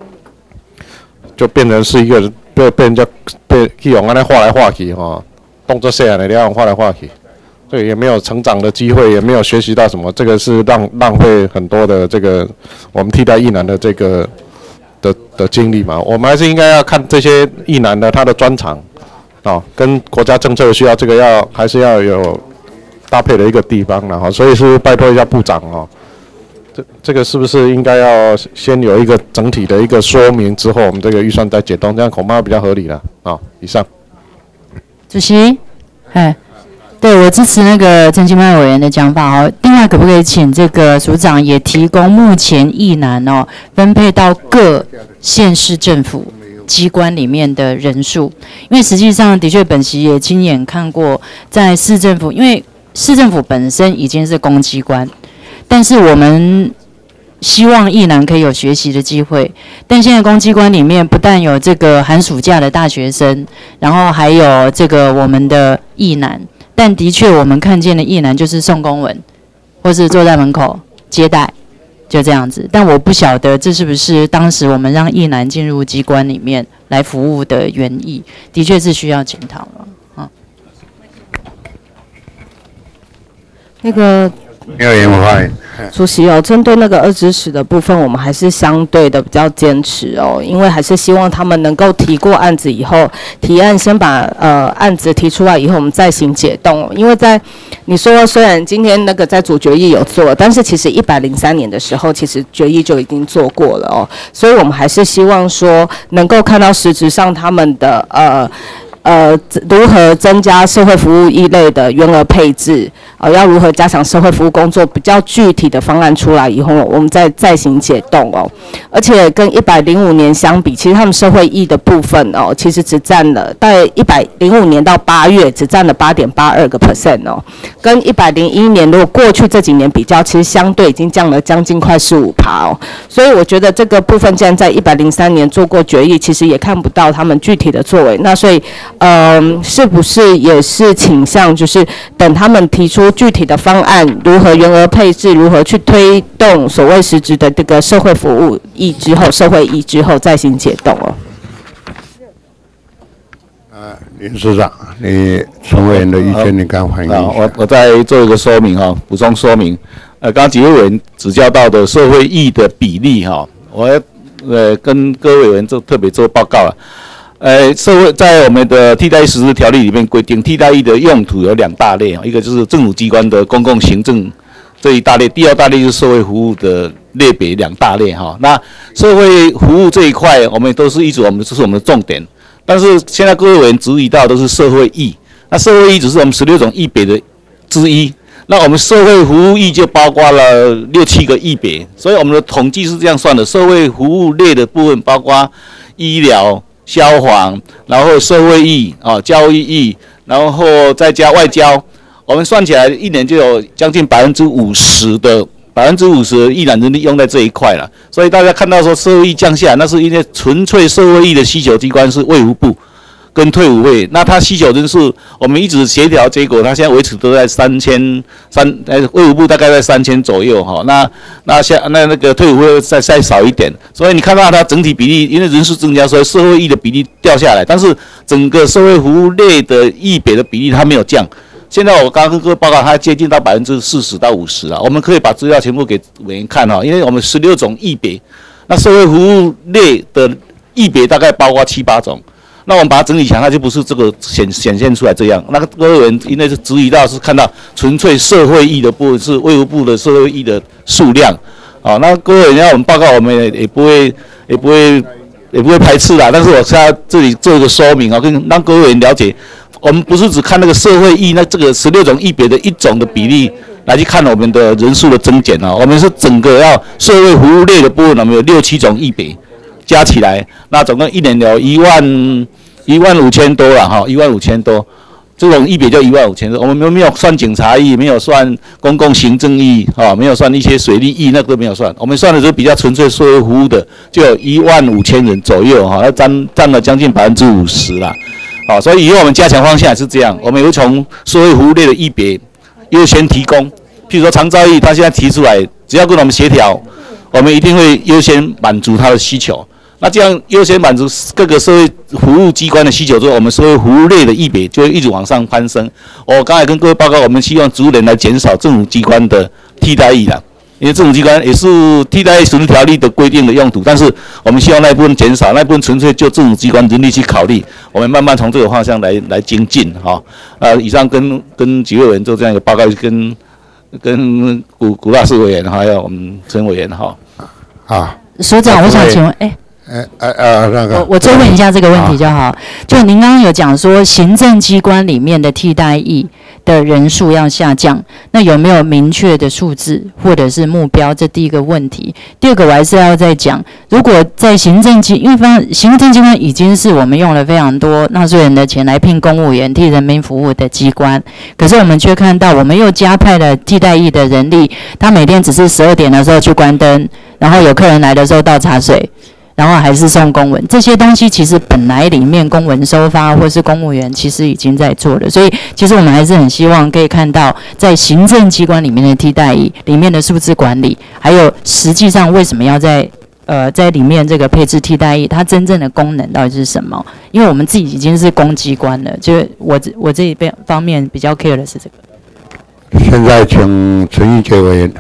被人家去用安尼画来画去动作细的了画来画去，这个也没有成长的机会，也没有学习到什么，这个是浪费很多的这个我们替代役男的这个的精力嘛。我们还是应该要看这些役男的他的专长跟国家政策的需要，这个还是要有搭配的一个地方了所以是拜托一下部长这个是不是应该要先有一个整体的一个说明之后，我们这个预算再解冻，这样恐怕比较合理了以上。 主席，对，我支持那个陈其迈委员的讲法另外，可不可以请这个署长也提供目前役男分配到各县市政府机关里面的人数？因为实际上的确本席也亲眼看过，在市政府，因为市政府本身已经是公机关，但是我们希望役男可以有学习的机会，但现在公机关里面不但有这个寒暑假的大学生，然后还有这个我们的役男，但的确我们看见的役男就是送公文，或是坐在门口接待，就这样子。但我不晓得这是不是当时我们让役男进入机关里面来服务的原意，的确是需要检讨了。 那个没有人发言。 主席针对那个2支10的部分，我们还是相对的比较坚持因为还是希望他们能够提过案子以后，提案先把案子提出来以后，我们再行解冻因为在你说虽然今天那个在主决议有做，但是其实103年的时候，其实决议就已经做过了所以我们还是希望说能够看到实质上他们的如何增加社会服务一类的员额配置，要如何加强社会服务工作，比较具体的方案出来以后，我们再行解冻而且跟105年相比，其实他们社会义的部分其实只占了大概105年到8月只占了8.82%跟101年如果过去这几年比较，其实相对已经降了将近快15%所以我觉得这个部分既然在103年做过决议，其实也看不到他们具体的作为，那所以是不是也是倾向就是等他们提出具体的方案，如何员额配置，如何去推动所谓实质的这个社会服务义之后，社会义之后再行解冻林市长，你陈委员的意见你刚反映一下。 我再做一个说明补充说明。刚刚几位委员指教到的社会义的比例我要跟各位委员特别做报告了。社会在我们的替代役实施条例里面规定，替代役的用途有2大类一个就是政府机关的公共行政这一大类，第2大类就是社会服务的类别2大类那社会服务这一块，我们都是这是我们的重点。但是现在各位委员质疑到都是社会义，那社会义只是我们16种役别的之一，那我们社会服务役就包括了6、7个役别，所以我们的统计是这样算的：社会服务类的部分包括医疗、消防，然后社会役教育役，然后再加外交，我们算起来一年就有将近50%的役男人力用在这一块了。所以大家看到说社会役降下来，那是因为纯粹社会役的需求机关是卫福部跟退伍会，那他需求人数我们一直协调，结果他现在维持都在卫福部大概在3000左右那个退伍会再少一点，所以你看到它整体比例，因为人数增加，所以社会役的比例掉下来，但是整个社会服务类的役别的比例它没有降。现在我刚刚跟各位报告，它接近到40%到50%了。我们可以把资料全部给委员看因为我们16种役别，那社会服务类的役别大概包括7、8种。那我们把它整理起来，它就不是这个显现出来这样。那个各位委员因为是质疑到是看到纯粹社会役的部分是卫福部的社会役的数量那各位委员要我们报告，我们也不会排斥啦。但是我现在这里做一个说明跟让各位委员了解。我们不是只看那个社会役这个16种役别的1种的比例来去看我们的人数的增减我们是整个要社会服务类的部分，我们有6、7种役别加起来，那总共一年有15000多了15000多，这种役别就15000多。我们没有算警察役，没有算公共行政役没有算一些水利役，那个都没有算。我们算的是比较纯粹社会服务的，就有15000人左右那占了将近50%啦。所以以后我们加强方向是这样，我们也会从社会服务类的役别优先提供。譬如说长照役，他现在提出来，只要跟我们协调，我们一定会优先满足他的需求。那这样优先满足各个社会服务机关的需求之后，我们社会服务类的役别就会一直往上攀升。我刚才跟各位报告，我们希望逐年来减少政府机关的替代役啦。因为政府机关也是替代役实施条例的规定的用途，但是我们希望那一部分减少，那一部分纯粹就政府机关人力去考虑，我们慢慢从这个方向来精进以上跟几位委员做这样一个报告，跟古大士委员还有我们陈委员所长，我想请问我追问一下这个问题就好。就您刚刚有讲说，行政机关里面的替代役的人数要下降，那有没有明确的数字或者是目标？这第一个问题。第二个，我还是要再讲，如果在行政机关已经是我们用了非常多纳税人的钱来聘公务员替人民服务的机关，可是我们却看到我们又加派了替代役的人力，他每天只是12点的时候去关灯，然后有客人来的时候倒茶水，然后还是送公文，这些东西其实本来里面公文收发或是公务员其实已经在做了，所以其实我们还是很希望可以看到在行政机关里面的替代役里面的数字管理，还有实际上为什么要在里面这个配置替代役，它真正的功能到底是什么？因为我们自己已经是公机关了，就是我这一方面比较 care 的是这个。 现在请陈玉杰委员。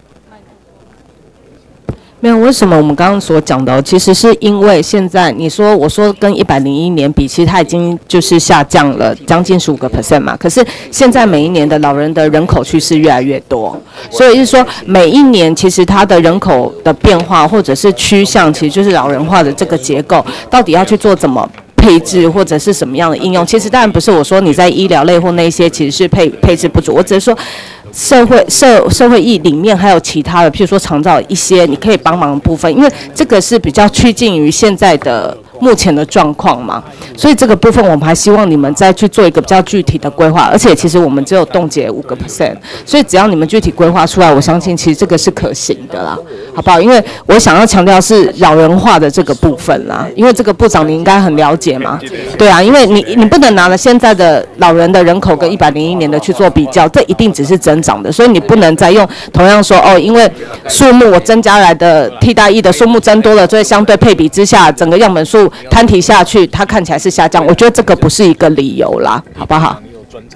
没有，为什么我们刚刚所讲的，其实是因为现在我说跟101年比，其实它已经就是下降了将近15% 嘛。可是现在每一年的老人的人口趋势越来越多，所以是说每一年其实它的人口的变化或者是趋向，其实就是老人化的这个结构，到底要去做怎么配置或者是什么样的应用，其实当然不是我说你在医疗类或那些其实是配置不足，我只是说社会意里面还有其他的，譬如说长照一些你可以帮忙的部分，因为这个是比较趋近于现在的目前的状况嘛，所以这个部分我们还希望你们再去做一个比较具体的规划，而且其实我们只有冻结5%，所以只要你们具体规划出来，我相信其实这个是可行的啦，好不好？因为我想要强调是老人化的这个部分啦，因为这个部长你应该很了解嘛，对啊，因为你不能拿了现在的老人的人口跟101年的去做比较，这一定只是增长的，所以你不能再用同样说因为数目我增加来的替代役的数目增多了，所以相对配比之下，整个样本数摊提下去，它看起来是下降，我觉得这个不是一个理由啦，好不好？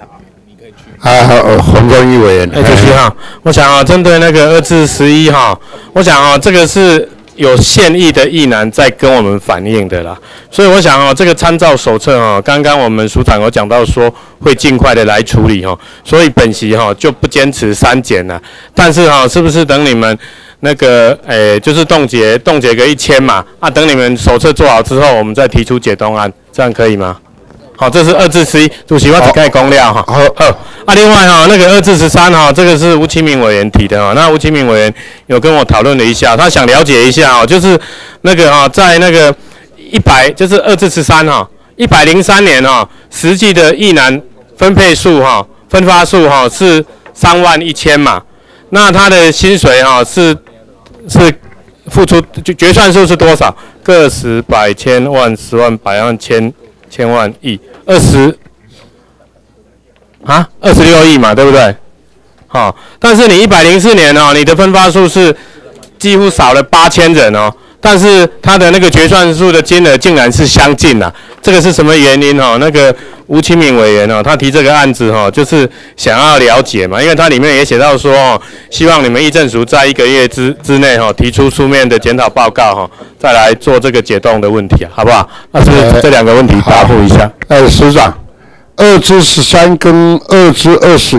洪忠义委员， 主席哈，我想针对那个2至11哈，我想这个是有现役的役男在跟我们反映的啦，所以我想这个参照手册刚刚我们署长有讲到说会尽快的来处理所以本席就不坚持删减了，但是是不是等你们那个就是冻结个1000嘛，等你们手册做好之后，我们再提出解冻案，这样可以吗？好，这是2至11，主席我只盖公料好。另外那个2至13这个是吴清明委员提的那吴清明委员有跟我讨论了一下，他想了解一下就是那个在那个就是2至13103年实际的役男分配数分发数是31000嘛，那他的薪水是付出决算数是多少？个十百千万十万百万千万亿26亿嘛，对不对？但是你104年你的分发数是几乎少了8000人但是他的那个决算数的金额竟然是相近啦，这个是什么原因那个吴清明委员他提这个案子就是想要了解嘛，因为他里面也写到说希望你们议政署在1个月之内提出书面的检讨报告再来做这个解冻的问题好不好？那是不是这2个问题答复一下？ 署长，2至13跟2至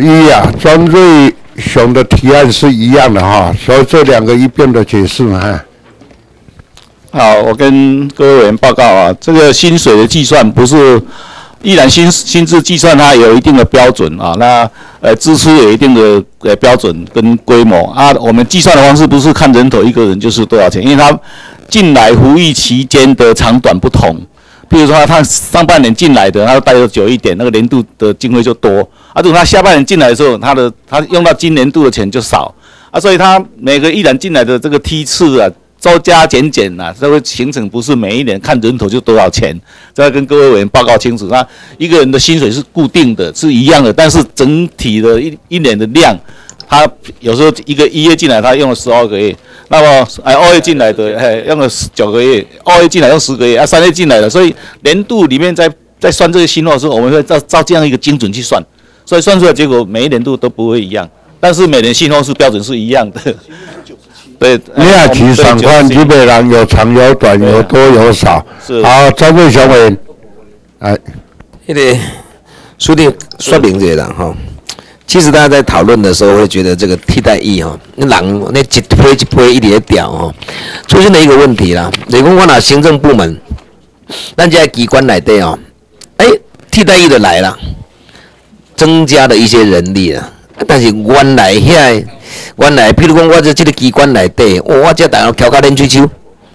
21庄瑞雄的提案是一样的所以这2个一并的解释嘛。 好，我跟各位委员报告这个薪水的计算不是依然薪资计算，它有一定的标准那支出有一定的标准跟规模我们计算的方式不是看人头，一个人就是多少钱，因为他进来服役期间的长短不同。比如说他上半年进来的，他待的久一点，那个年度的经费就多如果他下半年进来的时候，他用到今年度的钱就少所以他每个依然进来的这个梯次周加减这会形成不是每一年看人头就多少钱，这要跟各位委员报告清楚。那一个人的薪水是固定的，是一样的，但是整体的一年的量，他有时候一月进来他用了12个月，那么2月进来的用了9个月，2月进来用10个月3月进来的，所以年度里面在算这个薪后的时候，我们会照这样一个精准去算，所以算出来结果每一年度都不会一样，但是每年薪后是标准是一样的。对， 你也提赏款基本上有长有短，有多有少。好，张瑞雄委员， 那个书记说明这个其实大家在讨论的时候会觉得这个替代役那人那一批一直在调出现了一个问题啦。例如我拿行政部门，咱这机关内底替代役的来了，增加了一些人力啦，但是原来譬如讲我这个机关内底，我这大家调到练吹球，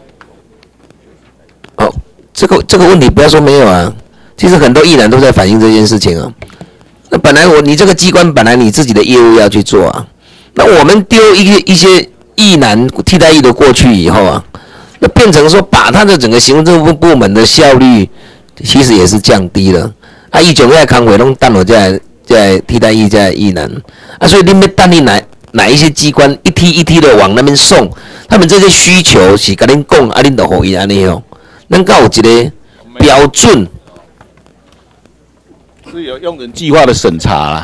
这个问题不要说没有其实很多役男都在反映这件事情那本来你这个机关本来你自己的业务要去做那我们丢一些役男替代役的过去以后那变成说把他的整个行政部门的效率其实也是降低了以前在康委拢等我在替代役在役男所以你们等你哪一些机关一梯一梯的往那边送，他们这些需求是跟恁讲恁就给伊安尼咱有一个标准。 是有用人计划的审查啦，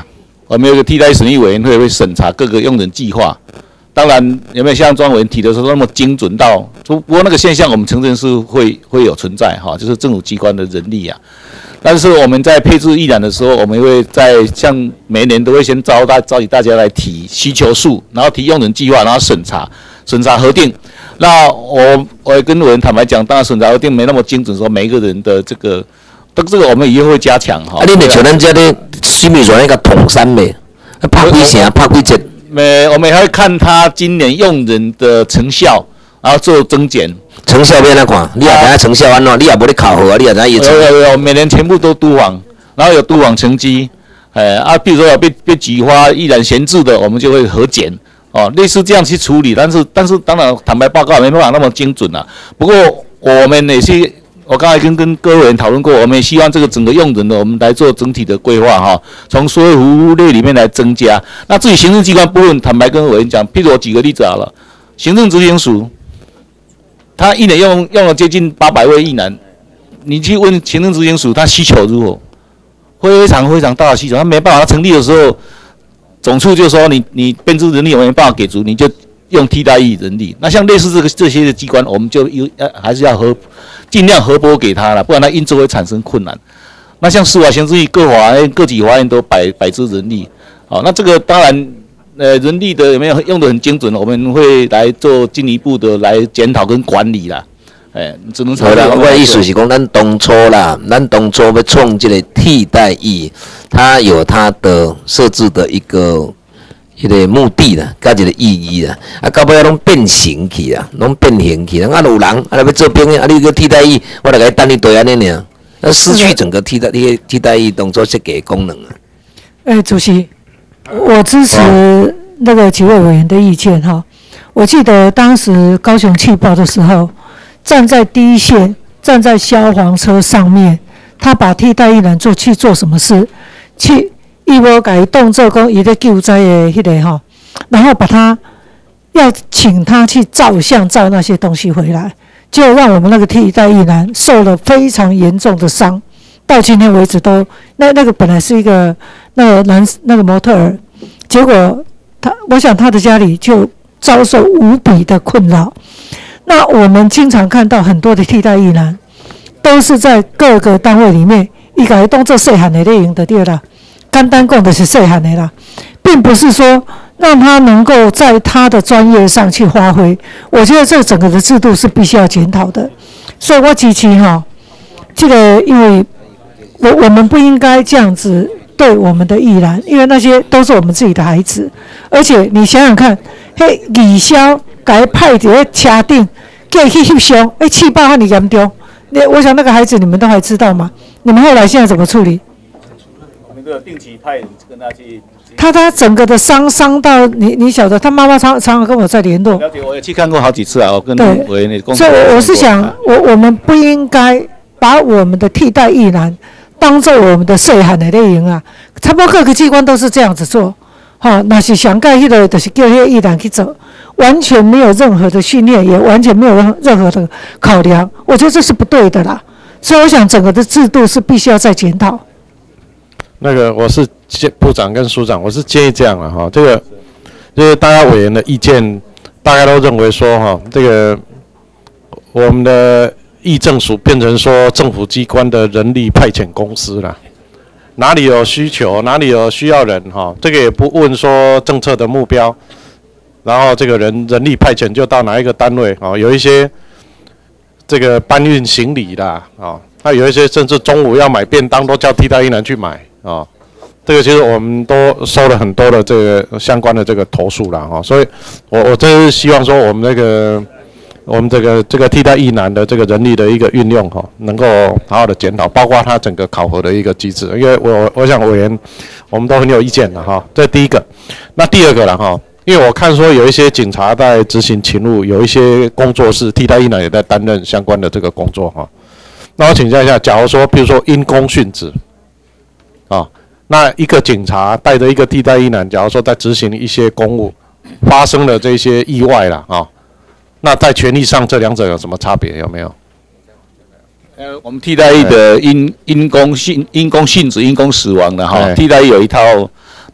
我们有个替代审议委员会会审查各个用人计划。当然，有没有像庄委员提的说那么精准到？不过那个现象我们承认是会有存在哈，就是政府机关的人力啊。但是我们在配置役男的时候，我们会在像每年都会先召集大家来提需求数，然后提用人计划，然后审查核定。那我也跟委员坦白讲，当然审查核定没那么精准，说每一个人的这个我们以后会加强哈。 你像咱这里新民选那个统三的，拍几成，拍几折？ 我们还会看他今年用人的成效，然后做增减。 成效要哪看？你也知影成效安怎？你也无咧考核啊？你也知影伊成？ 有，每年全部都督访，然后有督访成绩。比如说有被举发依然闲置的，我们就会核检。类似这样去处理。但是当然坦白报告没办法那么精准啊。不过我们也是。我刚才跟各位委员讨论过，我们也希望这个整个用人的，我们来做整体的规划哈，从所有服务类里面来增加。那至于行政机关部分，坦白跟委员讲，譬如我举个例子好了，行政执行署，他一年用了接近800位役男，你去问行政执行署，他需求如何？非常非常大的需求，他没办法，他成立的时候，总处就说你编制人力我没办法给足，你就用替代役人力。那像类似这些的机关，我们就还是要尽量核拨给他了，不然他运作会产生困难。那像司法行政役各级法院都摆置人力，那这个当然，人力的有没有用得很精准，我们会来做进一步的来检讨跟管理啦。只能好啦，我的意思是讲，咱当初要创这个替代役，它有它的设置的一个目的啦，甲一个意义啦，到尾拢变形去啦，拢变形去啦。有人要做兵的，你个替代役，我来给等你对安尼尔，那失去整个替代役当作设计的功能啊。 主席，我支持那个几位委员的意见哈。我记得当时高雄气爆的时候，站在第一线，站在消防车上面，他把替代役男去做什么事？伊无甲伊当做讲伊咧救灾的迄个吼，然后把他要请他去照相照那些东西回来，就让我们那个替代役男受了非常严重的伤，到今天为止都那个本来是一个那个模特儿，结果我想他的家里就遭受无比的困扰。那我们经常看到很多的替代役男都是在各个单位里面，伊甲伊当做细汉的咧用就对啦。简单讲的是细汉的啦，并不是说让他能够在他的专业上去发挥。我觉得这整个的制度是必须要检讨的，所以我支持这个，因为我们不应该这样子对我们的役男，因为那些都是我们自己的孩子，而且你想想看，义消给他派在车顶，叫他去翕相，气爆很严重。我想那个孩子你们都还知道吗？你们后来现在怎么处理？ 定期派人跟他去。 他整个的伤到你晓得，他妈妈常常跟我在联络。 了解，我也去看过好几次啊，我跟委员的工作。 所以我是想，我们不应该把我们的替代役男当做我们的细汉的类型啊，差不多各个机关都是这样子做。那是想盖迄个，就是叫迄个役男去做，完全没有任何的训练，也完全没有任何的考量，我觉得这是不对的啦。所以我想整个的制度是必须要再检讨。 那个我是部长跟署长，我是建议这样了哈，这个就是大家委员的意见，大家都认为说这个我们的役政署变成说政府机关的人力派遣公司了，哪里有需求，哪里有需要人这个也不问说政策的目标，然后这个人力派遣就到哪一个单位有一些这个搬运行李啦那有一些甚至中午要买便当都叫替代役男去买。这个其实我们都收了很多的这个相关的这个投诉啦所以我真是希望说我们这个替代役男的这个人力的一个运用能够好好的检讨，包括他整个考核的一个机制，因为我想委员我们都很有意见的这是第一个。那第二个了因为我看说有一些警察在执行勤务，有一些工作室替代役男也在担任相关的这个工作那我请教一下，假如说比如说因公殉职那一个警察带着一个替代役男，假如说在执行一些公务，发生了这些意外了那在权利上这两者有什么差别？有没有？ 我们替代役的因公殉职、因公死亡的替代役有一套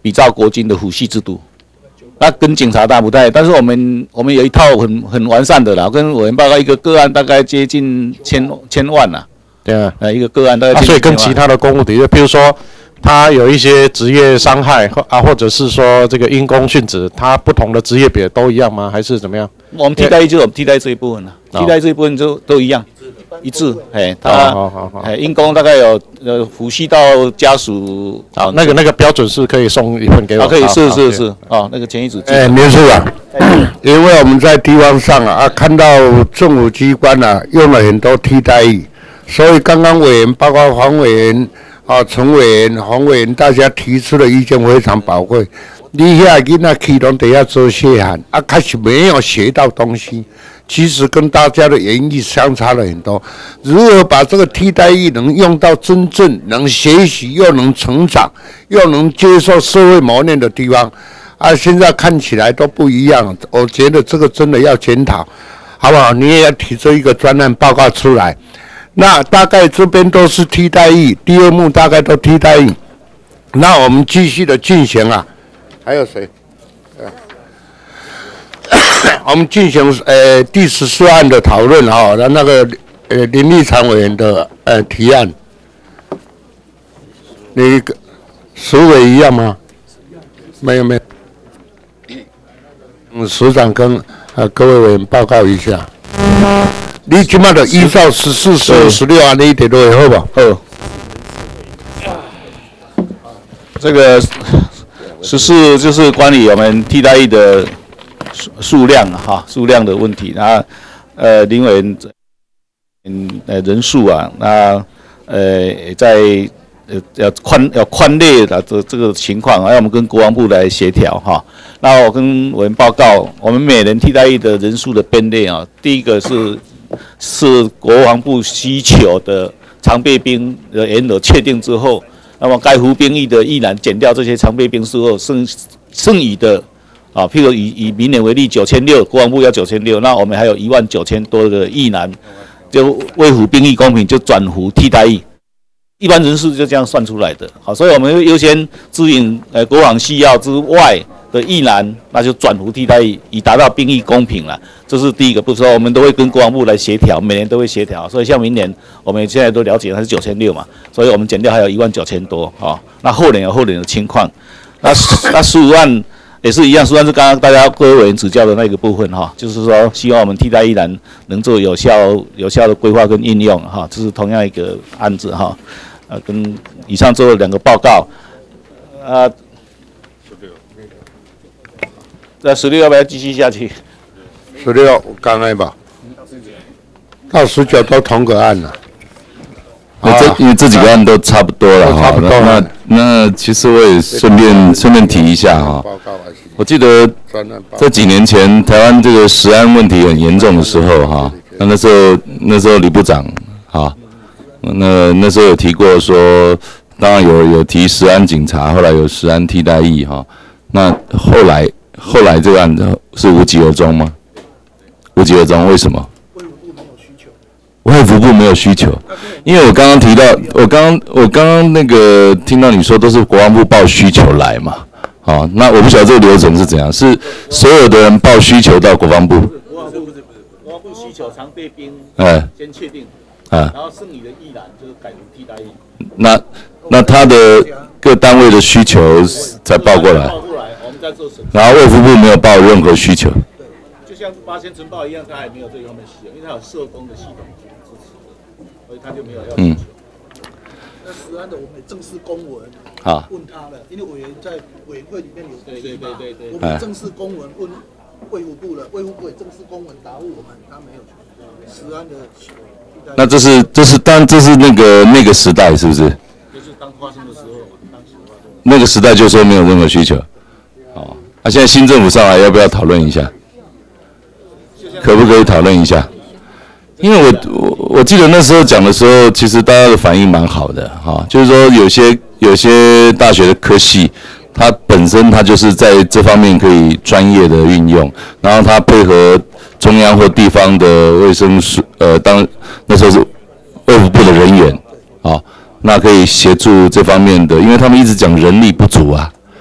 比照国军的辅系制度。那跟警察大不太，但是我们有一套很完善的啦，跟委员报告一个个案大概接近千万啦。 对啊， 一个个案大概接近所以跟其他的公务的确，比如说他有一些职业伤害或者是说这个因公殉职，他不同的职业别都一样吗？还是怎么样？ 我们替代役就是我们替代这一部分了，替代这一部分就都一样。一致，因公大概有辅系到家属， 好，那个标准是可以送一份给我， 可以是，那个前一组。 民署长，因为我们在地方上看到政府机关用了很多替代役，所以刚刚委员包括黄委员陈委员、黄委员大家提出的意见非常宝贵。你遐囡仔去拢底下做细汉，开始没有学到东西。其实跟大家的原意相差了很多。如何把这个替代役能用到真正能学习又能成长又能接受社会磨练的地方现在看起来都不一样。我觉得这个真的要检讨，好不好？你也要提出一个专案报告出来。那大概这边都是替代役，第二幕大概都替代役。那我们继续的进行还有谁？我们进行第14案的讨论那个林立常委员的提案，那个署委一样吗？没有。署长跟各位委员报告一下。你今麦的依照14、15、16案你得落好吧？ 好。这个14就是关于我们替代役的数量数量的问题。那林委员人数那在要宽列的这个情况要我们跟国防部来协调那我跟委员报告，我们每人替代役的人数的编列第一个是国防部需求的常备兵的员额确定之后，那么该服兵役的役男减掉这些常备兵之后，剩余的譬如以明年为例，9600，国防部要9600，那我们还有19000多个役男，就为服兵役公平，就转服替代役，一般人数就这样算出来的。所以我们优先支援国防需要之外的役男，那就转服替代役，以达到兵役公平了。这是第一个步骤，我们都会跟国防部来协调，每年都会协调。所以像明年，我们现在都了解它是9600嘛，所以我们减掉还有19000多那后年有后年的情况，那15万。也是一样，虽然是刚刚大家各位委员指教的那个部分就是说希望我们替代役男能做有效的规划跟应用这是同样一个案子跟以上做了2个报告在16要不要继续下去 ？16刚才吧，到19都同个案了。 因为这几个案都差不多了那其实我也顺便提一下我记得在几年前台湾这个食安问题很严重的时候那时候李部长那时候有提过说，当然有提食安警察，后来有食安替代役那后来这个案子是无疾而终吗？无疾而终，为什么？卫福部没有需求，因为我刚刚提到，我刚刚那个听到你说都是国防部报需求来嘛，那我不晓得这个流程是怎样，是所有的人报需求到国防部？ 国防部需求常备兵，先确定，然后剩余的役男就是改成替代役。 那他的各单位的需求才报过来， 我们在做审， 然后卫福部没有报任何需求。 就像8000承报一样，他还没有这一方面需求，因为他有社工的系统。所以他就没有要需求。 那食安的我们也正式公文问他了，因为委员在委员会里面有提嘛，我们正式公文问卫福部了，卫福部也正式公文答复我们，他没有食安的。 那这是当然这是那个时代是不是？ 就是当发生的时候嘛，当时那个时代就说没有任何需求。现在新政府上来要不要讨论一下？可不可以讨论一下？因为我记得那时候讲的时候，其实大家的反应蛮好的就是说有些大学的科系，它本身它就是在这方面可以专业的运用，然后它配合中央或地方的卫生署那时候是卫福部的人员那可以协助这方面的，因为他们一直讲人力不足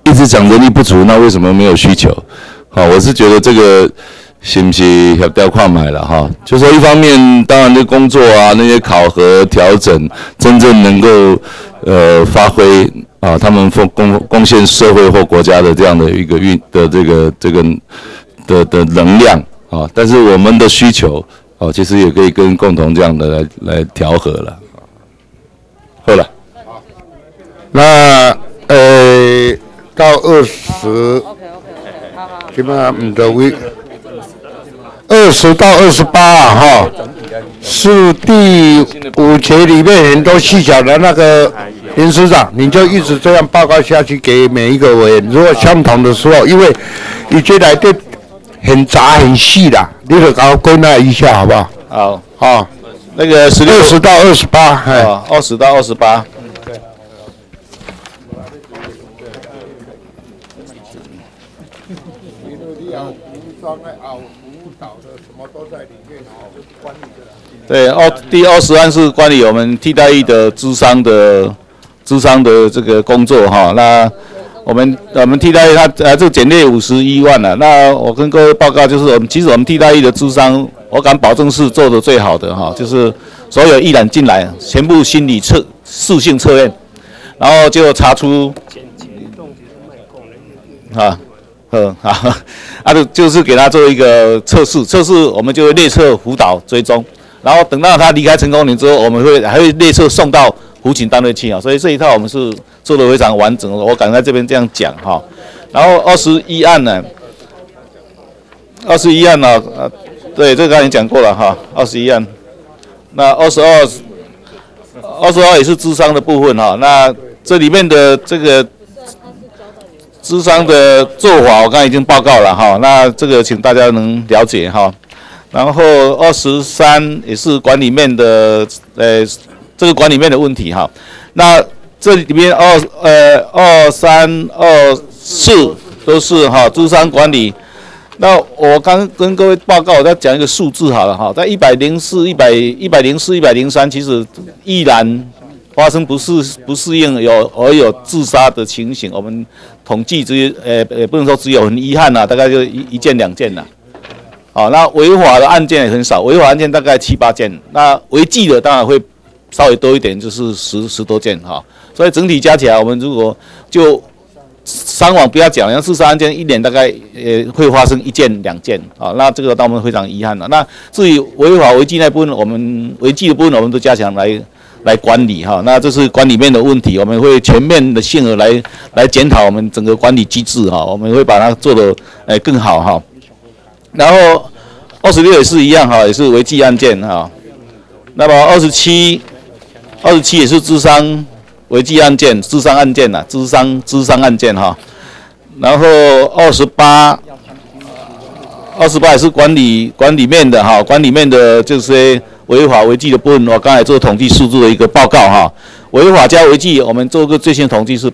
一直讲人力不足，那为什么没有需求？我是觉得这个是不是协调看买了哈？就说一方面，当然这工作啊，那些考核调整，真正能够发挥他们贡献社会或国家的这样的一个的能量但是我们的需求其实也可以跟共同这样的来调和了。好了， 那到20，基本上唔到位，20到28是第5节里面很多细小的那个林司长，你就一直这样报告下去给每一个委员。如果相同的时候，因为你这来的很杂很细啦，你就给我归纳一下好不好？ 好，那个 20到28 ，20到28。对，第20案是关于我们替代役的咨商的这个工作哈。那我们替代役这个简列51万了。那我跟各位报告就是，其实我们替代役的咨商，我敢保证是做得最好的哈。就是所有役男进来，全部心理适性测验，然后就查出就是给他做一个测试我们就会列册辅导追踪。然后等到他离开成功岭之后，我们还会列册送到服勤单位去所以这一套我们是做得非常完整的，我敢在这边这样讲哈。然后21案呢，21案呢，对，这个刚才讲过了哈，21案。那22也是諮商的部分哈。那这里面的这个諮商的做法，我刚才已经报告了哈。那这个请大家能了解哈。然后23也是管理面的，这个管理面的问题哈。那这里面23、24都是諮商管理。那我刚跟各位报告，我再讲一个数字好了哈，在104、103，其实依然发生不适应有自杀的情形。我们统计也不能说只有，很遗憾大概就一件2件那违法的案件也很少，违法案件大概7、8件，那违纪的当然会稍微多一点，就是10多件所以整体加起来，我们如果就伤亡不要讲，像自杀案件1年大概会发生1件、2件那这个让我们非常遗憾那至于违法违纪那部分，我们违纪的部分我们都加强来管理那这是管理面的问题，我们会全面的性的来检讨我们整个管理机制我们会把它做得更好然后26也是一样也是违纪案件那么27也是諮商违纪案件、諮商案件諮商案件然后28也是管理面的管理面的这些违法违纪的部分，我刚才做统计数字的一个报告违法加违纪，我们做个最新统计是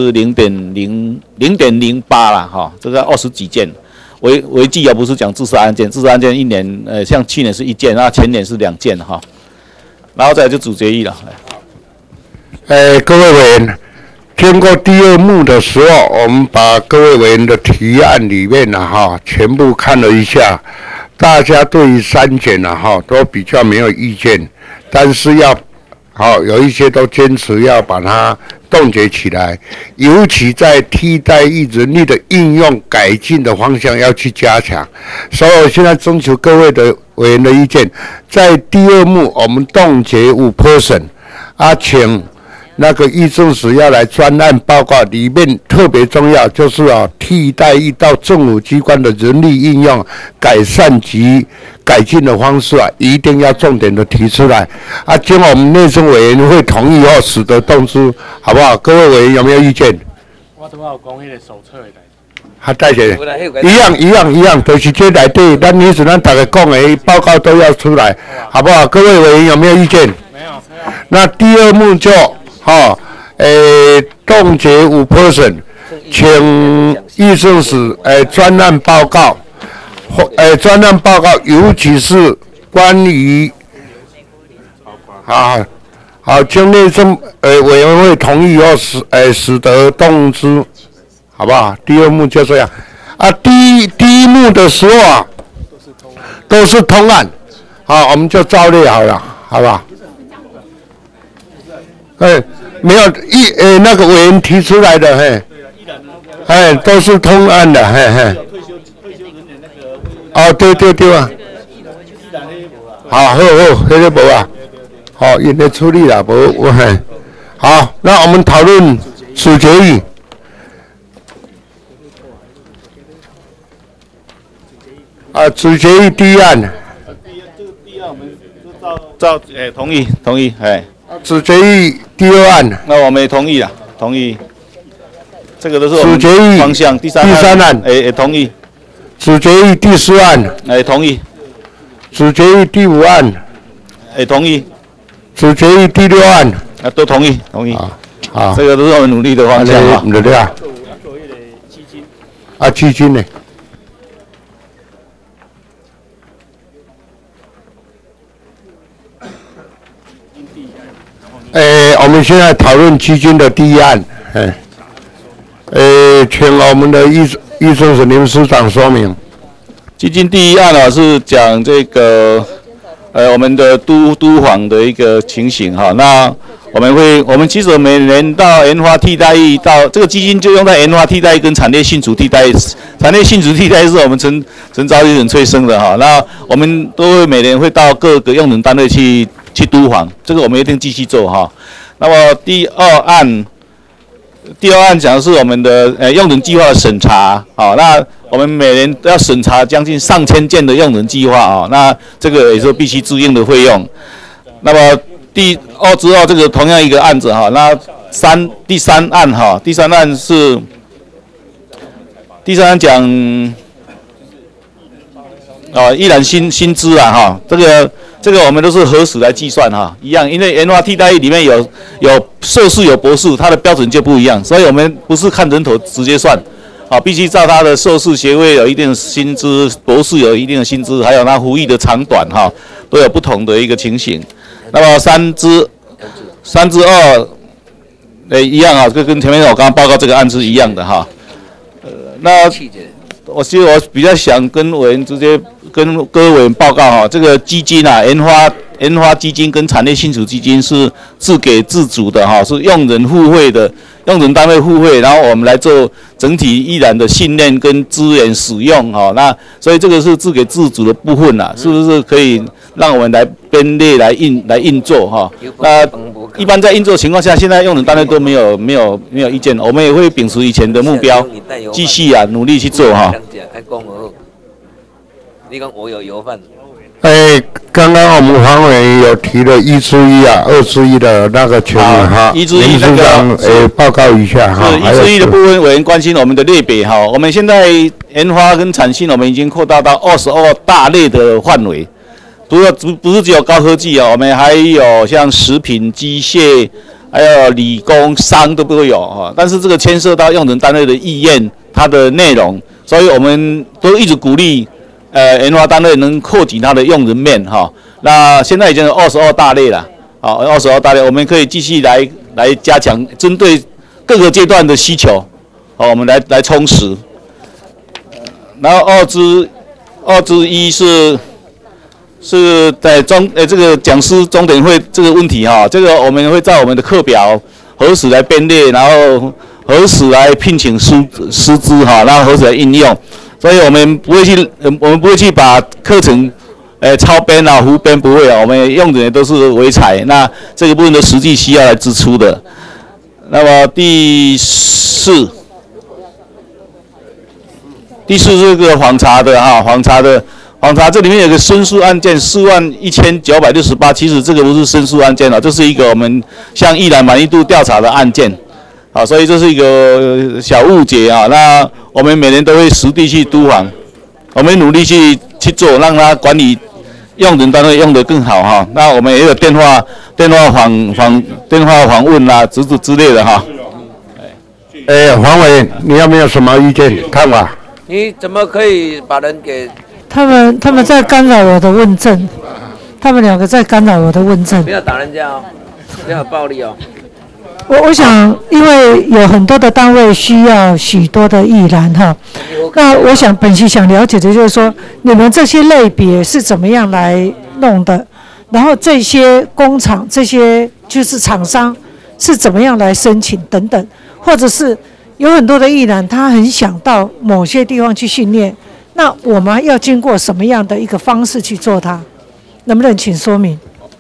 0.08%啦这个20几件。违纪不是讲自杀案件，自杀案件1年像去年是1件，那前年是2件然后再来就主决议了。 各位委员，经过第2幕的时候，我们把各位委员的提案里面全部看了一下，大家对于删减都比较没有意见，但是有一些都坚持要把它冻结起来，尤其在替代役人力的应用改进的方向要去加强。所以我现在征求各位的委员的意见，在第2幕我们冻结5%，请那个议政署要来专案报告，里面特别重要就是替代役到政府机关的人力应用改善及改进的方式一定要重点的提出来经我们内政委员会同意后使得动之，好不好？各位委员有没有意见？ 我怎么有讲那个手册的？ 带起一样，就是这内底，咱你是咱大家讲的报告都要出来，好不好？各位委员有没有意见？没有。那第2幕就冻结5%，请议政署专案报告，尤其是关于经内政委员会同意后使得动之好不好？第二幕就这样。啊，第一幕的时候啊，都是通案，好，我们就照例好了，好不好？没有那个委员提出来的，都是通案的，哦，对啊。好，那个无啊，好，因为处理啦，无好，那我们讨论主决议。主决议第一案。 这个第一案我们照同意， 主决议第二案。 那我们也同意了，同意。这个都是我主决议方向。第三案，同意。 主决议第四案。 同意。 主决议第五案。 同意。 主决议第六案。 都同意。好，这个都是我们努力的方向啊。 对啊。基金呢？我们现在讨论基金的第一案，请我们的易正史林司长说明。 基金第一案是讲这个我们的都访的一个情形哈。那我们其实每年到研发替代役到这个基金就用在研发替代役跟产业信主替代役。产业信主替代役是我们陈召集人催生的哈。那我们都会每年会到各个用人单位去督访，这个我们一定继续做哈。那么第二案讲的是我们的用人计划的审查，好，那我们每年都要审查将近上千件的用人计划啊，那这个也是必须支应的费用。那么第二之后这个同样一个案子哈，那第三案讲依然薪资啊哈，这个我们都是核实来计算哈，一样，因为研发替代役里面有硕士有博士，它的标准就不一样，所以我们不是看人头直接算，必须照他的硕士学位有一定的薪资，博士有一定的薪资，还有他服役的长短哈，都有不同的一个情形。那么3之2，一样啊，跟前面我刚刚报告这个案子一样的哈。那我比较想跟委员直接跟各位委员报告哈，这个基金啊，研发基金跟产业信主基金是自给自足的哈，是用人互惠的，用人单位互惠，然后我们来做整体依然的训练跟资源使用哈。那所以这个是自给自足的部分啦，是不是可以让我们来编列来运作哈？那一般在运作情况下，现在用人单位都没有意见，我们也会秉持以前的目标，继续努力去做哈。 你讲我有油饭。 刚刚我们黄委员有提了1之1啊，2之1的那个权益哈，1之1那个报告一下哈。 1之1的部分委员关心我们的类别哈，我们现在研发跟产信我们已经扩大到22大类的范围，不是只有高科技啊，我们还有像食品、机械，还有理工、商都不会有哈。但是这个牵涉到用人单位的意愿，它的内容，所以我们都一直鼓励。研发单位能扩及它的用人面哈，那现在已经有22大类了，好，22大类，我们可以继续来加强，针对各个阶段的需求，好，我们来充实。然后2之1是在这个讲师钟点会这个问题哈，这个我们会在我们的课表何时来编列，然后何时来聘请师资哈，然后何时来应用。所以我们不会去把课程，超编啊、胡编不会啊，我们用的都是唯才，那这个部分的实际需要来支出的。那么第4是这个访查的哈，访查这里面有个申诉案件41968，其实这个不是申诉案件啊，这是一个我们向宜兰满意度调查的案件。好，所以这是一个小误解啊。那我们每年都会实地去督访，我们努力去做，让他管理用人单位用得更好哈。那我们也有电话访问啦，之类的哈。 黄委员，你有没有什么意见看法？ 你怎么可以把人给？ 他们在干扰我的问政，他们2个在干扰我的问政。 不要打人家哦，不要暴力哦。 我想，因为有很多的单位需要许多的艺人哈，那我想本席想了解的就是说，你们这些类别是怎么样来弄的？然后这些工厂、这些就是厂商是怎么样来申请等等，或者是有很多的艺人他很想到某些地方去训练，那我们要经过什么样的一个方式去做它？能不能请说明？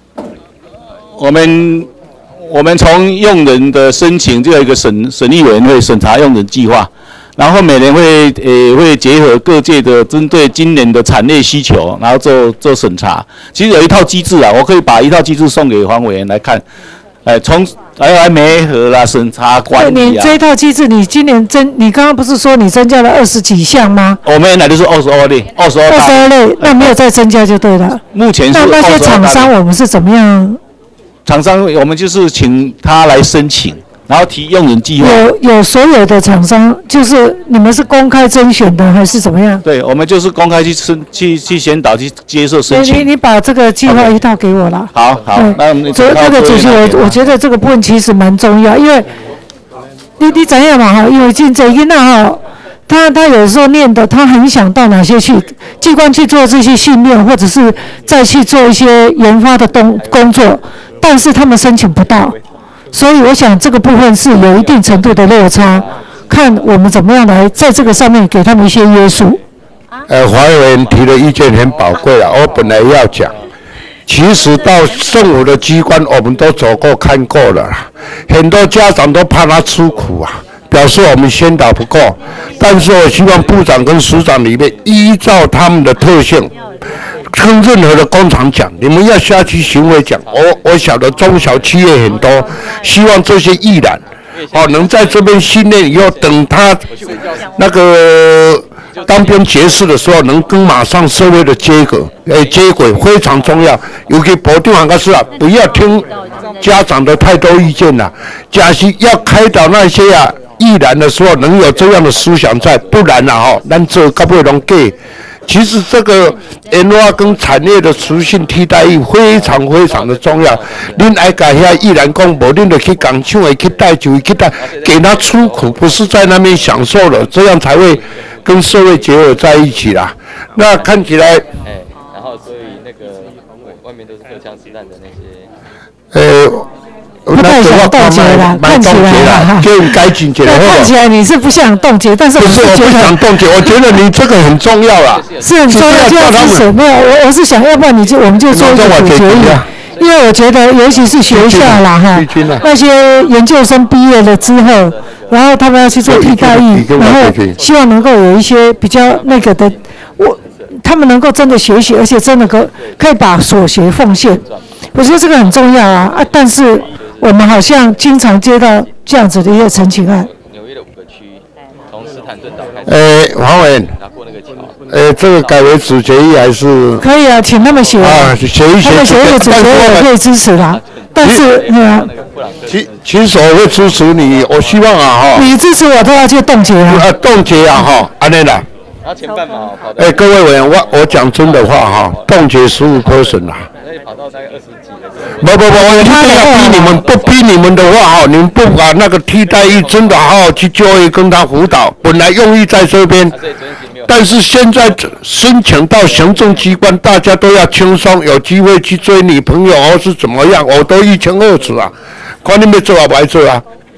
我们从用人的申请就有一个审议委员会审查用人计划，然后每年会结合各界的针对今年的产业需求，然后做审查。其实有一套机制啊，我可以把一套机制送给黄委员来看。从来媒合啦、审查管理啊。 你这一套机制，你今年你刚刚不是说你增加了20几项吗？ 我们原来就是22类，22 类，那没有再增加就对了。 目前是那些厂商我们是怎么样？ 厂商我们就是请他来申请，然后提用人计划。 有所有的厂商，就是你们是公开甄选的还是怎么样？ 对，我们就是公开去宣导去接受申请。 你把这个计划一套给我啦。 好，那我们这个主席，我觉得这个部分其实蛮重要，因为你怎样嘛哈？因为这个哈，他有时候念的，他很想到哪些去机关去做这些训练，或者是再去做一些研发的工作，但是他们申请不到。所以我想这个部分是有一定程度的落差，看我们怎么样来在这个上面给他们一些约束。 黄委员提的意见很宝贵啊，我本来要讲，其实到政府的机关我们都走过看过了啦，很多家长都怕他出苦啊，表示我们宣导不够，但是我希望部长跟署长里面依照他们的特性。跟任何的工厂讲，你们要下去巡回讲。我晓得中小企业很多，希望这些艺人能在这边训练以后，等他那个当兵结束的时候，能跟马上社会的接轨非常重要。尤其保定行个事啊，不要听家长的太多意见了，假是要开导那些艺人的时候，能有这样的思想在，不然咱这到尾拢假。其实这个研发跟产业的持续替代役非常非常的重要。恁爱甲遐艺人讲，无恁就去工厂的去带就去带，给他出苦，不是在那边享受了，这样才会跟社会结合在一起啦。那看起来， 然后所以那个外面都是荷枪实弹的那些。 不太想冻结了，看起来就该紧结了。 看起来你是不想冻结，但是不是我不想冻结，我觉得你这个很重要啦， 是很重要，就要支持。没有，我是想要不然我们就做一个补决议，因为我觉得尤其是学校啦哈，那些研究生毕业了之后，然后他们要去做替代役，然后希望能够有一些比较那个的，他们能够真的学习，而且真的可以把所学奉献。我觉得这个很重要啊，但是。我们好像经常接到这样子的一个陈情案。 纽约的5个区，从斯坦顿岛开始。 黄委员， 拿过那个桥。 这个改为主决议还是？ 可以啊，请他们写。 写一写。 他们写一个主决议，我可以支持啦。但是， 其实我会支持你，我希望你支持我都要去冻结啊。 冻结啊安内啦。 然后前半马各位委员，我讲真的话冻结15%啦。 跑到大概20几的。 不，我一定要逼你们，不逼你们的话你们不把那个替代役真的好好去就业跟他辅导，本来用意在这边，但是现在申请到行政机关，大家都要轻松，有机会去追女朋友或是怎么样，我都一清二楚啊，看你们做啊不爱做啊。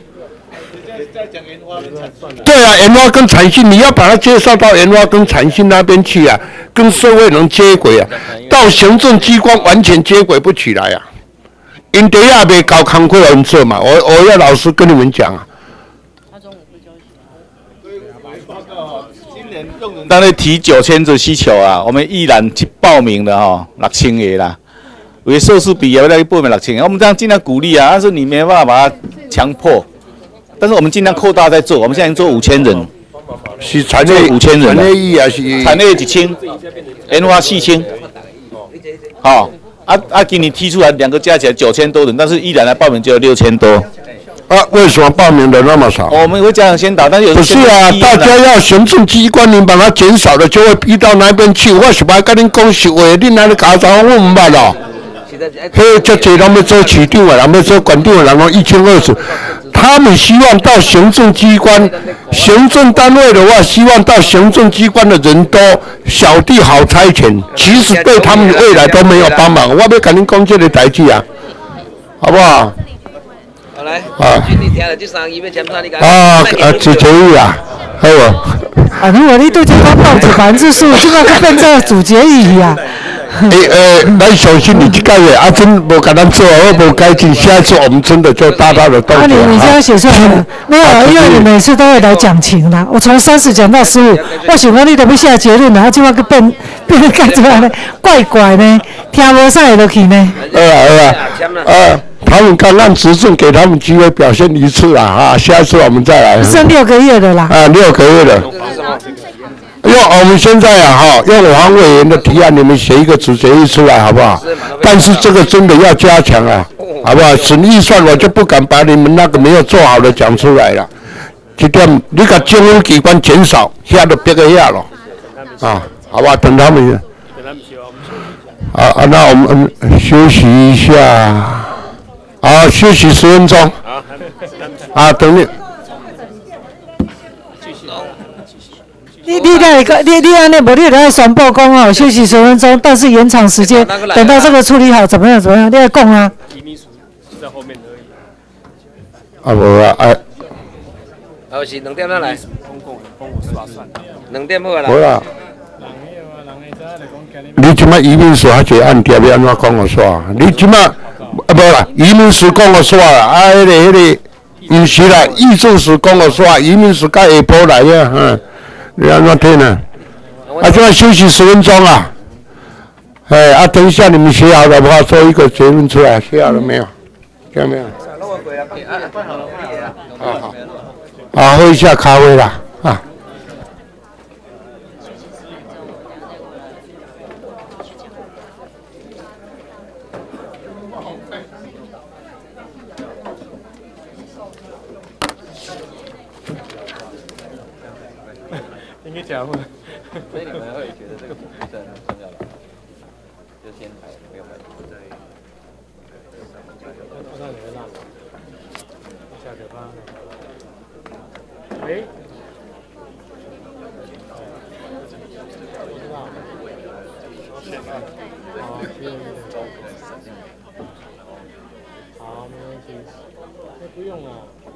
对啊，研发跟产信，你要把它介绍到研发跟产信那边去啊，跟社会能接轨啊，到行政机关完全接轨不起来啊。因底下没搞工课人做嘛，我要老实跟你们讲啊。 当然提9000个需求啊，我们依然去报名的6000个啦。为硕士毕业要去报名6000个，我们这样尽量鼓励啊，但是你没办法把它强迫。但是我们尽量扩大在做，我们现在做5000人， 是产业 5000人， 产业役啊是产业1000，研发4000，今年提出来2个加起来9000多人，但是依然来报名就有6000多。 为什么报名的那么少？ 我们会加强宣导，但是有不是啊，大家要行政机关，你把它减少了，就会逼到那边去。我是要跟您讲实话，你哪里搞啥我唔捌咯？ 嘿，这侪人要做市长的，人要做县长的，人拢1020。他们希望到行政机关、行政单位的话，希望到行政机关的人多，小弟好差遣，其实对他们未来都没有帮忙。我要跟您讲这个代志啊，好不好？ 好来，你听了这3个要签啥？你讲。 主决议啊，好无？ 啊，如果你对这个报纸40%，即摆去变做主决议啊。 咱相信你这个月阿珍无给咱做，我无改进，下一次我们真的就大大的动作。 你这样写出来了？没有，因为你每次都会来讲情啦。我从30讲到15，我想讲你都要下结论，然后即摆去变改出来呢，怪怪呢，听无啥会落去呢？ 他们刚刚执政，给他们机会表现一次啦，下一次我们再来。 剩6个月的啦。 6个月的。用我们现在用黄委员的提案，你们写一个主决议出来好不好？但是这个真的要加强啊，好不好？省预算我就不敢把你们那个没有做好的讲出来了。这点你把政府机关减少，下都别个下了，好吧？等他们。那我们休息一下。好，休息10分钟。等你。你安尼无，你来宣布讲休息10分钟，但是延长时间，等到这个处理好怎么样？你来讲啊。 在后面而已。 无啊， 是2点再来。2点好啦。 无啦。你即摆移民署还侪按条要安怎讲我煞？你即摆无啦，移民署讲我煞啦，迄个，毋是啦，议政署讲我煞，移民署到下晡来啊，你安怎听呢？就要休息10分钟啊！等一下你们写好了的话，做一个结论出来，写好了没有？写好没有？好，喝一下咖啡啦， 你讲话。 所以你们会觉得这个补助是很重要的，就先排不用排。 喂。好，没问题。那不用了。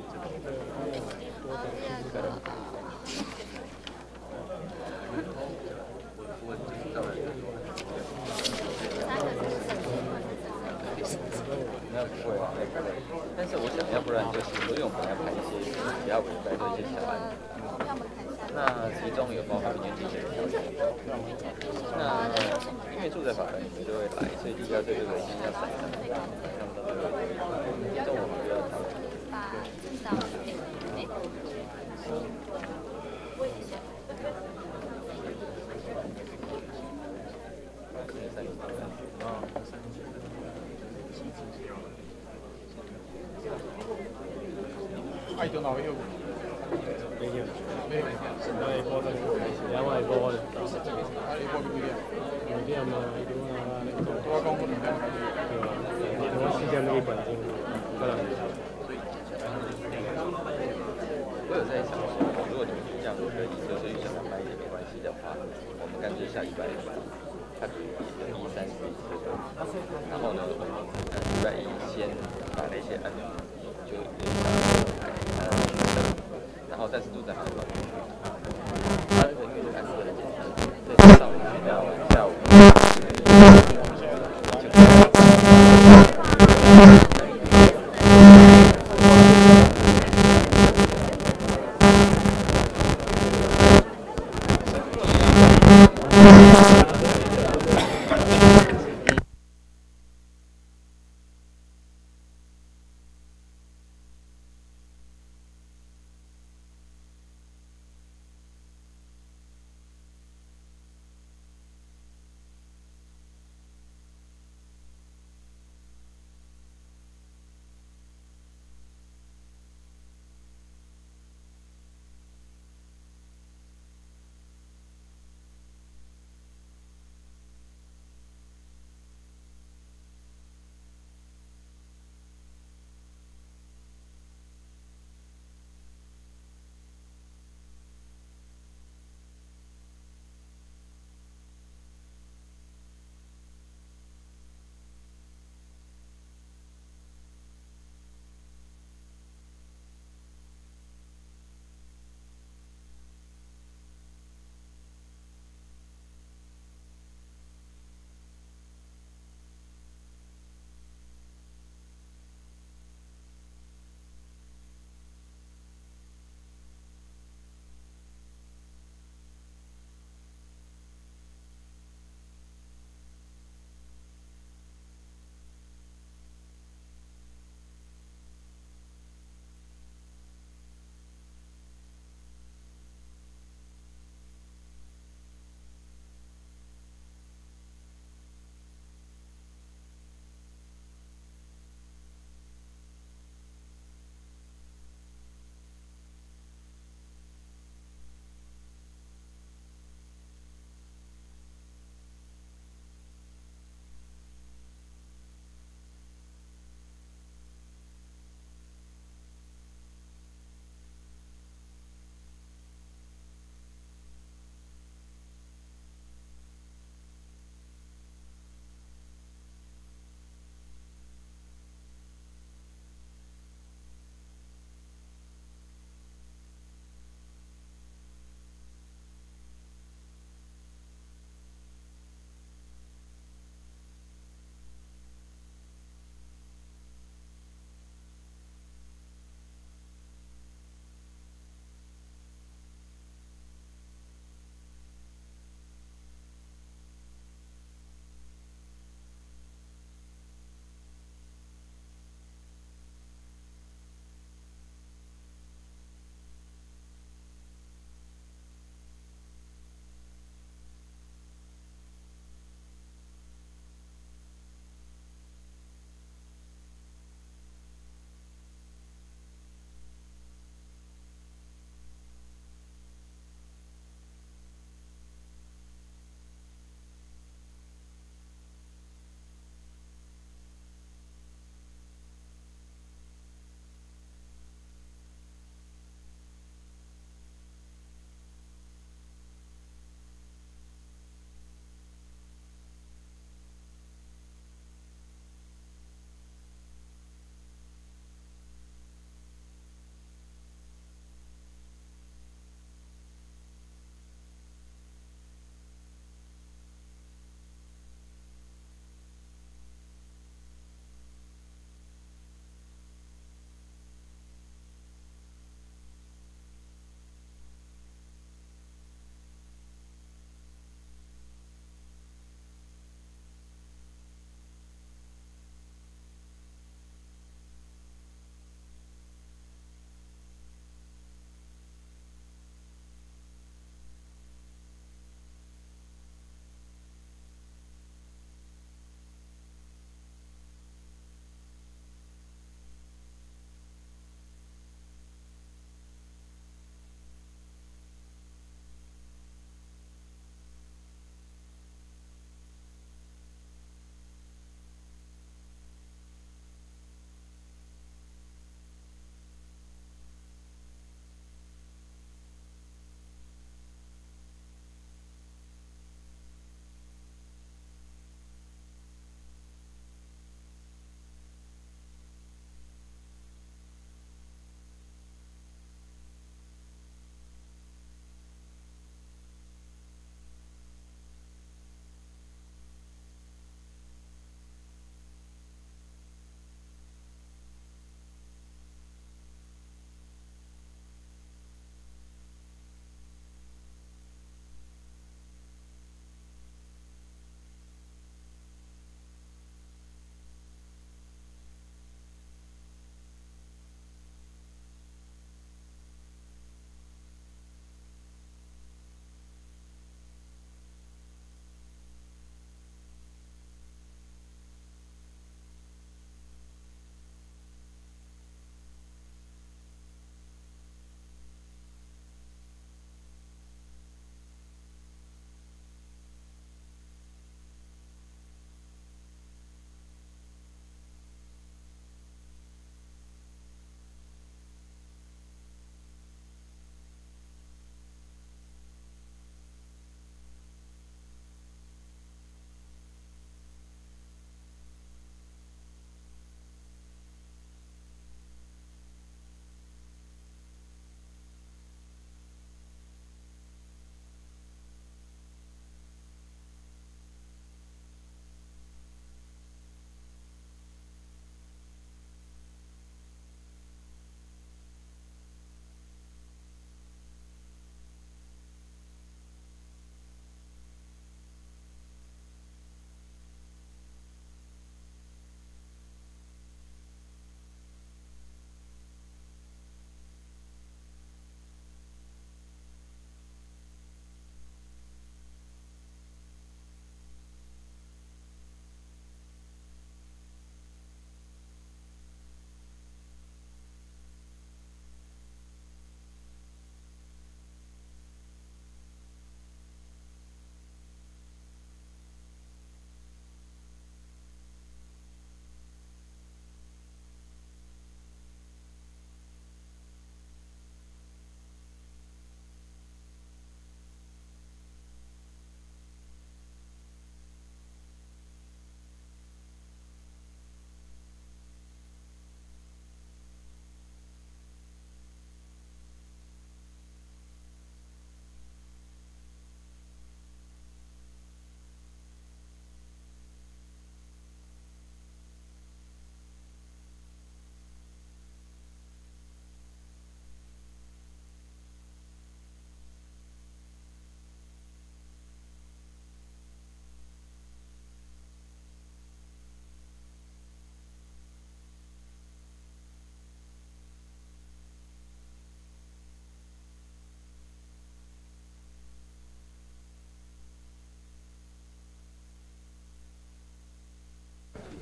但是我想要不然就是因为我们要排一些其他委员来做一些小案，那其中有包含民间的条件。那因为住宅法人你们就会来，所以第一个对这个一定要审查，这我们就要讨论。 爱电脑有？没有，没有。我下晡的，两下晡的。下晡几点？2点嘛，我讲2点。对吧？我4点那个本身，可能。 我有在想说，如果你们这样可以就是预想排也没关系的话，我们干脆下礼拜他可以1、3、4然后呢，礼拜1先把那些案子就然后但是都在海关。他因为这个案子很简单，在上午到下午。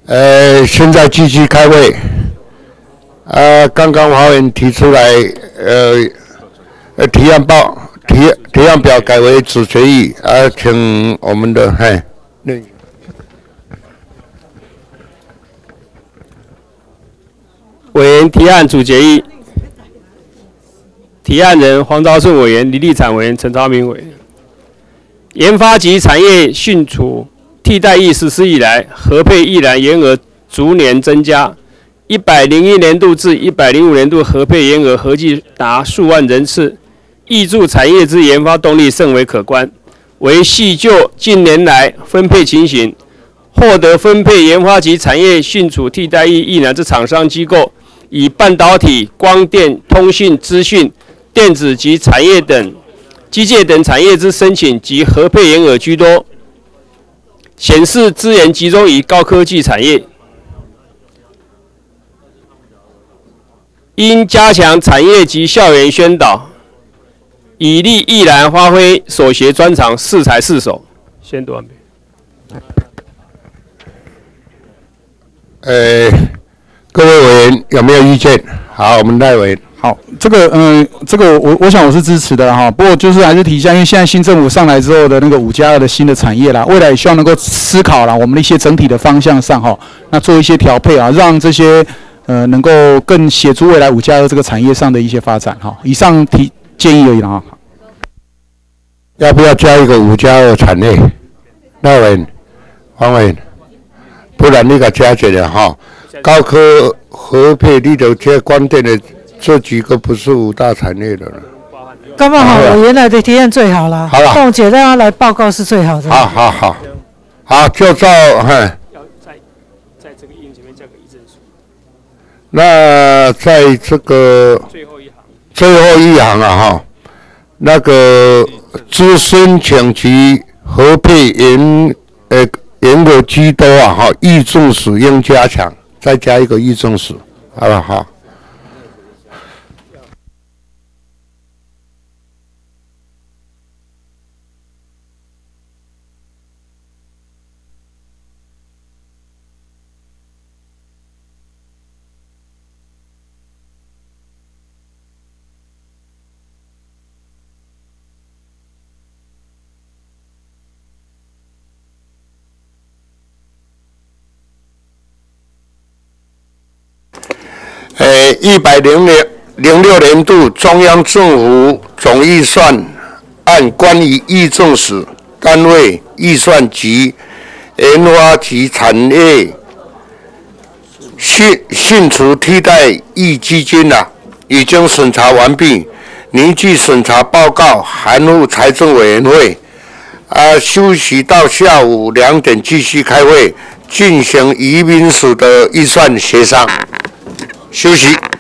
现在继续开会。刚刚华委员提出来，提案表改为主决议，请我们的委员提案主决议，提案人黄昭顺委员、李立产委员、陈超明委员。研发及产业训处替代役实施以来，核配役男员额逐年增加，101年度至105年度核配员额合计达数万人次，挹注产业之研发动力甚为可观。为细就近年来分配情形，获得分配研发及产业训处替代役男之厂商机构，以半导体、光电、通信、资讯、电子及产业等机械等产业之申请及核配员额居多，显示资源集中于高科技产业。应加强产业及校园宣导，以利役男发挥所学专长，适才适手。宣读完毕。 各位委员有没有意见？好，我们赖委员。 好，这个我想我是支持的哈。不过就是还是提一下，因为现在新政府上来之后的那个5+2的新的产业啦，未来也希望能够思考啦我们的一些整体的方向上哈，那做一些调配啊，让这些能够更协助未来5+2这个产业上的一些发展哈。以上提建议而已啦哈。 要不要加一个5+2产业？赖委员、黄委员，不然你给加起来哈。高科核配里头这光电的这几个不是5大产业的了。 刚刚好，我原来的提案最好了。 好了， 凤姐让她来报告是最好的。 好，就照要在这个印前面加个议政署。 那在这个最后一行啊哈，那个资深请及核配员额居多啊哈，役中署应加强，再加一个役中署，好不好？106年度中央政府总预算按关于役中署单位预算及研发及产业训处替代役基金已经审查完毕，拟具审查报告函付财政委员会。休息到下午2点继续开会，进行移民署的预算协商。休息。